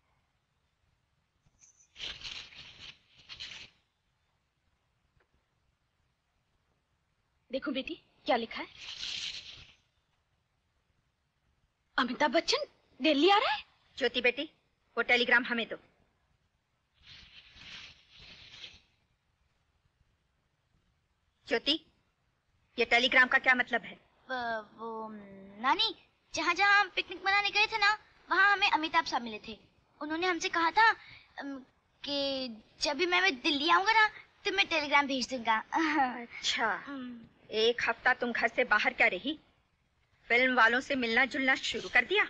देखो बेटी क्या लिखा है। अमिताभ बच्चन दिल्ली आ रहा है। ज्योति बेटी, वो टेलीग्राम हमें दो। ज्योति, ये टेलीग्राम का क्या मतलब है? वो नानी, जहाँ जहाँ हम पिकनिक मनाने गए थे ना, वहाँ हमें अमिताभ साहब मिले थे। उन्होंने हमसे कहा था कि जब भी मैं दिल्ली आऊंगा ना तो मैं टेलीग्राम भेज दूंगा। अच्छा, एक हफ्ता तुम घर से बाहर क्या रही? फिल्म वालों से मिलना जुलना शुरू कर दिया?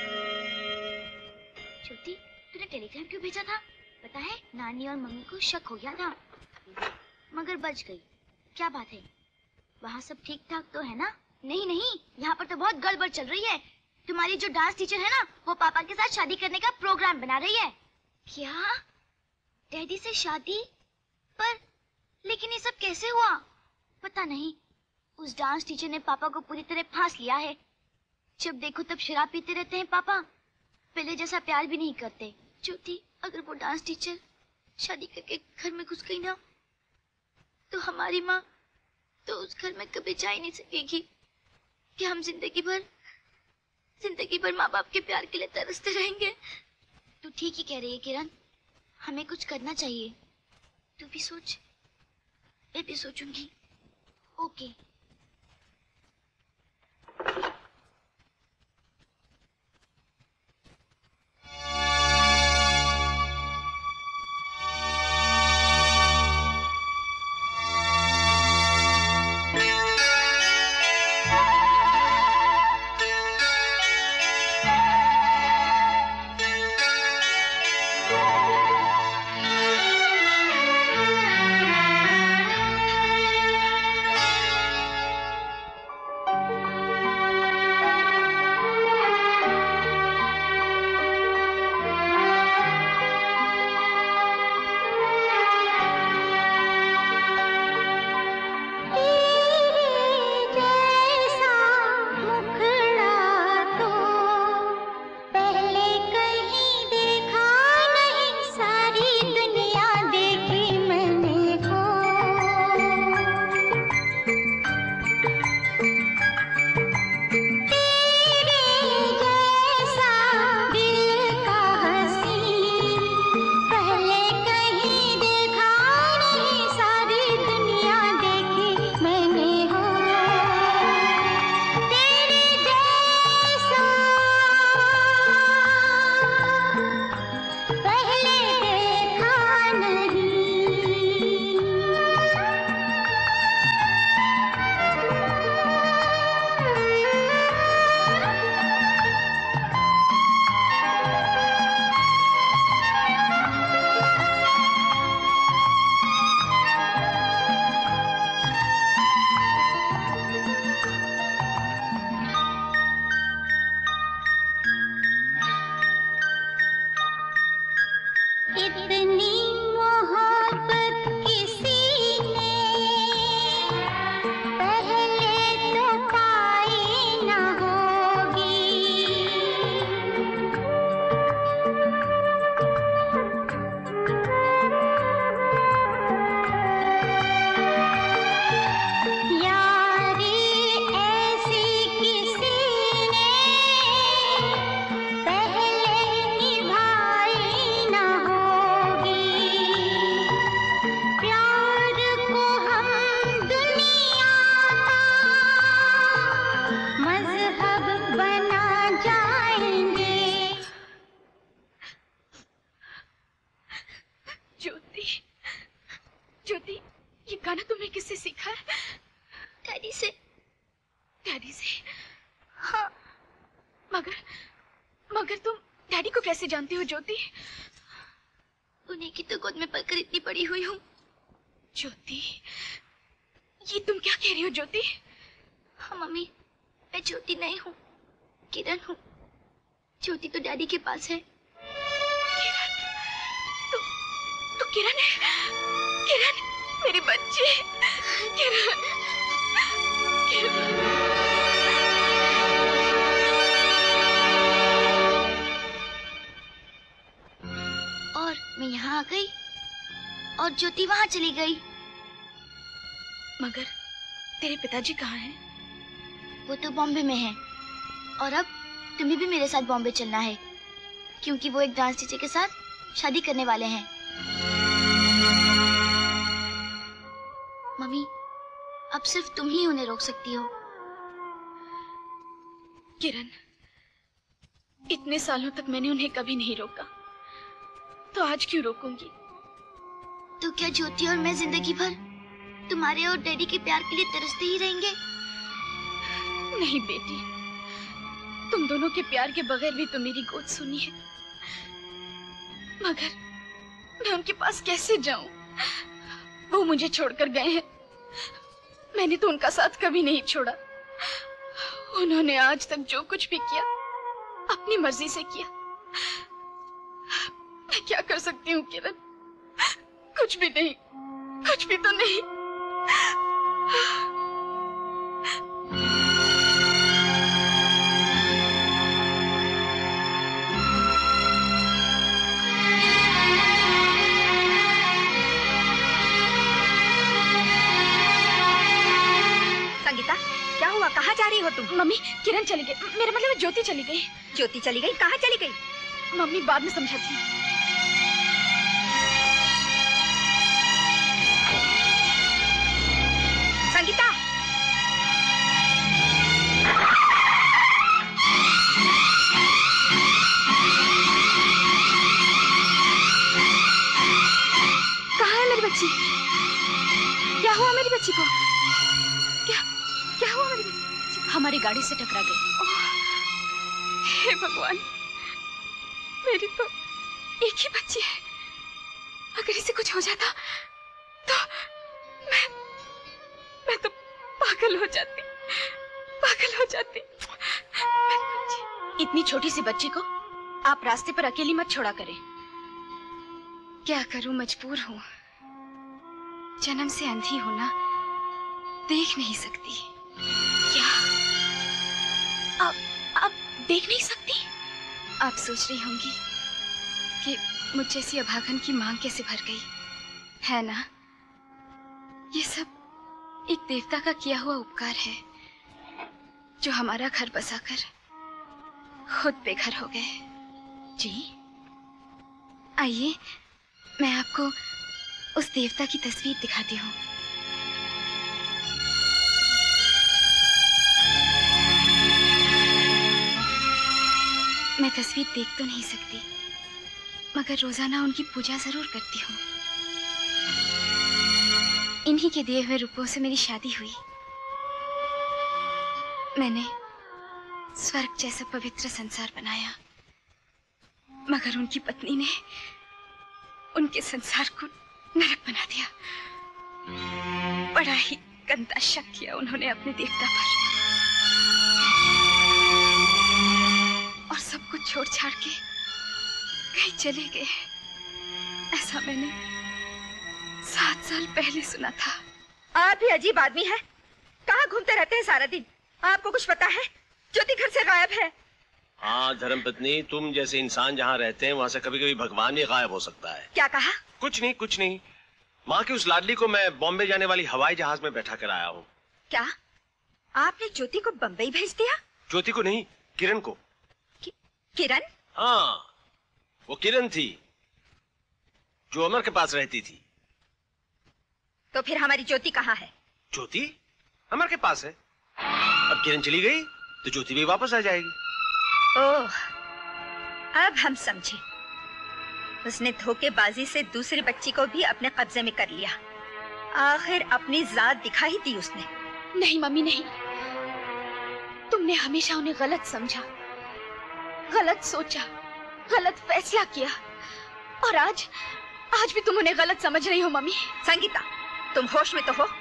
ज्योति, तूने टेलीग्राम क्यों भेजा था? पता है, नानी और मम्मी को शक हो गया था, मगर बच गई। क्या बात है, वहाँ सब ठीक ठाक तो है ना? नहीं नहीं, यहाँ पर तो बहुत गड़बड़ चल रही है। तुम्हारी जो डांस टीचर है ना, वो पापा के साथ शादी करने का प्रोग्राम बना रही है। क्या? डैडी से शादी? पर लेकिन ये सब कैसे हुआ? पता नहीं, उस डांस टीचर ने पापा को पूरी तरह फांस लिया है। जब देखो तब शराब पीते रहते हैं पापा, पहले जैसा प्यार भी नहीं करते। ज्योति, अगर वो डांस टीचर शादी करके घर में घुस गई ना, तो हमारी माँ तो उस घर में कभी जा ही नहीं सकेगी कि हम जिंदगी भर जिंदगी भर माँ बाप के प्यार के लिए तरसते रहेंगे। तू ठीक ही कह रही है किरण, हमें कुछ करना चाहिए। तू भी सोच, मैं भी सोचूंगी। ओके। जानती हो ज्योति, उन्हीं की तो गोद में पलकर इतनी बड़ी हुई हूँ। ज्योति, ये तुम क्या कह रही हो ज्योति? हाँ मम्मी, मैं ज्योति नहीं हूँ, किरण हूँ। ज्योति तो डैडी के पास है। किरण, तू तू किरण है? किरण, मेरी बच्ची। किरण, किरण। मैं यहाँ आ गई और ज्योति वहाँ चली गई। मगर तेरे पिताजी कहाँ हैं? वो तो बॉम्बे में हैं। और अब तुम्हें भी मेरे साथ बॉम्बे चलना है, क्योंकि वो एक डांस टीचर के साथ शादी करने वाले हैं। मम्मी, अब सिर्फ तुम ही उन्हें रोक सकती हो। किरण, इतने सालों तक मैंने उन्हें कभी नहीं रोका, तो आज क्यों रोकूंगी? तो क्या ज्योति और मैं जिंदगी भर तुम्हारे और डैडी के प्यार के लिए तरसते ही रहेंगे? नहीं बेटी, तुम दोनों के प्यार के बगैर भी तो मेरी गोद सुनी है, मगर मैं उनके पास कैसे जाऊं? वो मुझे छोड़कर गए हैं, मैंने तो उनका साथ कभी नहीं छोड़ा। उन्होंने आज तक जो कुछ भी किया अपनी मर्जी से किया। मैं क्या कर सकती हूँ किरण? कुछ भी नहीं, कुछ भी तो नहीं। संगीता, क्या हुआ? कहाँ जा रही हो तुम? मम्मी, किरण चली गई, मेरा मतलब ज्योति चली गई। ज्योति चली गई? कहाँ चली गई? मम्मी बाद में समझाती हूँ। संगीता, कहाँ है मेरी बच्ची? क्या हुआ मेरी बच्ची को? क्या क्या हुआ मेरी बच्ची? हमारी गाड़ी से टकरा गई। हे भगवान, मेरी तो एक ही बच्ची है, अगर इसे कुछ हो जाता तो मैं मैं तो पागल हो जाती, पागल हो जाती। इतनी छोटी सी बच्ची को आप रास्ते पर अकेली मत छोड़ा करें। क्या करूं, मजबूर हूं। जन्म से अंधी हूं ना, देख नहीं सकती। क्या आप आप देख नहीं सकती? आप सोच रही होंगी कि मुझ जैसी अभागन की मांग कैसे भर गई है ना? ये सब एक देवता का किया हुआ उपकार है, जो हमारा घर बसाकर खुद बेघर हो गए। जी, आइए मैं आपको उस देवता की तस्वीर दिखाती हूँ। मैं तस्वीर देख तो नहीं सकती, मगर रोजाना उनकी पूजा जरूर करती हूँ। इन्हीं के दिए हुए रूपों से मेरी शादी हुई। मैंने स्वर्ग जैसा पवित्र संसार बनाया, मगर उनकी पत्नी ने उनके संसार को नरक बना दिया। बड़ा ही गंदा शक किया उन्होंने अपने देवता पर, और सब कुछ छोड़ छाड़ के कहीं चले गए। ऐसा मैंने सात साल पहले सुना था। आप भी अजीब आदमी हैं। कहाँ घूमते रहते हैं सारा दिन? आपको कुछ पता है? ज्योति घर से गायब है। हाँ धर्मपत्नी, तुम जैसे इंसान जहाँ रहते हैं वहाँ से कभी कभी भगवान भी गायब हो सकता है। क्या कहा? कुछ नहीं कुछ नहीं। माँ की उस लाडली को मैं बॉम्बे जाने वाली हवाई जहाज में बैठा कर आया हूँ। क्या आपने ज्योति को बम्बई भेज दिया? ज्योति को नहीं, किरण को। कि, किरण? हाँ, वो किरण थी जो अमर के पास रहती थी। तो फिर हमारी ज्योति कहाँ है? ज्योति अमर के पास है। अब किरण चली गई तो ज्योति भी वापस आ जाएगी। ओह, अब हम समझे। उसने धोखेबाजी से दूसरी बच्ची को भी अपने कब्जे में कर लिया। आखिर अपनी जात दिखा ही दी उसने। नहीं मम्मी नहीं, तुमने हमेशा उन्हें गलत समझा, गलत सोचा, गलत फैसला किया, और आज आज भी तुम उन्हें गलत समझ रही हो मम्मी। संगीता, तुम होश में तो हो?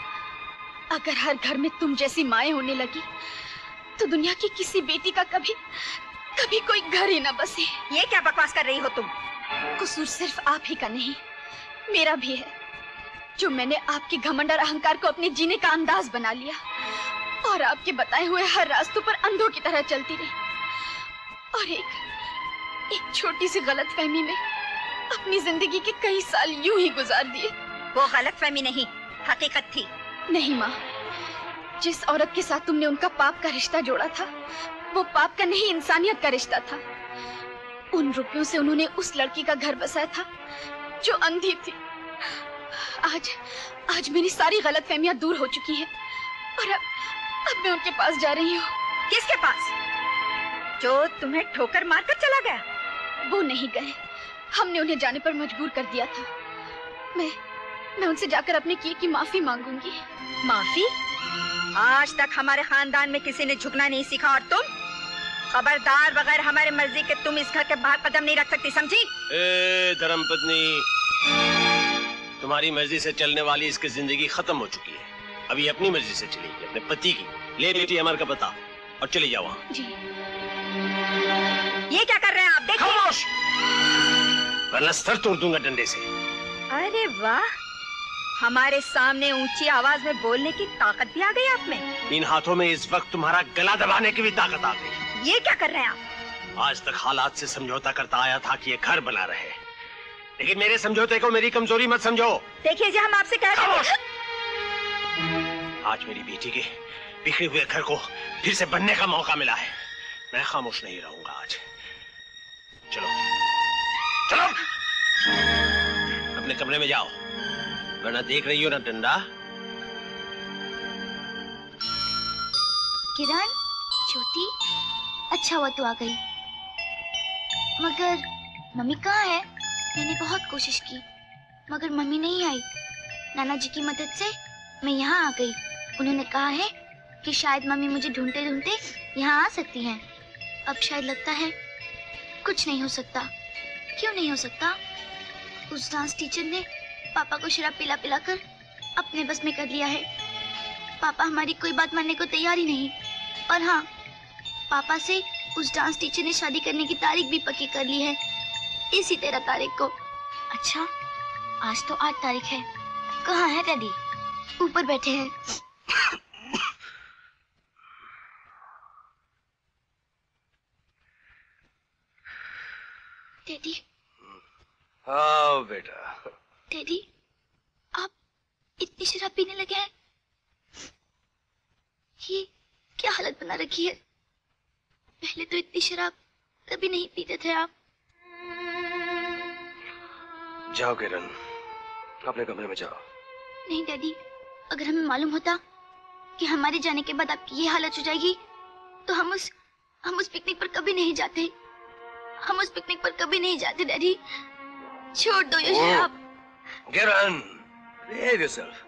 अगर हर घर में तुम जैसी माएं होने लगी तो दुनिया की किसी बेटी का कभी कभी कोई घर ही ना बसे। ये क्या बकवास कर रही हो तुम? कसूर सिर्फ आप ही का नहीं, मेरा भी है, जो मैंने आपके घमंड और अहंकार को अपने जीने का अंदाज बना लिया और आपके बताए हुए हर रास्तों पर अंधों की तरह चलती रही, और एक एक छोटी सी गलतफहमी में अपनी जिंदगी के कई साल यूं ही गुजार दिए। वो गलतफहमी नहीं, हकीकत थी। नहीं माँ, जिस औरत के साथ तुमने उनका पाप का रिश्ता जोड़ा था, वो पाप का नहीं इंसानियत का रिश्ता था। उन रुपयों से उन्होंने उस लड़की का घर बसाया था जो अंधी थी। आज आज मेरी सारी गलतफहमियां दूर हो चुकी हैं, और अब अब मैं उनके पास जा रही हूँ। किसके पास? जो तुम्हें ठोकर मारकर चला गया? वो नहीं गए, हमने उन्हें जाने पर मजबूर कर दिया था। मैं मैं उनसे जाकर अपने किए की माफी मांगूंगी। माफी? आज तक हमारे खानदान में किसी ने झुकना नहीं सीखा और तुम? खबरदार, बगैर हमारे मर्जी के तुम इस घर के बाहर कदम नहीं रख सकती, समझी? ए धर्मपत्नी, तुम्हारी मर्जी से चलने वाली इसकी जिंदगी खत्म हो चुकी है। अभी अपनी मर्जी से चलेगी, अपने पति की। ले बेटी अमर का पता और चली जाओ वहाँ। जी। ये क्या कर रहे हैं आप? देखिए। खामोश, वरना सर तोड़ दूंगा डंडे से। अरे वाह, हमारे सामने ऊंची आवाज में बोलने की ताकत भी आ गई आप में। इन हाथों में इस वक्त तुम्हारा गला दबाने की भी ताकत आ गई। ये क्या कर रहे हैं आप? आज तक हालात से समझौता करता आया था कि ये घर बना रहे, लेकिन मेरे समझौते को मेरी कमजोरी मत समझो। देखिए जी, हम आपसे कह रहे हैं। आज मेरी बेटी के बिखरे हुए घर को फिर से बनने का मौका मिला है। मैं खामोश नहीं रहूंगा आज। चलो चलो अपने कमरे में जाओ, वरना देख रही हो ना डंडा। किरण, ज्योति, अच्छा हुआ तू आ गई। मगर मम्मी कहाँ है? मैंने बहुत कोशिश की मगर मम्मी नहीं आई। नाना जी की मदद से मैं यहाँ आ गई। उन्होंने कहा है कि शायद मम्मी मुझे ढूंढते ढूंढते यहाँ आ सकती हैं। अब शायद लगता है कुछ नहीं हो सकता। क्यों नहीं हो सकता? उस डांस टीचर ने पापा को शराब पिला पिला कर अपने बस में कर लिया है। पापा हमारी कोई बात मानने को तैयार ही नहीं। और हाँ, पापा से उस डांस टीचर ने शादी करने की तारीख भी पक्की कर ली है, इसी तेरह तारीख को। अच्छा, आज तो आठ तारीख है। कहाँ है डैडी? ऊपर बैठे हैं। डैडी। हाँ बेटा। डैडी, आप इतनी शराब पीने लगे हैं? ये क्या हालत बना रखी है? पहले तो इतनी शराब कभी नहीं पीते थे आप। जाओ किरण, अपने कमरे में जाओ। नहीं डैडी, अगर हमें मालूम होता कि हमारे जाने के बाद आपकी ये हालत हो जाएगी तो हम उस हम उस पिकनिक पर कभी नहीं जाते। हम उस पिकनिक पर कभी नहीं जाते डैडी। छोड़ दो ये शराब। किरण, behave yourself।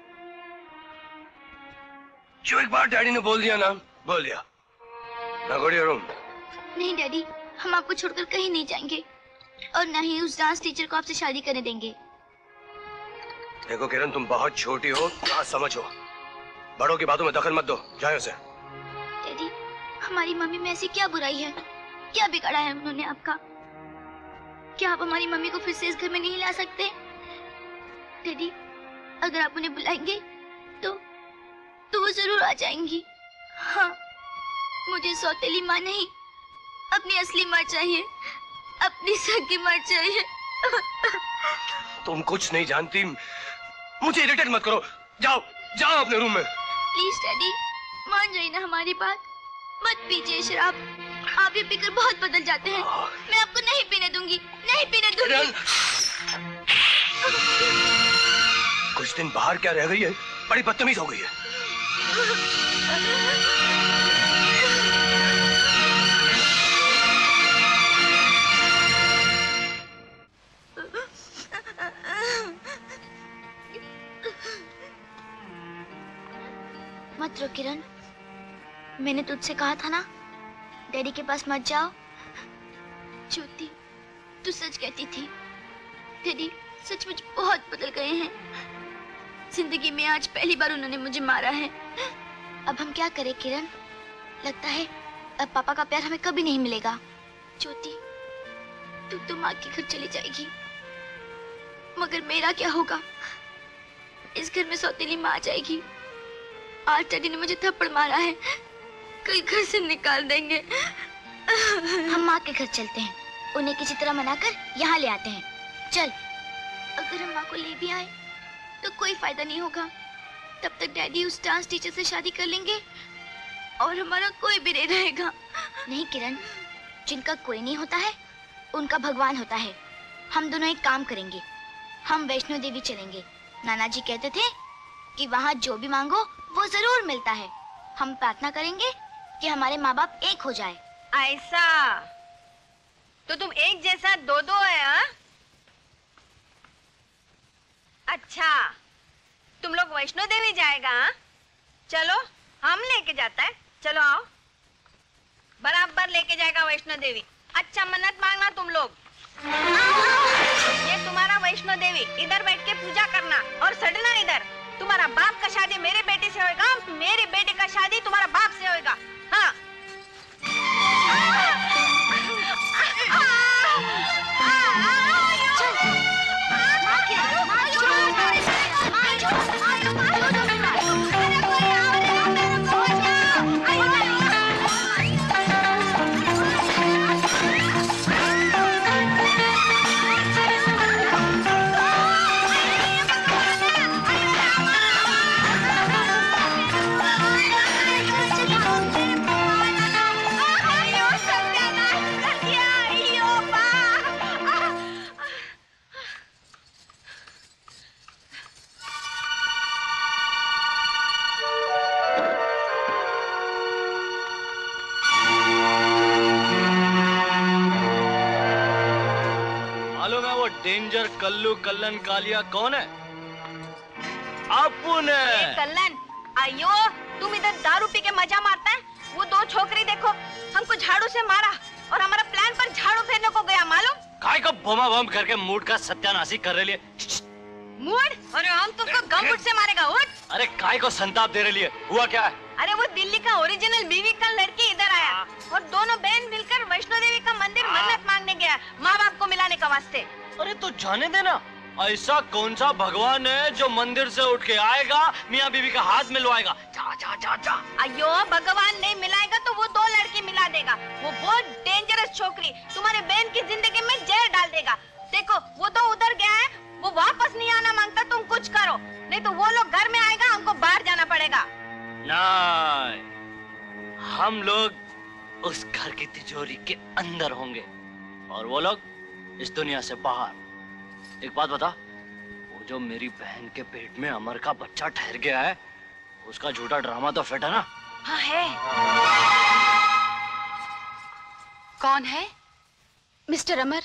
जो एक बार डैडी ने बोल दिया ना, बोल दिया। Now go to your room। नहीं डैडी, हम आपको छोड़कर कहीं नहीं जाएंगे और न ही उस डांस टीचर को आपसे शादी करने देंगे। देखो किरण, तुम बहुत छोटी हो, ना समझो। बड़ों की बातों में दखल मत दो, जाओ से। डैडी, हमारी मम्मी में ऐसी क्या बुराई है? क्या बिगाड़ा है उन्होंने आपका? क्या आप हमारी मम्मी को फिर से इस घर में नहीं ला सकते? डैडी, अगर आप उन्हें बुलाएंगे तो तो वो जरूर आ जाएंगी। हाँ, मुझे सौतेली माँ नहीं, अपनी असली माँ चाहिए, अपनी सगी माँ चाहिए। तुम कुछ नहीं जानती, मुझे इरिटेट मत करो। जाओ जाओ अपने रूम में। प्लीज डैडी, मान जाइए ना हमारी बात। मत पीजिए शराब, आप ये पीकर बहुत बदल जाते हैं। मैं आपको नहीं पीने दूंगी, नहीं पीने दूंगी। कुछ दिन बाहर क्या रह गई है? बड़ी बदतमीज हो गई है। मत रो किरण, मैंने तुझसे कहा था ना डैडी के पास मत जाओ। ज्योति, तू सच कहती थी। डैडी सचमुच बहुत बदल गए हैं। जिंदगी में आज पहली बार उन्होंने मुझे मारा है। अब हम क्या करें किरण? लगता है अब पापा का प्यार हमें कभी नहीं मिलेगा। ज्योति, तू तो माँ के घर चली जाएगी, मगर मेरा क्या होगा? इस घर में सौतेली माँ आ जाएगी। आज डैडी ने मुझे थप्पड़ मारा है, कल घर से निकाल देंगे। हम माँ के घर चलते हैं, उन्हें किसी तरह मनाकर यहाँ ले आते हैं। चल। अगर हम माँ को ले भी आए तो कोई फायदा नहीं होगा। तब तक डैडी उस डांस टीचर से शादी कर लेंगे और हमारा कोई भी नहीं रहेगा। नहीं किरण, जिनका कोई नहीं होता है उनका भगवान होता है। हम दोनों एक काम करेंगे, हम वैष्णो देवी चलेंगे। नाना जी कहते थे कि वहाँ जो भी मांगो वो जरूर मिलता है। हम प्रार्थना करेंगे कि हमारे माँ बाप एक हो जाए। ऐसा तो तुम एक जैसा दो दो है हा? अच्छा तुम लोग वैष्णो देवी जाएगा हा? चलो हम लेके जाता है, चलो आओ, बराबर लेके जाएगा वैष्णो देवी। अच्छा मन्नत मांगना तुम लोग। ये तुम्हारा वैष्णो देवी, इधर बैठ के पूजा करना और सड़ना इधर। तुम्हारा बाप का शादी मेरे बेटे से होएगा, मेरे बेटे का शादी तुम्हारा बाप से होएगा। हाँ डेंजर कल्लू कल्लन कालिया कौन है? अपुन है। कल्लन, अयो तुम इधर दारू पी के मजा मारता है। वो दो छोकरी देखो, हमको झाड़ू से मारा और हमारा प्लान पर झाड़ू फेरने को गया मालूम? काय को बोमा बम करके मूड का सत्यानाशी कर रही है। मूड? अरे हम तुमको गमबुट से मारेगा। उठ। अरे काय को संताप दे रही है, हुआ क्या है? अरे वो दिल्ली का ओरिजिनल बीवी का लड़की इधर आया और दोनों बहन मिलकर वैष्णो देवी का मंदिर मन्नत मांगने गया, माँ बाप को मिलाने का वास्ते। अरे तो जाने देना, ऐसा कौन सा भगवान है जो मंदिर से उठ के आएगा मियाँ बीवी का हाथ मिलवाएगा? जा जा जा जा। अयो भगवान नहीं मिलाएगा तो वो दो लड़की मिला देगा। वो बहुत डेंजरस छोकरी तुम्हारे बहन की जिंदगी में जहर डाल देगा। देखो वो तो उधर गया है, वो वापस नहीं आना मांगता। तुम कुछ करो नहीं तो वो लोग घर में आएगा, हमको बाहर जाना पड़ेगा। नहीं, हम लोग उस घर की तिजोरी के अंदर होंगे और वो लोग इस दुनिया से बाहर। एक बात बता, वो जो मेरी बहन के पेट में अमर का बच्चा ठहर गया है, उसका झूठा ड्रामा तो फिट है ना? हाँ है। कौन है? मिस्टर अमर।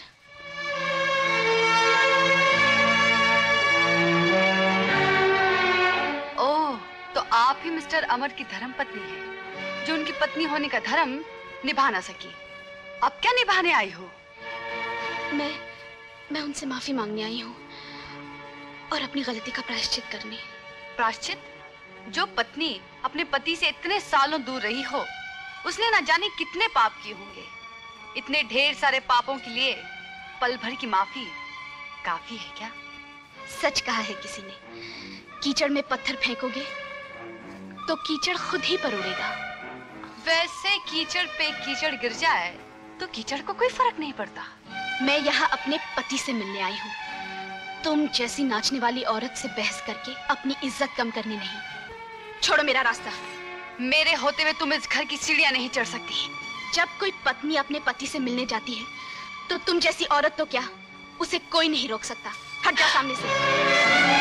ओह, तो आप ही मिस्टर अमर की धर्मपत्नी हैं, जो उनकी पत्नी होने का धर्म निभा ना सकी। अब क्या निभाने आई हो? मैं मैं उनसे माफी मांगने आई हूँ और अपनी गलती का प्रायश्चित करने। प्रायश्चित? जो पत्नी अपने पति से इतने सालों दूर रही हो, उसने ना जाने कितने पाप किए होंगे। इतने ढेर सारे पापों के लिए पल भर की माफी काफी है क्या? सच कहा है किसी ने, कीचड़ में पत्थर फेंकोगे तो कीचड़ खुद ही पर उड़ेगा। वैसे कीचड़ पे कीचड़ गिर जाए तो कीचड़ को कोई फर्क नहीं पड़ता। मैं यहाँ अपने पति से मिलने आई हूँ, तुम जैसी नाचने वाली औरत से बहस करके अपनी इज्जत कम करने नहीं। छोड़ो मेरा रास्ता। मेरे होते हुए तुम इस घर की सीढ़ियां नहीं चढ़ सकती। जब कोई पत्नी अपने पति से मिलने जाती है तो तुम जैसी औरत तो क्या, उसे कोई नहीं रोक सकता। हट जा सामने से।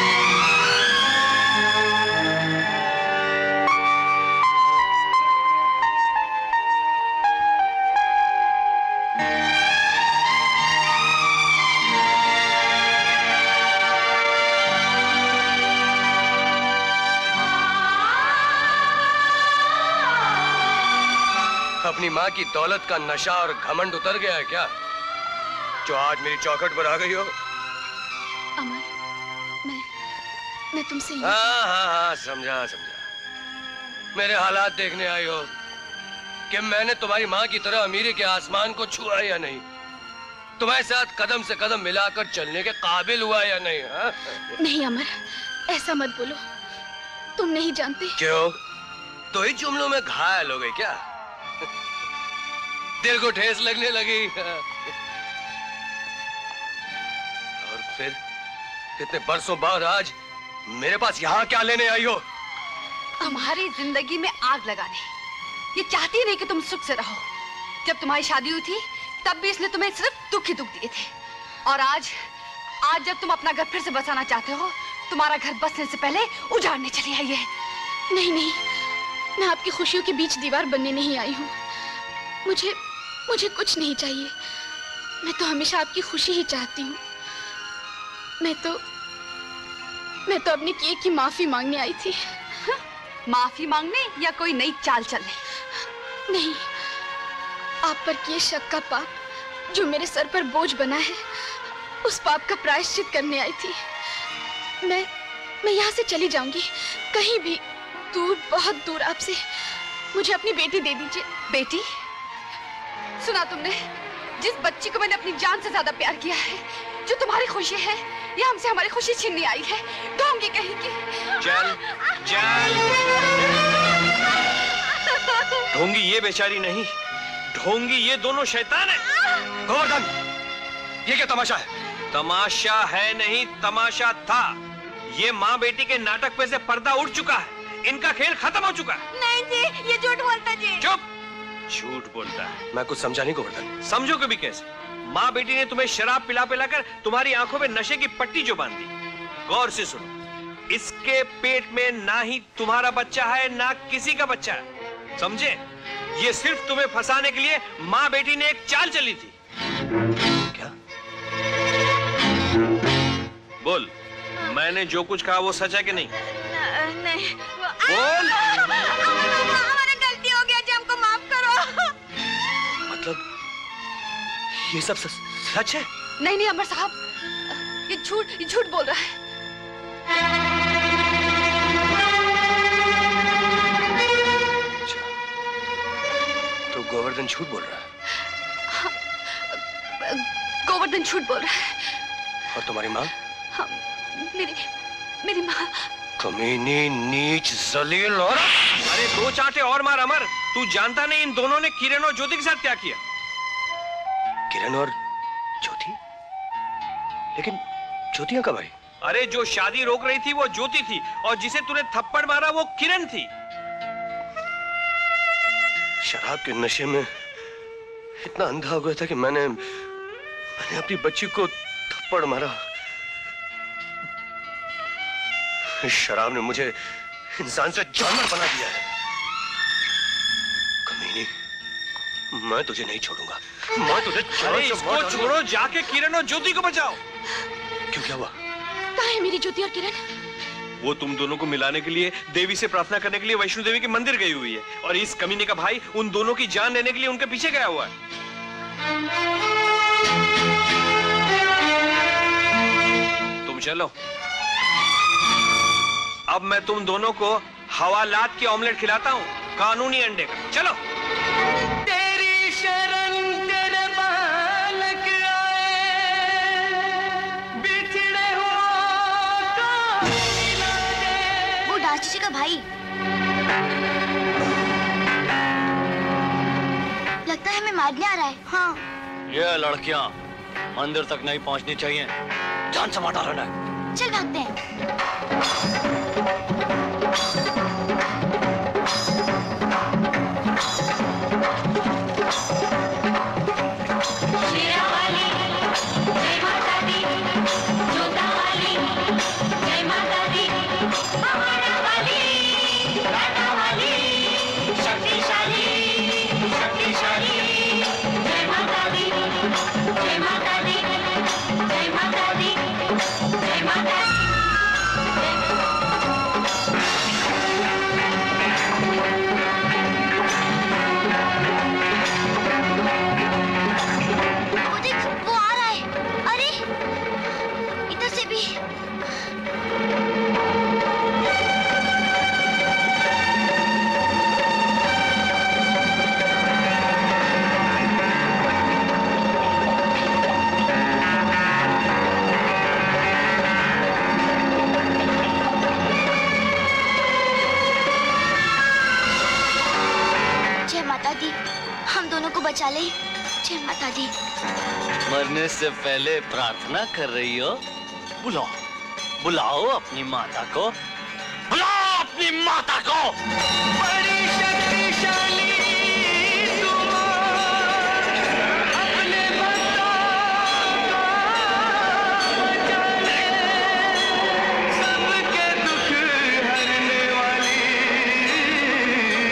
अपनी माँ की दौलत का नशा और घमंड उतर गया है क्या, जो आज मेरी चौखट पर आ गई हो? अमर, मैं मैं तुमसे हाँ हाँ हाँ समझा समझा। मेरे हालात देखने आई हो कि मैंने तुम्हारी माँ की तरह अमीरी के आसमान को छुआ या नहीं, तुम्हारे साथ कदम से कदम मिलाकर चलने के काबिल हुआ या नहीं? हाँ? नहीं अमर, ऐसा मत बोलो, तुम नहीं जानते। क्यों? दो ही जुमलों में घायल हो गई क्या? दिल को ठेस लगने लगी। और फिर इतने बरसों बाद आज मेरे पास यहाँ क्या लेने आई हो? तुम्हारी जिंदगी में आग लगाने। ये चाहती नहीं कि तुम सुख से रहो। जब तुम्हारी शादी हुई थी तब भी इसने तुम्हें सिर्फ दुख ही दुख दिए थे, और आज आज जब तुम अपना घर फिर से बसाना चाहते हो, तुम्हारा घर बसने से पहले उजाड़ने चली आई है। नहीं नहीं, मैं आपकी खुशियों के बीच दीवार बनने नहीं आई हूँ। मुझे मुझे कुछ नहीं चाहिए। मैं तो हमेशा आपकी खुशी ही चाहती हूँ। मैं तो मैं तो अपने किए की माफी मांगने आई थी। माफी मांगने या कोई नई चाल चलने? नहीं, आप पर किए शक का पाप जो मेरे सर पर बोझ बना है, उस पाप का प्रायश्चित करने आई थी। मैं मैं यहाँ से चली जाऊंगी, कहीं भी दूर, बहुत दूर आपसे। मुझे अपनी बेटी दे दीजिए। बेटी? सुना तुमने? जिस बच्ची को मैंने अपनी जान से ज्यादा प्यार किया है, जो तुम्हारी खुशी है, ये हमसे हमारी खुशी छीनने आई है। ढोंगी कहीं की। चल चल। ढोंगी ये बेचारी नहीं, ढोंगी ये दोनों शैतान है। गोवर्धन, ये क्या तमाशा है? तमाशा है नहीं, तमाशा था। ये माँ बेटी के नाटक पे से पर्दा उठ चुका है। इनका खेल खत्म हो चुका है। नहीं जी, ये झूठ बोलता जी। चुप। झूठ बोलता है। मैं कुछ समझा नहीं गोवर्धन। समझो कभी कैसे? माँ बेटी ने तुम्हें शराब पिला पिलाकर तुम्हारी आंखों में नशे की पट्टी जो बांध दी। गौर से सुनो, इसके पेट में ना ही तुम्हारा बच्चा है, ना किसी का बच्चा है, समझे? ये सिर्फ तुम्हें फंसाने के लिए माँ बेटी ने एक चाल चली थी। क्या? बोल, मैंने जो कुछ कहा वो सच है कि नहीं? नहीं। बोल। हमारी गलती हो गया जी, हमको माफ करो। मतलब ये सब सच, सच है? नहीं नहीं अमर साहब, ये झूठ ये झूठ बोल रहा है। अच्छा, तो गोवर्धन झूठ बोल रहा है? हाँ, गोवर्धन झूठ बोल रहा है। और तुम्हारी माँ? हाँ, मेरी मेरी माँ। कमीनी, नीच, जलील और अरे दो चांटे और मार अमर। तू जानता नहीं इन दोनों ने किरण और ज्योति के साथ क्या किया? किरण और ज्योति? लेकिन ज्योतियां कब आई? अरे जो शादी रोक रही थी वो ज्योति थी, और जिसे तूने थप्पड़ मारा वो किरण थी। शराब के नशे में इतना अंधा हो गया था कि मैंने मैंने अपनी बच्ची को थप्पड़ मारा। इस शराब ने मुझे इंसान से जानवर बना दिया है। कमीनी, मैं तुझे नहीं छोड़ूंगा। मैं तुझे अरे इसको छोड़ो, जाके किरण और ज्योति को बचाओ। क्यों, क्या हुआ? कहाँ है मेरी ज्योति और किरण? वो तुम दोनों को मिलाने के लिए देवी से प्रार्थना करने के लिए वैष्णो देवी के मंदिर गई हुई है, और इस कमीने का भाई उन दोनों की जान लेने के लिए उनके पीछे गया हुआ है। तुम चलो, अब मैं तुम दोनों को हवालात की ऑमलेट खिलाता हूँ, कानूनी अंडे का। चलो। तेरी शरण तेरे बालक आए, बिछड़े हो तो मिला दे। वो दास जी का भाई। लगता है हमें मारने आ रहा है। हाँ। ये लड़कियां मंदिर तक नहीं पहुंचनी चाहिए। जान से मार डालना है। चल भागते हैं। बचा ले। जय माता दी। मरने से पहले प्रार्थना कर रही हो? बुलाओ, बुलाओ अपनी माता को, बुलाओ अपनी माता को। बड़ी शक्तिशाली तुम अपने सबके दुख हरने वाली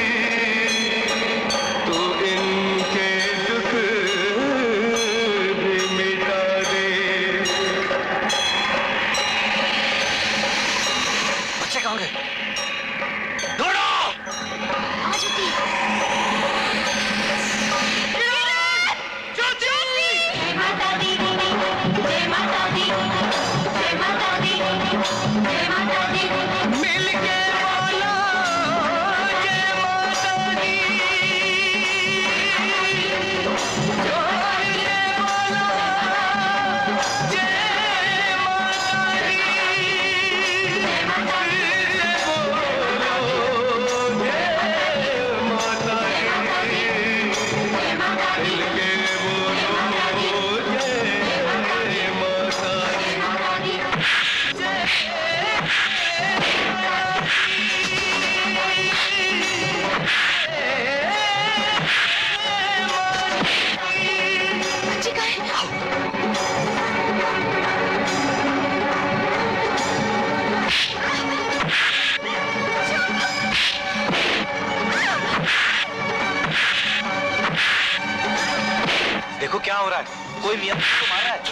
कोई मियां को मारा है।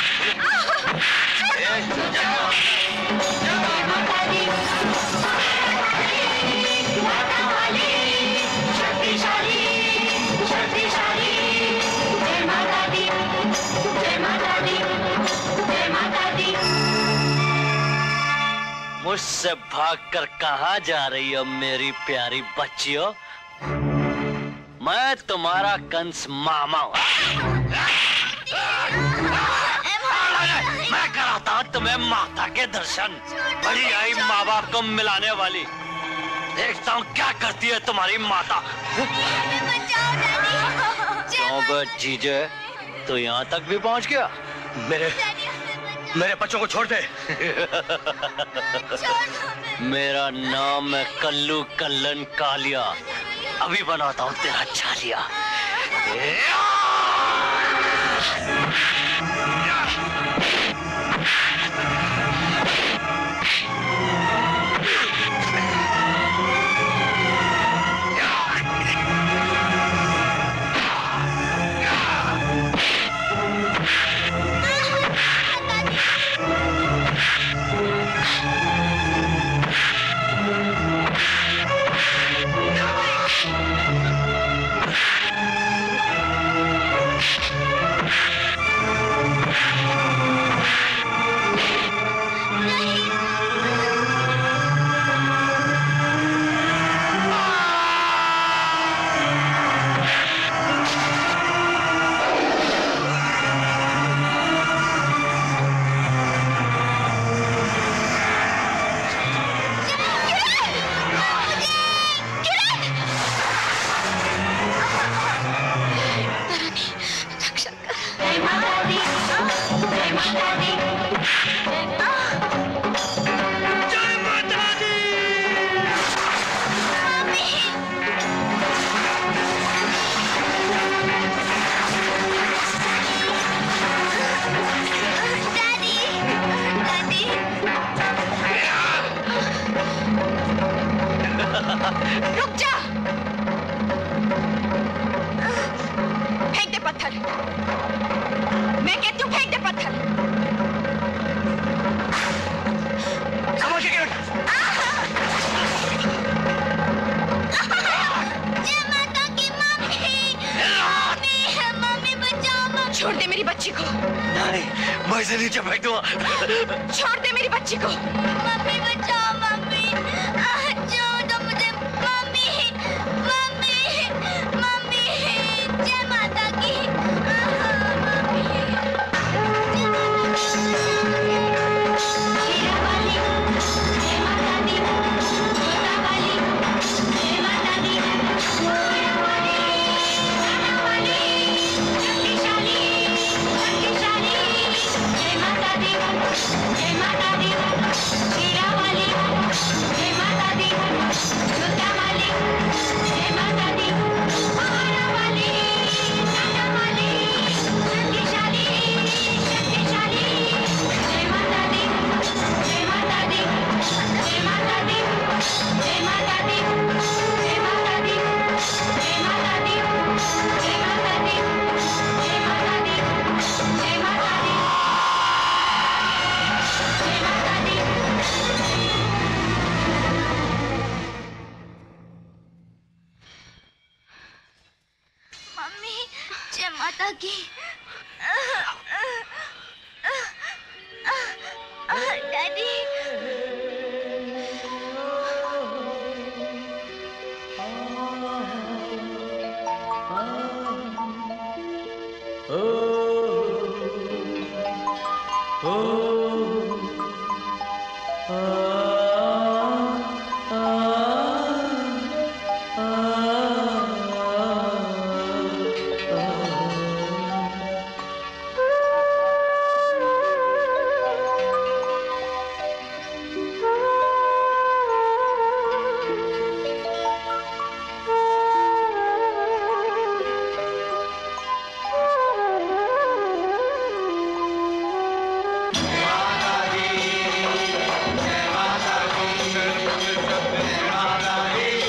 शक्तिशाली शक्तिशाली जय माता दी जय माता दी जय माता दी। मुझसे भागकर कहाँ जा रही हो मेरी प्यारी बच्चियों? मैं तुम्हारा कंस मामा हूँ। मैं कराता हूँ तुम्हें माता के दर्शन। बड़ी आई माँ बाप को मिलाने वाली। देखता हूँ क्या करती है तुम्हारी माता। क्यों बे जीजे, तो यहाँ तक भी पहुँच गया? मेरे मेरे बच्चों को छोड़ दे। मेरा नाम है कल्लू कल्लन कालिया। अभी बनाता हूँ तेरा छालिया। रुक जा। फेंक दे पत्थर। मैं कहती हूँ फेंक दे पत्थर। समझ के गिर। जय माता की मम्मी। मम्मी मम्मी बचाओ मम्मी। छोड़ दे मेरी बच्ची को। नहीं, मैं इसे नीचे फेंक दूंगा। छोड़ दे मेरी बच्ची को। मम्मी बचाओ मम्मी। छोड़ दो मुझे मम्मी। मम्मी मम्मी जय माता की।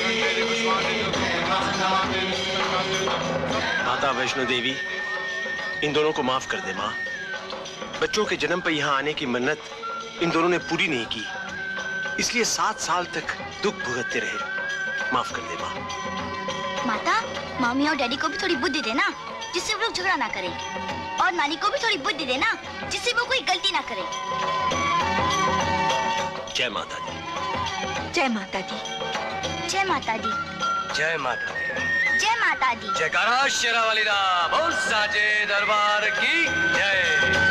वैष्णो देवी, इन दोनों को माफ कर दे माँ। बच्चों के जन्म पर यहाँ आने की मन्नत इन दोनों ने पूरी नहीं की, इसलिए सात साल तक दुख भुगतते रहे। माफ कर दे माँ। माता, मम्मी और डैडी को भी थोड़ी बुद्धि देना, जिससे वो लोग झगड़ा ना करें, और नानी को भी थोड़ी बुद्धि देना, जिससे वो कोई गलती ना करे। जय माता दी। जय माता दी। जय माता दी। जय माता दी। जय माता दी। जयकारा शेरावाली दा, बोल साचे दरबार की जय।